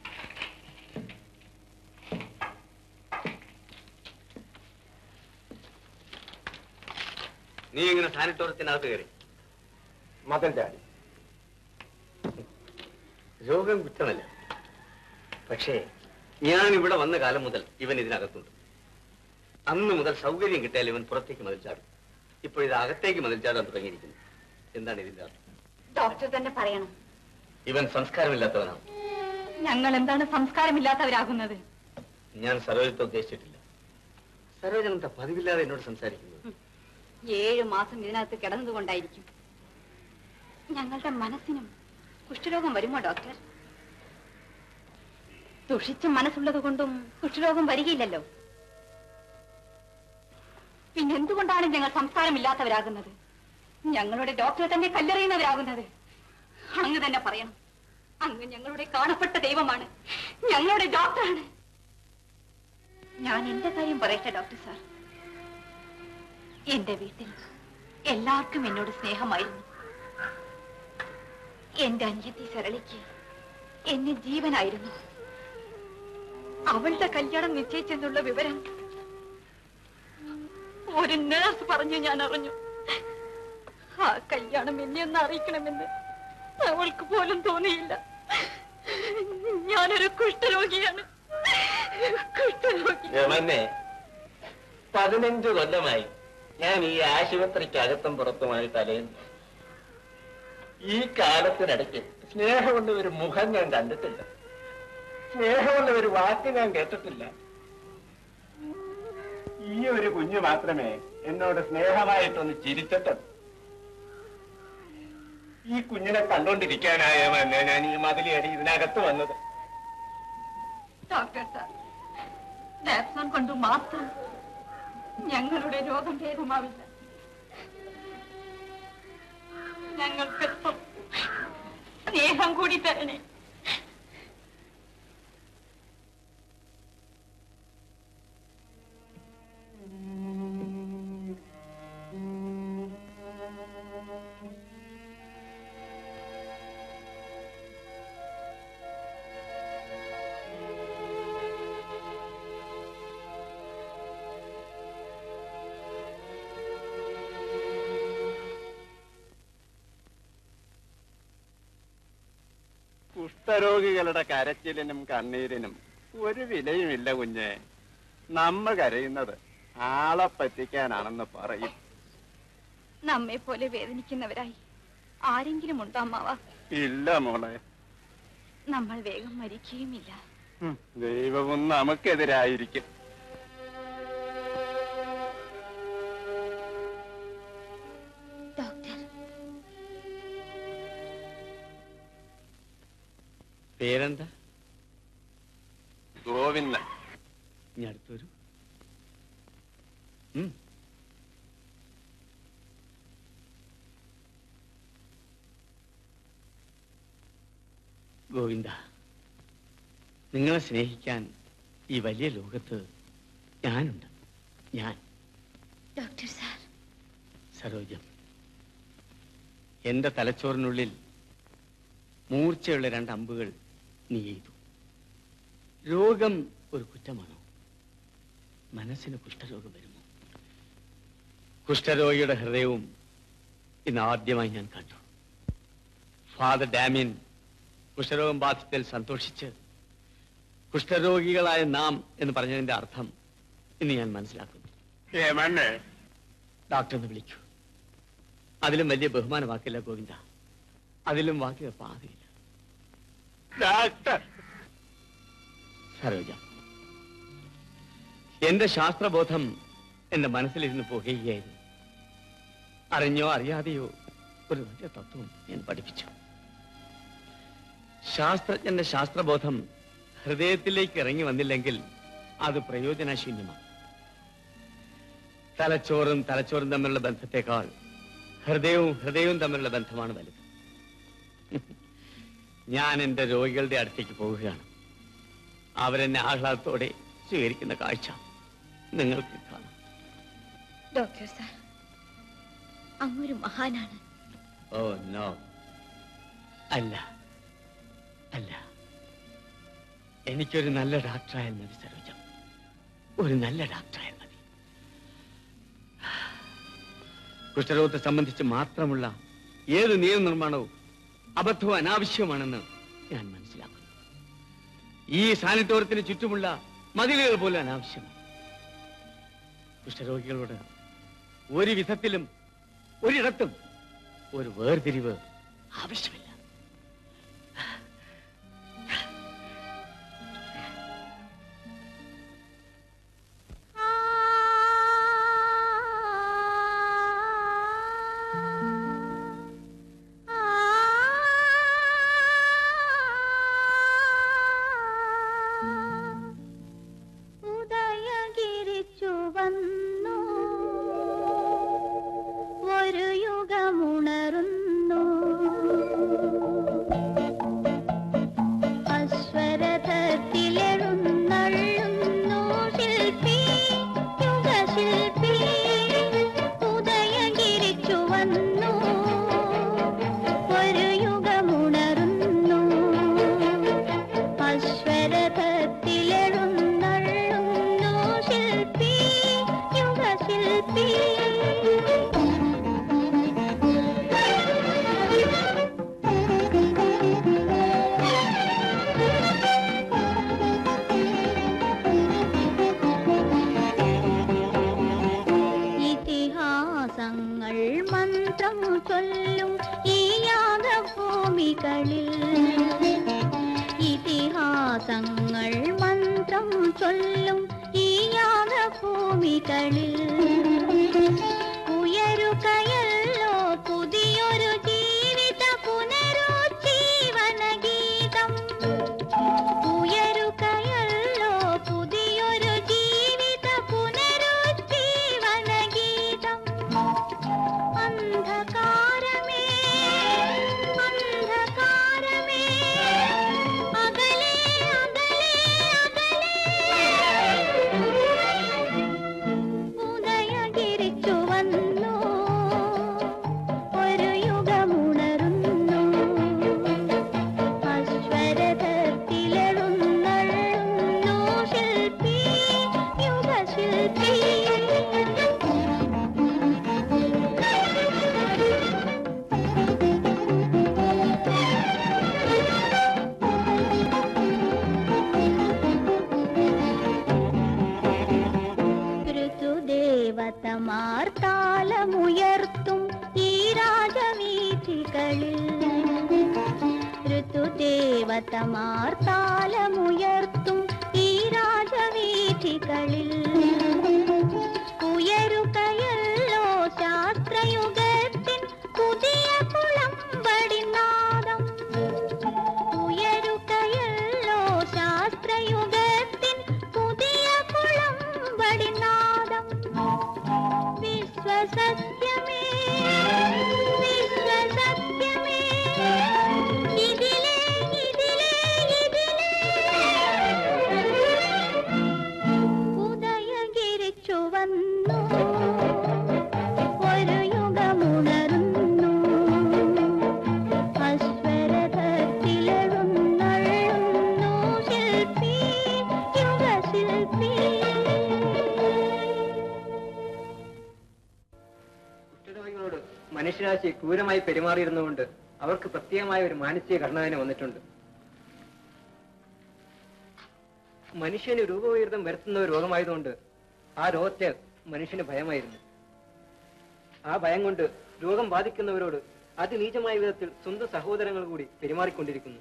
നീ ഇങ്ങനെ സാനിറ്റോറിയത്തിനകത്ത് കയറി മതം ചാടി. രോഗം കുറ്റമല്ല. പക്ഷേ ഞാൻ ഇവിടെ വന്ന കാലം മുതൽ ഇവൻ ഇതിനകത്തുണ്ട്. അന്ന് മുതൽ സൗകര്യം കിട്ടിയാൽ ഇവൻ പുറത്തേക്ക് മതിൽ ചാടും. ഇപ്പോഴിത് അകത്തേക്ക് മതിൽ ചാടാൻ തുടങ്ങിയിരിക്കുന്നു. എന്താണ് ഇതിന്റെ അർത്ഥം? ഡോക്ടർ തന്നെ പറയണം. ഇവൻ സംസ്കാരമില്ലാത്തവനാണ്. ഞങ്ങൾ എന്താണ് സംസ്കാരമില്ലാത്തവരാകുന്നത്? ഞാൻ സരോജത്തെ ഉദ്ദേശിച്ചിട്ടില്ല. സരോജൻ എന്താ പതിവില്ലാതെ എന്നോട് സംസാരിക്കുന്നത്? 7 മാസം ഇതിനകത്ത് കിടന്നതുകൊണ്ടായിരിക്കും. ഞങ്ങളുടെ മനസ്സിനും കുഷ്ഠരോഗം വരുമോ ഡോക്ടർ? ദുഷിച്ച മനസ്സുള്ളത് കൊണ്ടും കുഷ്ഠരോഗം വരികയില്ലല്ലോ. പിന്നെന്തുകൊണ്ടാണ് ഞങ്ങൾ സംസ്കാരമില്ലാത്തവരാകുന്നത്? ഞങ്ങളുടെ ഡോക്ടറെ തന്നെ കല്ലെറിയുന്നവരാകുന്നത്? അങ്ങ് തന്നെ പറയണം. അങ്ങ് ഞങ്ങളുടെ കാണപ്പെട്ട ദൈവമാണ്, ഞങ്ങളുടെ ഡോക്ടറാണ്. ഞാൻ എന്റെ കാര്യം പറയട്ടെ ഡോക്ടർ സാർ. എന്റെ വീട്ടിൽ എല്ലാവർക്കും എന്നോട് സ്നേഹമായിരുന്നു. എന്റെ അനിയത്തി സരളിക്ക് എന്നെ ജീവനായിരുന്നു. അവളുടെ കല്യാണം നിശ്ചയിച്ചെന്നുള്ള വിവരം ഒരു നേഴ്സ് പറഞ്ഞു ഞാൻ അറിഞ്ഞു. ആ കല്യാണം എന്നെ ഒന്ന് അറിയിക്കണമെന്ന് അവൾക്ക് പോലും തോന്നിയില്ല. ഞാനൊരു കുഷ്ഠരോഗിയാണ്. കുഷ്ഠരോഗി. 15 കൊല്ലമായി ഞാൻ ഈ ആശുപത്രിക്ക് അകത്തും പുറത്തുമായി തലയുന്നു. ഈ കാലത്തിനിടയ്ക്ക് സ്നേഹമുള്ള ഒരു മുഖം ഞാൻ കണ്ടിട്ടില്ല, സ്നേഹമുള്ള ഒരു വാക്ക് ഞാൻ കേട്ടിട്ടില്ല. ഈ ഒരു കുഞ്ഞു മാത്രമേ എന്നോട് സ്നേഹമായിട്ടൊന്ന് ചിരിച്ചിട്ടുള്ളൂ. ഈ കുഞ്ഞിനെ കണ്ടോണ്ടിരിക്കാനായവന്നെ ഞാൻ ഈ മതിലിയടി ഇതിനകത്ത് വന്നത്. ഡോക്ടർ സാർ, ഡാപ്സോൺ കൊണ്ട് മാത്രം ഞങ്ങളുടെ രോഗം ഭേദമാവില്ല. ഞങ്ങൾക്കൊപ്പം സ്നേഹം കൂടി തരണേ. കുഷ്ഠരോഗികളുടെ കരച്ചിലിനും കണ്ണീരിനും ഒരു വിലയുമില്ല കുഞ്ഞെ. നമ്മൾ കരയുന്നത് ആളെ പറ്റിക്കാനാണെന്ന് പറയും. നമ്മെ പോലെ വേദനിക്കുന്നവരായി ആരെങ്കിലും ഉണ്ടോ അമ്മാവ? ഇല്ല മോളെ. നമ്മൾ വേഗം മരിക്കുകയുമില്ല. ദൈവവും നമുക്കെതിരായിരിക്കും. പേരെന്താ? ഗോവിന്ദൻ. ഇനി അടുത്തൊരു ഗോവിന്ദ, നിങ്ങളെ സ്നേഹിക്കാൻ ഈ വലിയ ലോകത്ത് ഞാനുണ്ട്. ഞാൻ ഡോക്ടർ സാർ. സരോജം, എന്റെ തലച്ചോറിനുള്ളിൽ മൂർച്ചയുള്ള 2 അമ്പുകൾ നീ ചെയ്തു. രോഗം ഒരു കുറ്റമാണോ? മനസ്സിന് കുഷ്ഠരോഗം വരുമോ? കുഷ്ഠരോഗിയുടെ ഹൃദയവും ഇന്ന് ആദ്യമായി ഞാൻ കണ്ടു. ഫാദർ ഡാമിയൻ കുഷ്ഠരോഗം ബാധിച്ചതിൽ സന്തോഷിച്ച് കുഷ്ഠരോഗികളായ നാം എന്ന് പറഞ്ഞതിന്റെ അർത്ഥം ഇന്ന് ഞാൻ മനസ്സിലാക്കുന്നു. ഡോക്ടർ എന്ന് വിളിക്കൂ. അതിലും വലിയ ബഹുമാന വാക്കില്ല ഗോവിന്ദ. അതിലും വാക്കിയ പാതയില്ല. ഡോക്ടർ. സരോജ, എന്റെ ശാസ്ത്രബോധം എന്റെ മനസ്സിലിരുന്ന് പുകയുകയായിരുന്നു. അറിഞ്ഞോ അറിയാതെയോ ഒരു വലിയ തത്വം ഞാൻ പഠിപ്പിച്ചു. ശാസ്ത്രജ്ഞന്റെ ശാസ്ത്രബോധം ഹൃദയത്തിലേക്ക് ഇറങ്ങി വന്നില്ലെങ്കിൽ അത് പ്രയോജനശൂന്യമാണ്. തലച്ചോറും തമ്മിലുള്ള ബന്ധത്തെക്കാൾ ഹൃദയവും തമ്മിലുള്ള ബന്ധമാണ് വലുത്. ഞാൻ എന്റെ രോഗികളുടെ അടുത്തേക്ക് പോവുകയാണ്. അവരെന്നെ ആഹ്ലാദത്തോടെ സ്വീകരിക്കുന്ന കാഴ്ച നിങ്ങൾക്ക് കാണാം. ഡോക്ടർ സാർ, അങ്ങൊരു മഹാനാണ്. ഓ നോ, അല്ല അല്ല, എനിക്കൊരു നല്ല ഡോക്ടറായാൽ മതി സരോജം. ഒരു നല്ല ഡോക്ടറായാൽ മതി. കുഷ്ഠരോഗത്തെ സംബന്ധിച്ച് മാത്രമുള്ള ഏത് നിയമനിർമ്മാണവും അബദ്ധവും അനാവശ്യമാണെന്ന് ഞാൻ മനസ്സിലാക്കുന്നു. ഈ സാനിറ്റോറിയത്തിന് ചുറ്റുമുള്ള മതിലുകൾ പോലും അനാവശ്യമാണ്. കുഷ്ഠരോഗികളോട് ഒരു വിധത്തിലും ഒരിടത്തും ഒരു വേർതിരിവ് ആവശ്യമില്ല. ഉദയഗിരിച്ചു വന്നു ഒരു യുഗമുണരുന്നു. അശ്വരഥത്തിലെഴുന്നള്ളുന്നു ശില്പി, യുഗശില്പി. ഉദയഗിരിച്ചു വന്നു ഒരു യുഗമുണരുന്നു. അശ്വരഥത്തിലെഴുന്നള്ളുന്നു ശില്പി, യുഗശില്പി. ഇതിഹാസങ്ങൾ മന്ത്രം ചൊല്ലും ഈ യാഗഭൂമികളിൽ. ഇതിഹാസങ്ങൾ മന്ത്രം ചൊല്ലും ഈ യാഗഭൂമികളിൽ. ഉയരുകയല്ലോ പുതിയൊരു ജീവിത പുനരുജ്ജീവന ഗീതം. ഉയരുകയല്ലോ പുതിയൊരു ജീവിത പുനരുജ്ജീവന ഗീതം. അന്ധകാരമേ അന്ധകാരമേ അകലെ അകലെ അകലെ. ഉദയഗിരിച്ചു വന്നു ഒരു യുഗമുണരുന്നു. അശ്വരഥത്തിലെഴുന്നള്ളുന്നു ശില്പി, യുഗശില്പി. ഋതുദേവതമാർ താലമുയർത്തും ഈ രാജവീഥികളിൽ. ഋതുദേവതമാർ താലമുയർത്തും ഈ രാജവീഥികളിൽ. ഉയരുകയല്ലോ ശാസ്ത്രയുഗത്തിൻ പുതിയ കുളമ്പടിനാദം. ഉയരുകയല്ലോ അവിനാശി ക്രൂരമായി പെരുമാറിയിരുന്നുകൊണ്ട് അവർക്ക് പ്രത്യേകമായ ഒരു മാനസിക ഘടന തന്നെ വന്നിട്ടുണ്ട്. മനുഷ്യന് രൂപവൈകൃതം വരുത്തുന്ന ഒരു രോഗമായതുകൊണ്ട് ആ രോഗത്തെ മനുഷ്യന് ഭയമായിരുന്നു. ആ ഭയം കൊണ്ട് രോഗം ബാധിക്കുന്നവരോട് അതിനീചമായ വിധത്തിൽ സ്വന്തം സഹോദരങ്ങൾ കൂടി പെരുമാറിക്കൊണ്ടിരിക്കുന്നു.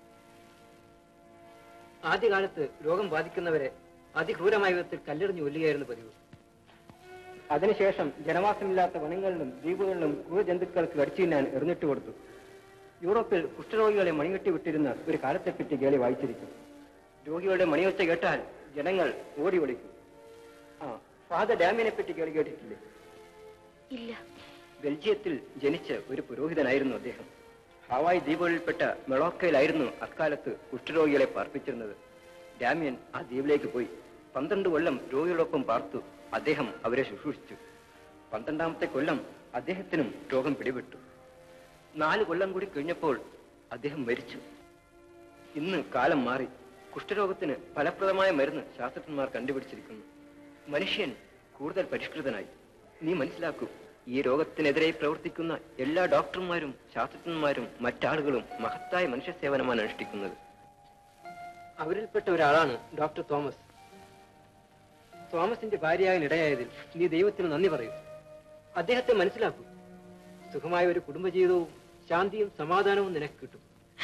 ആദ്യകാലത്ത് രോഗം ബാധിക്കുന്നവരെ അതിക്രൂരമായ വിധത്തിൽ കല്ലെറിഞ്ഞു കൊല്ലുകയായിരുന്നു പതിവ്. അതിനുശേഷം ജനവാസമില്ലാത്ത വനങ്ങളിലും ദ്വീപുകളിലും ക്രൂരജന്തുക്കൾക്ക് കടിച്ചു തിന്നാൻ എറിഞ്ഞിട്ട് കൊടുത്തു. യൂറോപ്പിൽ കുഷ്ഠരോഗികളെ മണികെട്ടി വിട്ടിരുന്ന ഒരു കാലത്തെപ്പറ്റി കേളി വായിച്ചിരിക്കും. രോഗികളുടെ മണിയൊച്ച കേട്ടാൽ ജനങ്ങൾ ഓടി ഒളിക്കും. ഫാദർ ഡാമിനെ പറ്റി കേളി കേട്ടിട്ടില്ലേ? ഇല്ല. ബെൽജിയത്തിൽ ജനിച്ച ഒരു പുരോഹിതനായിരുന്നു അദ്ദേഹം. ഹവായ് ദ്വീപുകളിൽപ്പെട്ട മെളോക്കയിലായിരുന്നു അക്കാലത്ത് കുഷ്ഠരോഗികളെ പാർപ്പിച്ചിരുന്നത്. ഡാമിയൻ ആ ദ്വീപിലേക്ക് പോയി 12 കൊല്ലം രോഗികളൊപ്പം പാർത്തു. അദ്ദേഹം അവരെ ശുശ്രൂഷിച്ചു. 12ാമത്തെ കൊല്ലം അദ്ദേഹത്തിനും രോഗം പിടിപെട്ടു. 4 കൊല്ലം കൂടി കഴിഞ്ഞപ്പോൾ അദ്ദേഹം മരിച്ചു. ഇന്ന് കാലം മാറി. കുഷ്ഠരോഗത്തിന് ഫലപ്രദമായ മരുന്ന് ശാസ്ത്രജ്ഞന്മാർ കണ്ടുപിടിച്ചിരിക്കുന്നു. മനുഷ്യൻ കൂടുതൽ പരിഷ്കൃതനായി. നീ മനസ്സിലാക്കൂ, ഈ രോഗത്തിനെതിരെ പ്രവർത്തിക്കുന്ന എല്ലാ ഡോക്ടർമാരും ശാസ്ത്രജ്ഞന്മാരും മറ്റാളുകളും മഹത്തായ മനുഷ്യ സേവനമാണ് അനുഷ്ഠിക്കുന്നത്. അവരിൽപ്പെട്ട ഒരാളാണ് ഡോക്ടർ തോമസ്. തോമസിന്റെ ഭാര്യയാകാനിടയായതിൽ നീ ദൈവത്തിന് നന്ദി പറയൂ. അദ്ദേഹത്തെ മനസ്സിലാക്കൂ. സുഖമായ ഒരു കുടുംബജീവിതവും ശാന്തിയും സമാധാനവും നിനക്ക് കിട്ടും.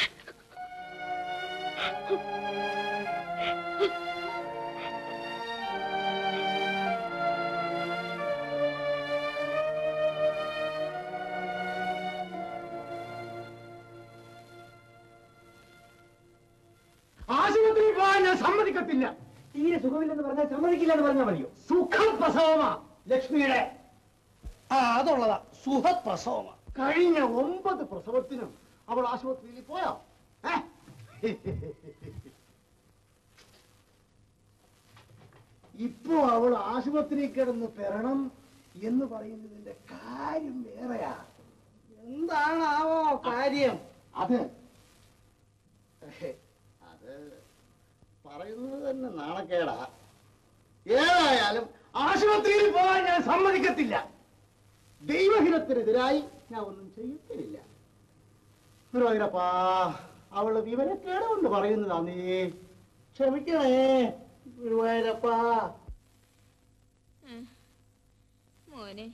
ആശുപത്രിയിൽ പോകാൻ ഞാൻ സമ്മതിക്കത്തില്ല. തീരെ സുഖമില്ലെന്ന് പറഞ്ഞാൽ സമ്മതിക്കില്ല എന്ന് പറഞ്ഞാൽ മതിയോ? സുഖം പ്രസവമാ ലക്ഷ്മിയുടെ. അതുള്ളതാ, സുഖപ്രസവമാ. കഴിഞ്ഞ 9 പ്രസവത്തിനും അവൾ ആശുപത്രിയിൽ പോയോ? ഇപ്പോ അവൾ ആശുപത്രിയിൽ കിടന്ന് പെരണം എന്ന് പറയുന്നതിന്റെ കാര്യം വേറെയാ. എന്താണാവോ കാര്യം? അത് പറയുന്നത് തന്നെ നാണക്കേടാ. ഏതായാലും ആശുപത്രിയിൽ പോകാൻ ഞാൻ സമ്മതിക്കത്തില്ല. ദൈവഹിതത്തിനെതിരായി ഞാൻ ഒന്നും ചെയ്യത്തില്ല. ഗുരുവായൂരപ്പാ, അവള് വിവരക്കേട് കൊണ്ട് പറയുന്നതാ. നീ ക്ഷമിക്കണേ ഗുരുവായൂരപ്പാ. മോനെ,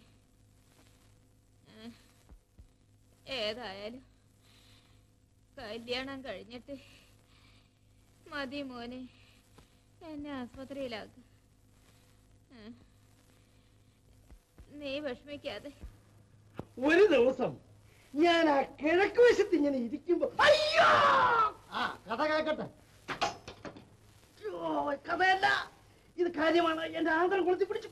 ഏതായാലും കല്യാണം കഴിഞ്ഞിട്ട് മതി മോനെ, എന്നെ ആസ്പത്രിയിലാക്ക്. നീ വിഷമിക്കാതെ. ഒരു ദിവസം ഞാൻ ആ കിഴക്ക് വശത്ത് ഇങ്ങനെ ഇരിക്കുമ്പോ അയ്യോ, കഥ കേക്കട്ടെ. കഥയല്ല, ഇത് കാര്യമാണ്. എന്റെ ആന്തരം കൊളുത്തി പിടിച്ചു.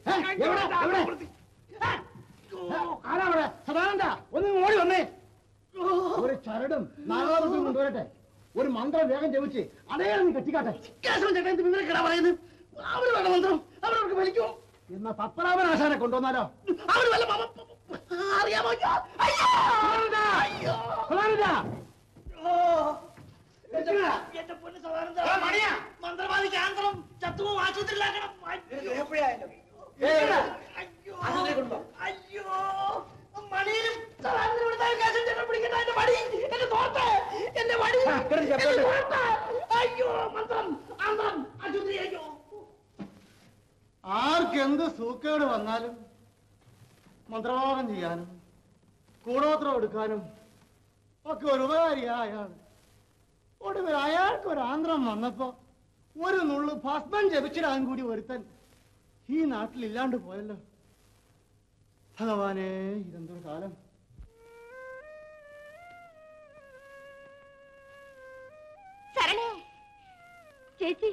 സദാനന്ദ, ഒന്ന് ഓടി വന്നേ. ഒരു ചരടും നാഗാവൃത്തിയും കൊണ്ടുവരട്ടെ. ഒരു മന്ത്രം വേഗം ജപിച്ച് അതേ നീ കെട്ടിക്കാട്ടെ. ചേട്ടൻ വിവരക്കെടാ പറയുന്നത്. അവര് വേണ്ട മന്ത്രം അവരവർക്ക് വലിക്കോ? എന്നാ പത്മനാഭനാശാനെ കൊണ്ടുവന്നാലോ? അവര് വല്ല അറിയാമോ? മന്ത്രവാദിക്ക് ആന്തരം ചത്തുവും ആശുപത്രിയിലാക്കണം. അയ്യോ, മണിയിലും ആർക്കെന്ത് സൂക്കേട് വന്നാലും മന്ത്രവാദം ചെയ്യാനും കൂടോത്രം എടുക്കാനും ഒക്കെ ഒരു ഉപകാരിയായാണ്. ഒടുവിൽ അയാൾക്ക് ഒരു ആന്ധ്രം വന്നപ്പോ ഒരു നുള്ളു ഭസ്മം ജപിച്ചിടാൻ കൂടി ഒരുത്തൻ ഈ നാട്ടിൽ ഇല്ലാണ്ട് പോയല്ലോ. ഭഗവാനേ, ഇതെന്തൊരു കാലം. ചേച്ചി,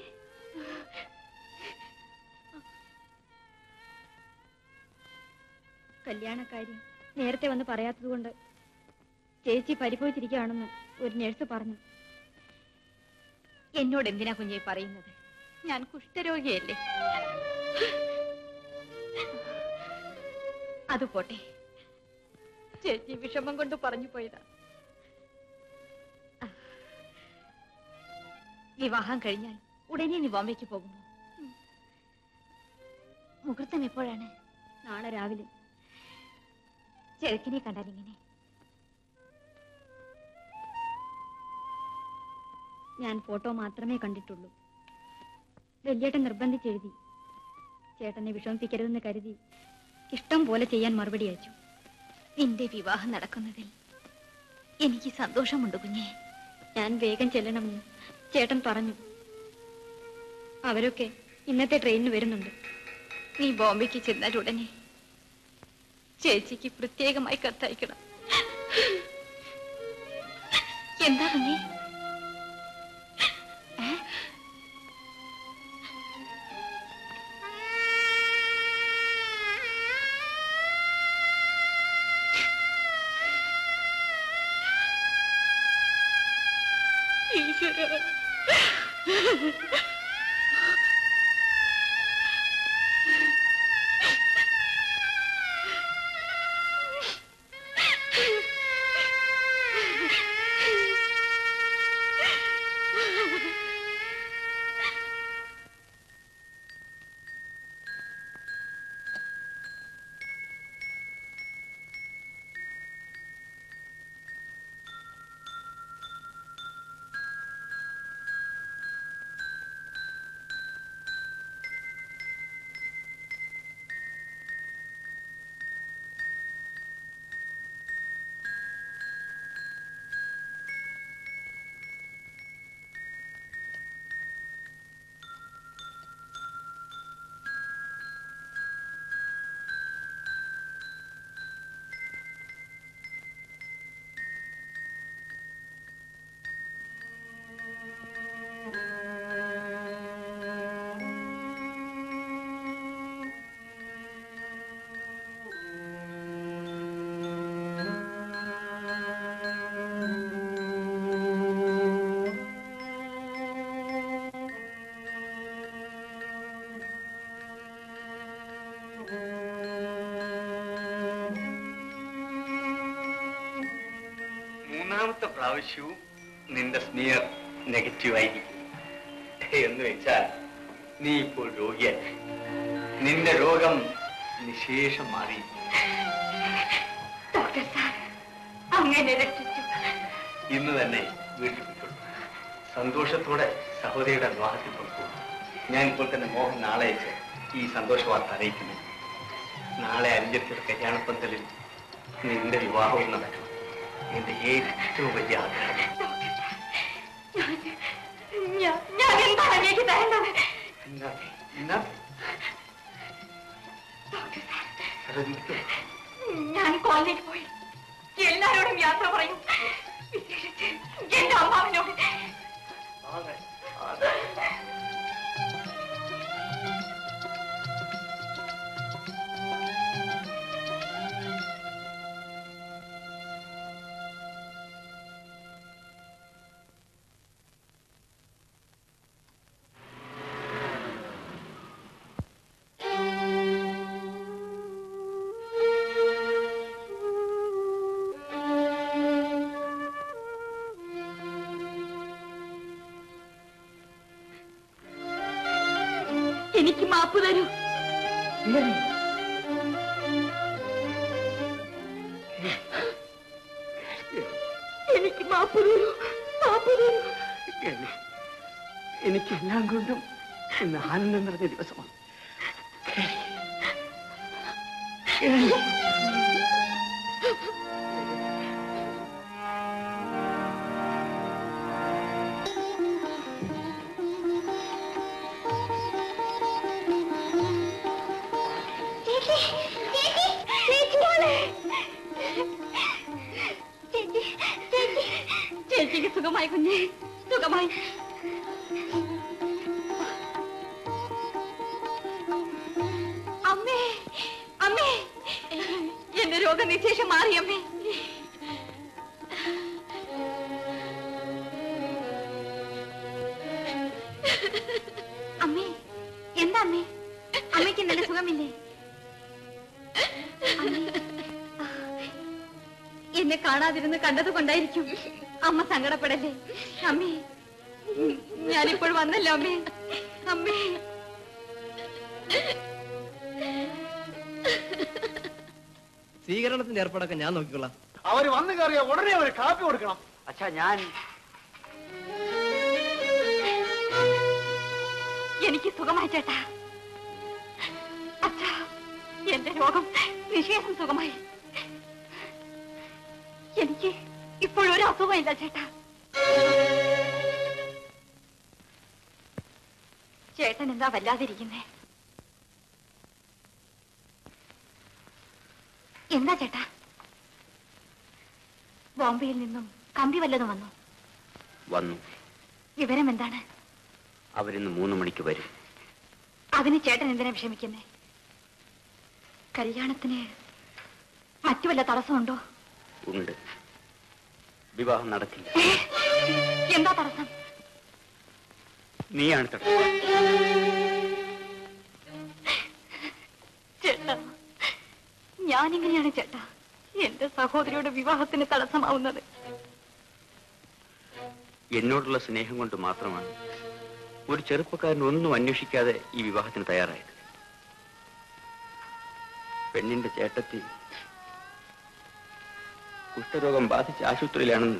കല്യാണക്കാര്യം നേരത്തെ വന്ന് പറയാത്തത് കൊണ്ട് ചേച്ചി പരിഭവിച്ചിരിക്കുകയാണെന്ന് ഒരു നഴ്സ് പറഞ്ഞു. എന്നോട് എന്തിനാ കുഞ്ഞെ പറയുന്നത്? ഞാൻ കുഷ്ഠരോഗിയല്ലേ. അത് പോട്ടെ, ചേച്ചി വിഷമം കൊണ്ട് പറഞ്ഞു പോയതാ. വിവാഹം കഴിഞ്ഞാൽ ഉടനെ നീ ബോംബെക്ക് പോകുമോ? മുഹൂർത്തം എപ്പോഴാണ്? നാളെ രാവിലെ. ചെറുക്കിനെ കണ്ടാൽ ഇങ്ങനെ ഞാൻ ഫോട്ടോ മാത്രമേ കണ്ടിട്ടുള്ളൂ. വലിയേട്ടൻ നിർബന്ധിച്ചെഴുതി. ചേട്ടനെ വിഷമിപ്പിക്കരുതെന്ന് കരുതി ഇഷ്ടം പോലെ ചെയ്യാൻ മറുപടി അയച്ചു. നിന്റെ വിവാഹം നടക്കുന്നതിൽ എനിക്ക് സന്തോഷമുണ്ട് കുഞ്ഞെ. ഞാൻ വേഗം ചെല്ലണമെന്ന് ചേട്ടൻ പറഞ്ഞു. അവരൊക്കെ ഇന്നത്തെ ട്രെയിനിന് വരുന്നുണ്ട്. നീ ബോംബെക്ക് ചെന്നാൽ ഉടനെ ചേച്ചിക്ക് പ്രത്യേകമായി കത്തയക്കണം. എന്താ കുഞ്ഞെ? മൂന്നാമത്തെ പ്രാവശ്യവും നിന്റെ സ്മിയർ നെഗറ്റീവായിരിക്കും എന്ന് വെച്ചാൽ നീ ഇപ്പോൾ രോഗിയല്ല. നിന്റെ രോഗം നിശേഷം മാറി. അങ്ങനെ രക്ഷിച്ചു. ഇന്ന് തന്നെ വീട്ടിൽ പോയിക്കൊള്ളു. സന്തോഷത്തോടെ സഹോദരിയുടെ വിവാഹത്തിൽ പുറത്തു. ഞാൻ ഇപ്പോൾ തന്നെ മോഹൻ നാളെ അയച്ച് ഈ സന്തോഷ വാർത്ത അറിയിക്കുന്നു. നാളെ അഞ്ചെത്തിയുടെ കല്യാണപ്പന്തലിൽ നിന്റെ വിവാഹവും നടക്കണം. എന്റെ ഏറ്റവും വലിയ ആഗ്രഹം. ഞാൻ എന്താണ് എനിക്ക് തരേണ്ടത്? ഞാൻ കോളേജിൽ പോയി എല്ലാരോടും യാത്ര പറയും. വിശേഷിച്ച് എന്റെ അമ്മാവിനോട്. എനിക്ക് മാപ്പ് തരൂ. എനിക്ക് മാപ്പ് തരൂ. മാപ്പ് തരൂ. എനിക്കെല്ലാം കൊണ്ടും ഇന്ന് ആനന്ദം നിറഞ്ഞ ദിവസമാണ്. ചേച്ചിക്ക് സുഖമായി കുഞ്ഞെ, സുഖമായി. അമ്മേ, അമ്മേ, എന്റെ രോഗനിശേഷം മാറി അമ്മേ. അമ്മേ, എന്താ അമ്മേ? അമ്മയ്ക്ക് നല്ല സുഖമില്ലേ? എന്നെ കാണാതിരുന്ന് കണ്ടത് കൊണ്ടായിരിക്കും. അമ്മ സങ്കടപ്പെടല്ലേ അമ്മേ. ഞാനിപ്പോൾ വന്നല്ലോ അമ്മേ. അമ്മേ, സ്വീകരണത്തിന്റെ ഏർപ്പാടൊക്കെ ഞാൻ നോക്കിക്കൊള്ളാം. അവര് വന്നു കയറിയ ഉടനെ അവര് കാപ്പി കൊടുക്കണം. അച്ഛാ, ഞാൻ എനിക്ക് സുഖമായി ചേട്ടാ. അച്ഛാ, എന്റെ രോഗം നിഷേധം സുഖമായി. എനിക്ക് ഇപ്പോഴൊരു അസുഖമില്ല ചേട്ടാ. ചേട്ടൻ എന്താ വല്ലാതിരിക്കുന്നേ? എന്താ ചേട്ടാ? ബോംബെയിൽ നിന്നും കമ്പി വല്ലതും വന്നു? വന്നു. വിവരം എന്താണ്? അവരിന്ന് 3 മണിക്ക് വരും. അതിന് ചേട്ടൻ എന്തിനാ വിഷമിക്കുന്നേ? കല്യാണത്തിന് മറ്റു വല്ല തടസ്സമുണ്ടോ? ഉണ്ട്. വിവാഹം നടക്കില്ല. എന്താ തടസ്സം? നീയാണ് തടസ്സം. ചേട്ടാ, ഞാനിങ്ങനെയാണ് ചേട്ടാ എന്റെ സഹോദരിയുടെ വിവാഹത്തിന് തടസ്സമാവുന്നത്. എന്നോടുള്ള സ്നേഹം കൊണ്ട് മാത്രമാണ് ഒരു ചെറുപ്പക്കാരൻ ഒന്നും അന്വേഷിക്കാതെ ഈ വിവാഹത്തിന് തയ്യാറായത്. പെണ്ണിന്റെ ചേട്ടത്തി കുഷ്ഠരോഗം ബാധിച്ച ആശുപത്രിയിലാണെന്ന്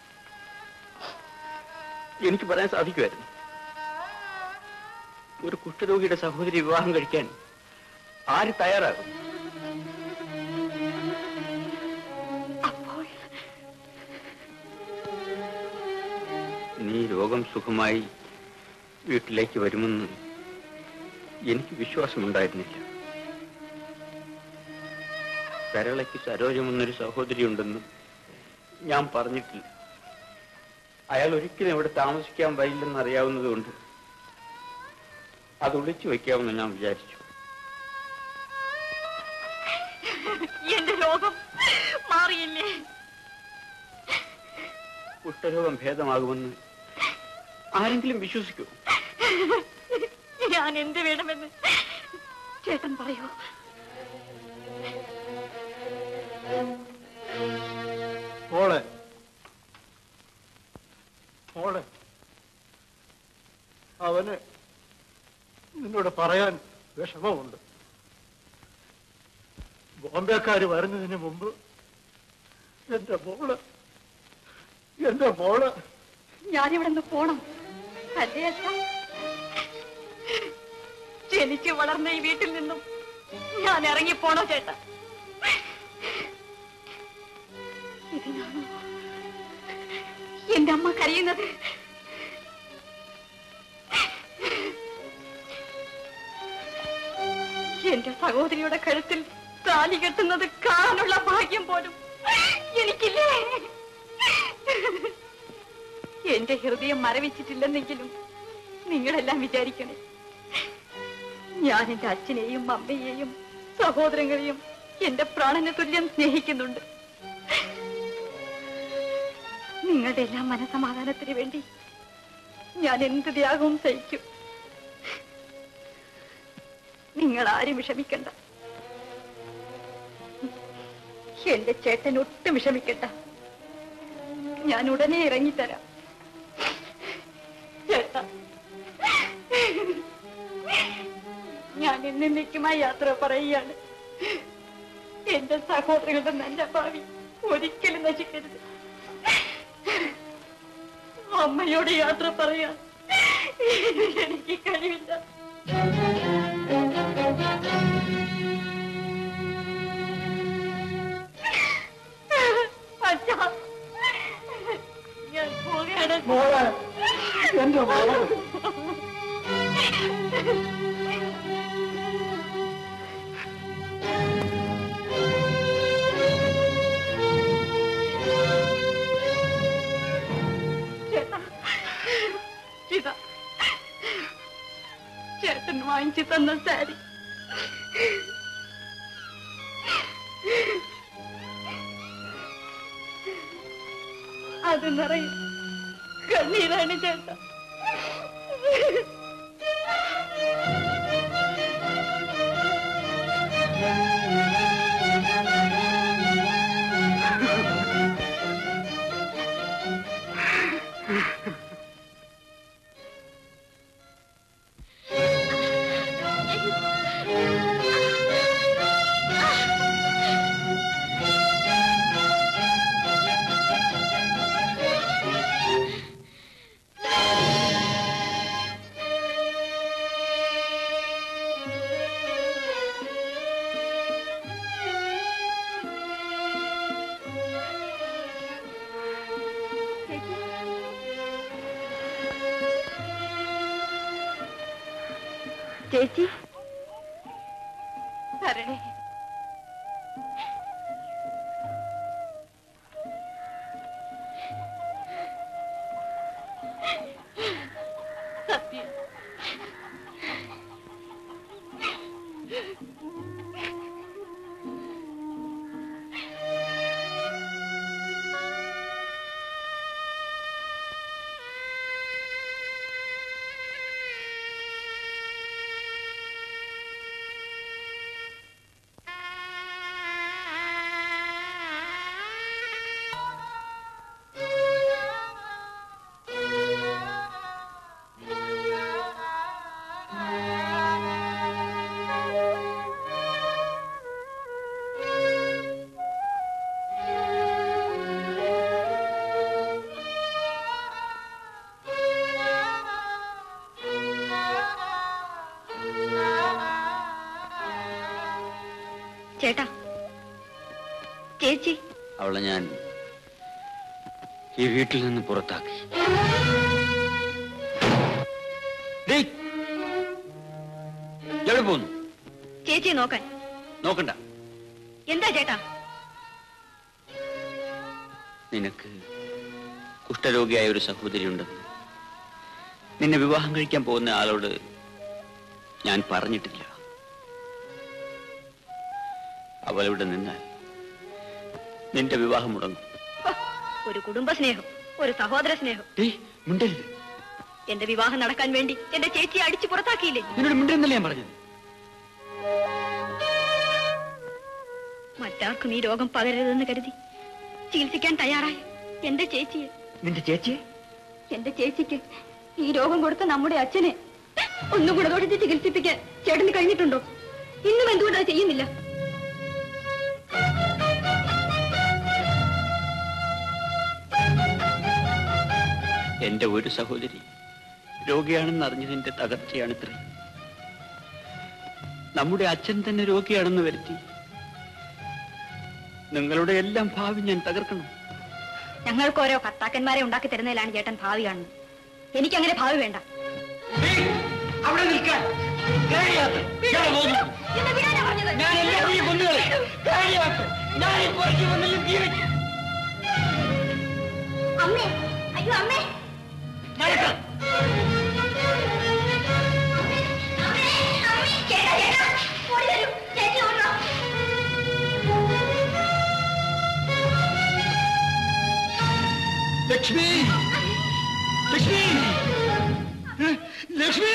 എനിക്ക് പറയാൻ സാധിക്കുമായിരുന്നു. ഒരു കുഷ്ഠരോഗിയുടെ സഹോദരി വിവാഹം കഴിക്കാൻ ആര് തയ്യാറാകും? നീ രോഗം സുഖമായി വീട്ടിലേക്ക് വരുമെന്ന് എനിക്ക് വിശ്വാസമുണ്ടായിരുന്നില്ല. സരളയ്ക്ക് സരോജമെന്നൊരു സഹോദരി ഉണ്ടെന്ന് ഞാൻ പറഞ്ഞിട്ടില്ല. അയാൾ ഒരിക്കലും ഇവിടെ താമസിക്കാൻ വരില്ലെന്ന് അറിയാവുന്നതുകൊണ്ട് അത് ഒളിച്ചു വയ്ക്കാമെന്ന് ഞാൻ വിചാരിച്ചു. എന്റെ രോഗം മാറിയില്ലേ? കുഷ്ഠരോഗം ഭേദമാകുമെന്ന് ആരെങ്കിലും വിശ്വസിക്കൂ? ഞാൻ എന്ത് വേണമെന്ന് ചേട്ടൻ പറയൂ. മോളെ, മോളെ, അവന് നിന്നോട് പറയാൻ വിഷമമുണ്ട്. ബോംബെക്കാര് വരുന്നതിന് മുമ്പ് എന്റെ മോള് ഞാനിവിടെ നിന്ന് പോണം അല്ലേ അച്ഛാ? ജനിച്ച് വളർന്ന ഈ വീട്ടിൽ നിന്നും ഞാൻ ഇറങ്ങിപ്പോണോ ചേട്ടാ? ഇതിനാണോ എന്റെ അമ്മ കരയുന്നത്? എന്റെ സഹോദരിയുടെ കഴുത്തിൽ താലി കെട്ടുന്നത് കാണാനുള്ള ഭാഗ്യം പോലും എനിക്കില്ലേ? എന്റെ ഹൃദയം മരവിച്ചിട്ടില്ലെന്നെങ്കിലും നിങ്ങളെല്ലാം വിചാരിക്കണേ, ഞാൻ എന്റെ അച്ഛനെയും അമ്മയെയും സഹോദരങ്ങളെയും എന്റെ പ്രാണന് തുല്യം സ്നേഹിക്കുന്നുണ്ട്. നിങ്ങളുടെ എല്ലാം മനസമാധാനത്തിന് വേണ്ടി ഞാൻ എന്ത് ത്യാഗവും സഹിക്കും. നിങ്ങൾ ആരും വിഷമിക്കണ്ട. എന്റെ ചേട്ടൻ ഒട്ടും വിഷമിക്കണ്ട. ഞാൻ ഉടനെ ഇറങ്ങിത്തരാം. ചേട്ടാ, ഞാൻ എന്നേക്കുമായി യാത്ര പറയുകയാണ്. എന്റെ സഹോദരങ്ങളുടെ നല്ല ഭാവി ഒരിക്കലും നശിക്കരുത്. അമ്മയോട് യാത്ര പറയാൻ എനിക്ക് കഴിവില്ല. അച്ഛാ, ഞാൻ പോവുകയാണ്. എന്റെ മോള് ചേട്ടൻ വാങ്ങിച്ചു തന്ന സാരി അത് നിറയും കണ്ണീരാണ് ചേട്ടാ. ചേച്ചി വരണേ. സത്യം ചേട്ടാ, ചേച്ചി. അവളെ ഞാൻ ഈ വീട്ടിൽ നിന്ന് പുറത്താക്കി. എവിടെ പോകുന്നു? ചേച്ചിയെ നോക്കാൻ. നോക്കണ്ട. എന്താ ചേട്ടാ? നിനക്ക് കുഷ്ഠരോഗിയായ ഒരു സഹോദരി ഉണ്ടെന്ന് നിന്നെ വിവാഹം കഴിക്കാൻ പോകുന്ന ആളോട് ഞാൻ പറഞ്ഞിട്ടില്ല. അവളിവിടെ നിന്നാൽ നിന്റെ വിവാഹം മുടങ്ങും. ഒരു കുടുംബ സ്നേഹം, ഒരു സഹോദര സ്നേഹം. മിണ്ടരുത്. എന്റെ വിവാഹം നടക്കാൻ വേണ്ടി എന്റെ ചേച്ചിയെ അടിച്ചു പുറത്താക്കിയില്ലേ? നിന്നോട് മിണ്ടെന്നല്ലേ ഞാൻ പറഞ്ഞത്? മറ്റാർക്കും ഈ രോഗം പകരരുതെന്ന് കരുതി ചികിത്സിക്കാൻ തയ്യാറായ എന്റെ ചേച്ചിയെ. നിന്റെ ചേച്ചിയെ? എന്റെ ചേച്ചിക്ക് ഈ രോഗം കൊടുത്ത നമ്മുടെ അച്ഛനെ ഒന്നും ഗുണദോഷിച്ച് ചികിത്സിപ്പിക്കാൻ ചേട്ടന് കഴിഞ്ഞിട്ടുണ്ടോ? ഇന്നും എന്തുകൊണ്ടത് ചെയ്യുന്നില്ല? എന്റെ ഒരു സഹോദരി രോഗിയാണെന്ന് അറിഞ്ഞതിന്റെ തകർച്ചയാണിത്രേ. നമ്മുടെ അച്ഛൻ തന്നെ രോഗിയാണെന്ന് വരുത്തി നിങ്ങളുടെ എല്ലാം ഭാവി ഞാൻ തകർക്കണം. ഞങ്ങൾക്ക് ഓരോ കർത്താക്കന്മാരെ ഉണ്ടാക്കി തരുന്നതിലാണ് ചേട്ടൻ ഭാവി കാണുന്നത്. എനിക്കങ്ങനെ ഭാവി വേണ്ട. അവിടെ നിൽക്കാൻ അമ്മേ, അയ്യോ അമ്മേ, ലക്ഷ്മി, ലക്ഷ്മി, ലക്ഷ്മി.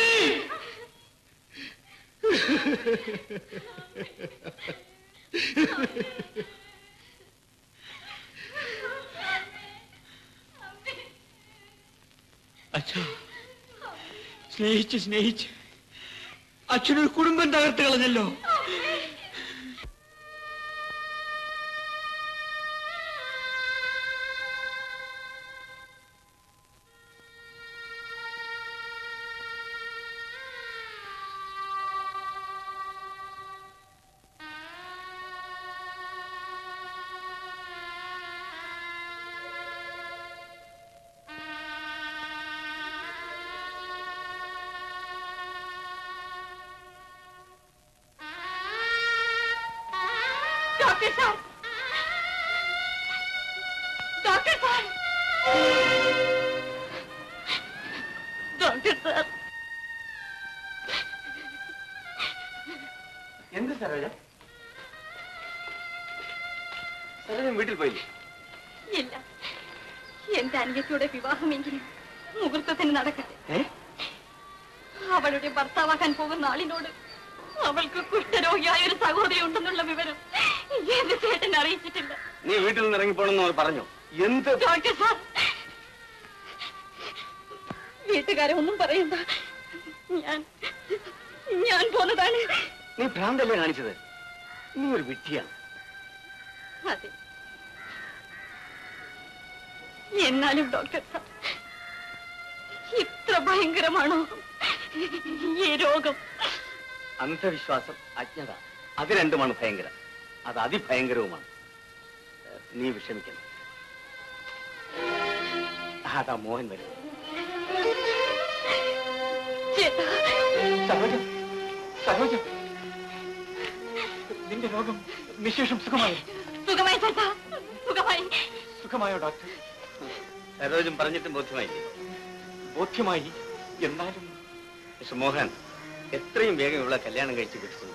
അച്ഛാ, സ്നേഹിച്ച് സ്നേഹിച്ച് അച്ഛനൊരു കുടുംബം തകർത്ത് കളഞ്ഞല്ലോ. डॉक्टर साहब, डॉक्टर साहब, डॉक्टर साहब. എന്ത് സരോജ? സരോജ വീട്ടിൽ പോയില്ലേ? ഇല്ല, എന്റെ അനിയത്തിയുടെ വിവാഹമെങ്കിലും മുഹൂർത്തത്തിന് നടക്കട്ടെ. അവളുടെ ഭർത്താവാക്കാൻ പോകുന്ന ആളിനോട് അവൾക്ക് കുഷ്ഠരോഗിയായ ഒരു സഹോദരി ഉണ്ടെന്നുള്ള വിവരം എന്റെ ചേട്ടൻ അറിയിച്ചിട്ടില്ല. നീ വീട്ടിൽ നിന്ന് ഇറങ്ങിപ്പോണെന്ന് പറഞ്ഞു. എന്ത്? ഡോക്ടർ സാർ, വീട്ടുകാരെ ഒന്നും പറയണ്ട. ഞാൻ പോന്നതാണ്. നീ ഭ്രാന്തല്ലേ കാണിച്ചത്? നീ ഒരു വിഡ്ഢിയാണ്. അതെ, എന്നാലും ഡോക്ടർ സാർ, ഇത്ര ഭയങ്കരമാണോ ഈ രോഗം? അന്ധവിശ്വാസം, അജ്ഞത, അത് രണ്ടുമാണ് ഭയങ്കരം. അത് അതിഭയങ്കരവുമാണ്. നീ വിഷമിക്കണം. അതാ മോഹൻ വരുന്നു. ചേട്ടാ, സരോജ, സരോജ, നിന്റെ രോഗം നിശേഷം സുഖമായി? സുഖമായി ചേട്ടാ, സുഖമായി. സുഖമായോ ഡോക്ടർ? സരോജം പറഞ്ഞിട്ടും ബോധ്യമായി? ബോധ്യമായി. എന്നാലും മിസ്റ്റർ മോഹൻ എത്രയും വേഗം ഇവിടെ കല്യാണം കഴിച്ചു കിട്ടുന്നു.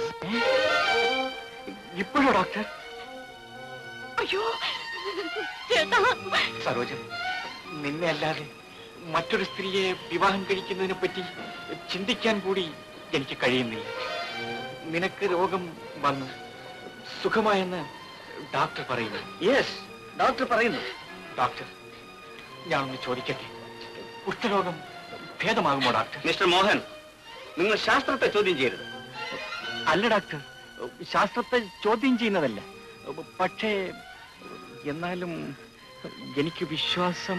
ഇപ്പോഴോ ഡോക്ടർ? അയ്യോ ചേട്ടാ. സരോജം, നിന്നെ അല്ലാതെ മറ്റൊരു സ്ത്രീയെ വിവാഹം കഴിക്കുന്നതിനെ പറ്റി ചിന്തിക്കാൻ കൂടി എനിക്ക് കഴിയുന്നില്ല. നിനക്ക് രോഗം വന്ന് സുഖമായെന്ന് ഡോക്ടർ പറയുന്നു. യെസ്, ഡോക്ടർ പറയുന്നു. ഡോക്ടർ, ഞാനൊന്ന് ചോദിക്കട്ടെ, കുഷ്ഠരോഗം ഭേദമാകുമോ ഡോക്ടർ? മിസ്റ്റർ മോഹൻ, നിങ്ങൾ ശാസ്ത്രത്തെ ചോദ്യം ചെയ്യരുത്. അല്ല ഡോക്ടർ, ശാസ്ത്രത്തെ ചോദ്യം ചെയ്യുന്നതല്ല. പക്ഷേ എന്നാലും എനിക്ക് വിശ്വാസം.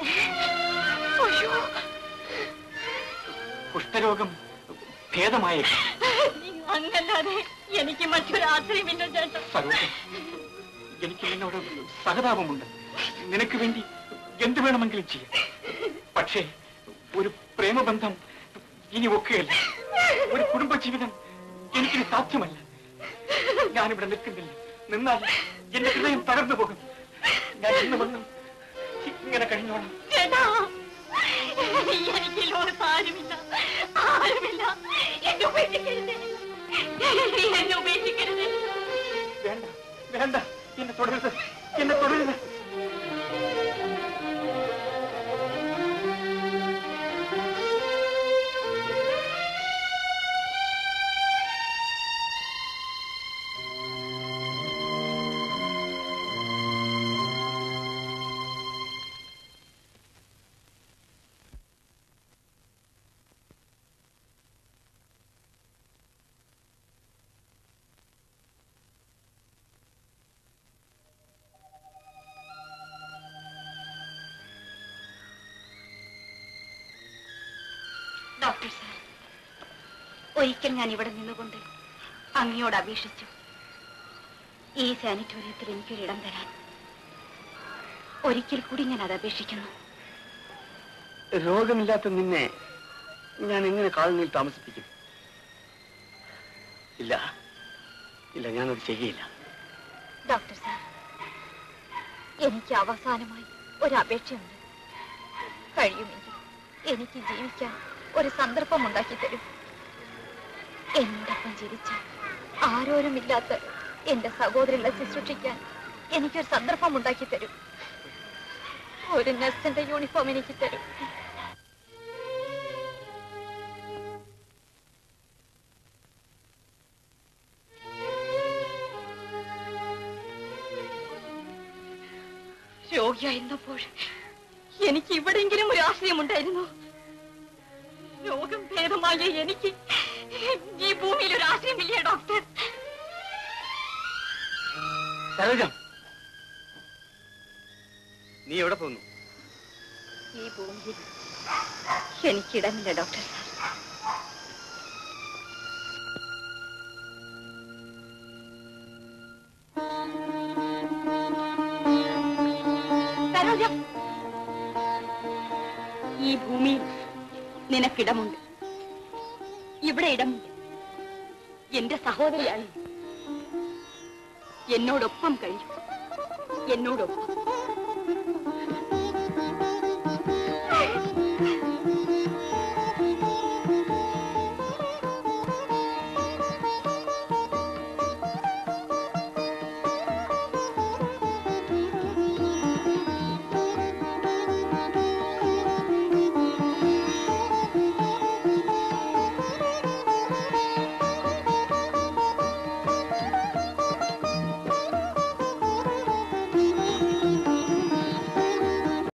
കുഷ്ഠരോഗം ഭേദമായേക്കാം. അങ്ങല്ലാതെ എനിക്ക് മറ്റൊരു ആശ്രയമില്ല ചേട്ടാ. സരോജം, എനിക്ക് നിന്നോട് സഹതാപമുണ്ട്. നിനക്ക് വേണ്ടി എന്ത് വേണമെങ്കിലും ചെയ്യാം. പക്ഷേ ഒരു പ്രേമബന്ധം ഇനി ഒക്കുകയല്ല. ഒരു കുടുംബജീവിതം എനിക്കിനി സാധ്യമല്ല. ഞാനിവിടെ നിൽക്കുന്നില്ല. നിന്നാൽ എന്റെ ഹൃദയം തകർന്നു പോകും. ഞാൻ ഇന്ന് വന്ന് ഇങ്ങനെ കഴിഞ്ഞോളാം. ചേട്ടാ, എനിക്ക് ലോകത്ത് ആരുമില്ല, ആരുമില്ല. എന്നെ ഉപേക്ഷിക്കരുത്, എന്നെ ഉപേക്ഷിക്കരുത്. വേണ്ട, വേണ്ട, എന്നെ തുടരുത്, എന്നെ തുടരുത്. ഡോക്ടർ സാർ, ഒരിക്കൽ ഞാൻ ഇവിടെ നിന്നുകൊണ്ട് അങ്ങയോട് അപേക്ഷിച്ചു ഈ സാനിറ്റോറിയത്തിൽ എനിക്കൊരിടം തരാൻ. ഒരിക്കൽ കൂടി ഞാൻ അത് അപേക്ഷിക്കുന്നു. രോഗമില്ലാത്ത നിന്നെ ഞാൻ എങ്ങനെ കോളനിയിൽ താമസിപ്പിക്കും? ഇല്ല ഇല്ല, ഞാനത് ചെയ്യില്ല. ഡോക്ടർ സാർ, എനിക്ക് അവസാനമായി ഒരു അപേക്ഷയുണ്ട്. കഴിയുമെങ്കിൽ എനിക്ക് ജീവിക്കാൻ ഒരു സന്ദർഭം ഉണ്ടാക്കി തരും. എന്നോടൊപ്പം ജീവിച്ച ആരോരുമില്ലാത്ത എന്റെ സഹോദരങ്ങളെ ശുശ്രൂഷിക്കാൻ എനിക്കൊരു സന്ദർഭം ഉണ്ടാക്കി തരും. ഒരു നഴ്സിന്റെ യൂണിഫോം എനിക്ക് തരും. രോഗിയായിരുന്നപ്പോൾ എനിക്ക് ഇവിടെയെങ്കിലും ഒരു ആശ്രയമുണ്ടായിരുന്നു. രോഗം ഭേദമായ എനിക്ക് ഈ ഭൂമിയിൽ ഒരു ആശ്രയമില്ലേ ഡോക്ടർ? സരോജം, നീ എവിടെ പോകുന്നു? ഈ ഭൂമിയിൽ എനിക്കിടമില്ല ഡോക്ടർ. സരോജം, ഈ ഭൂമിയിൽ നിനക്കിടമുണ്ട്. ഇവിടെ ഇടമുണ്ട്. എന്റെ സഹോദരിയാണ്. എന്നോടൊപ്പം കഴിയും, എന്നോടൊപ്പം.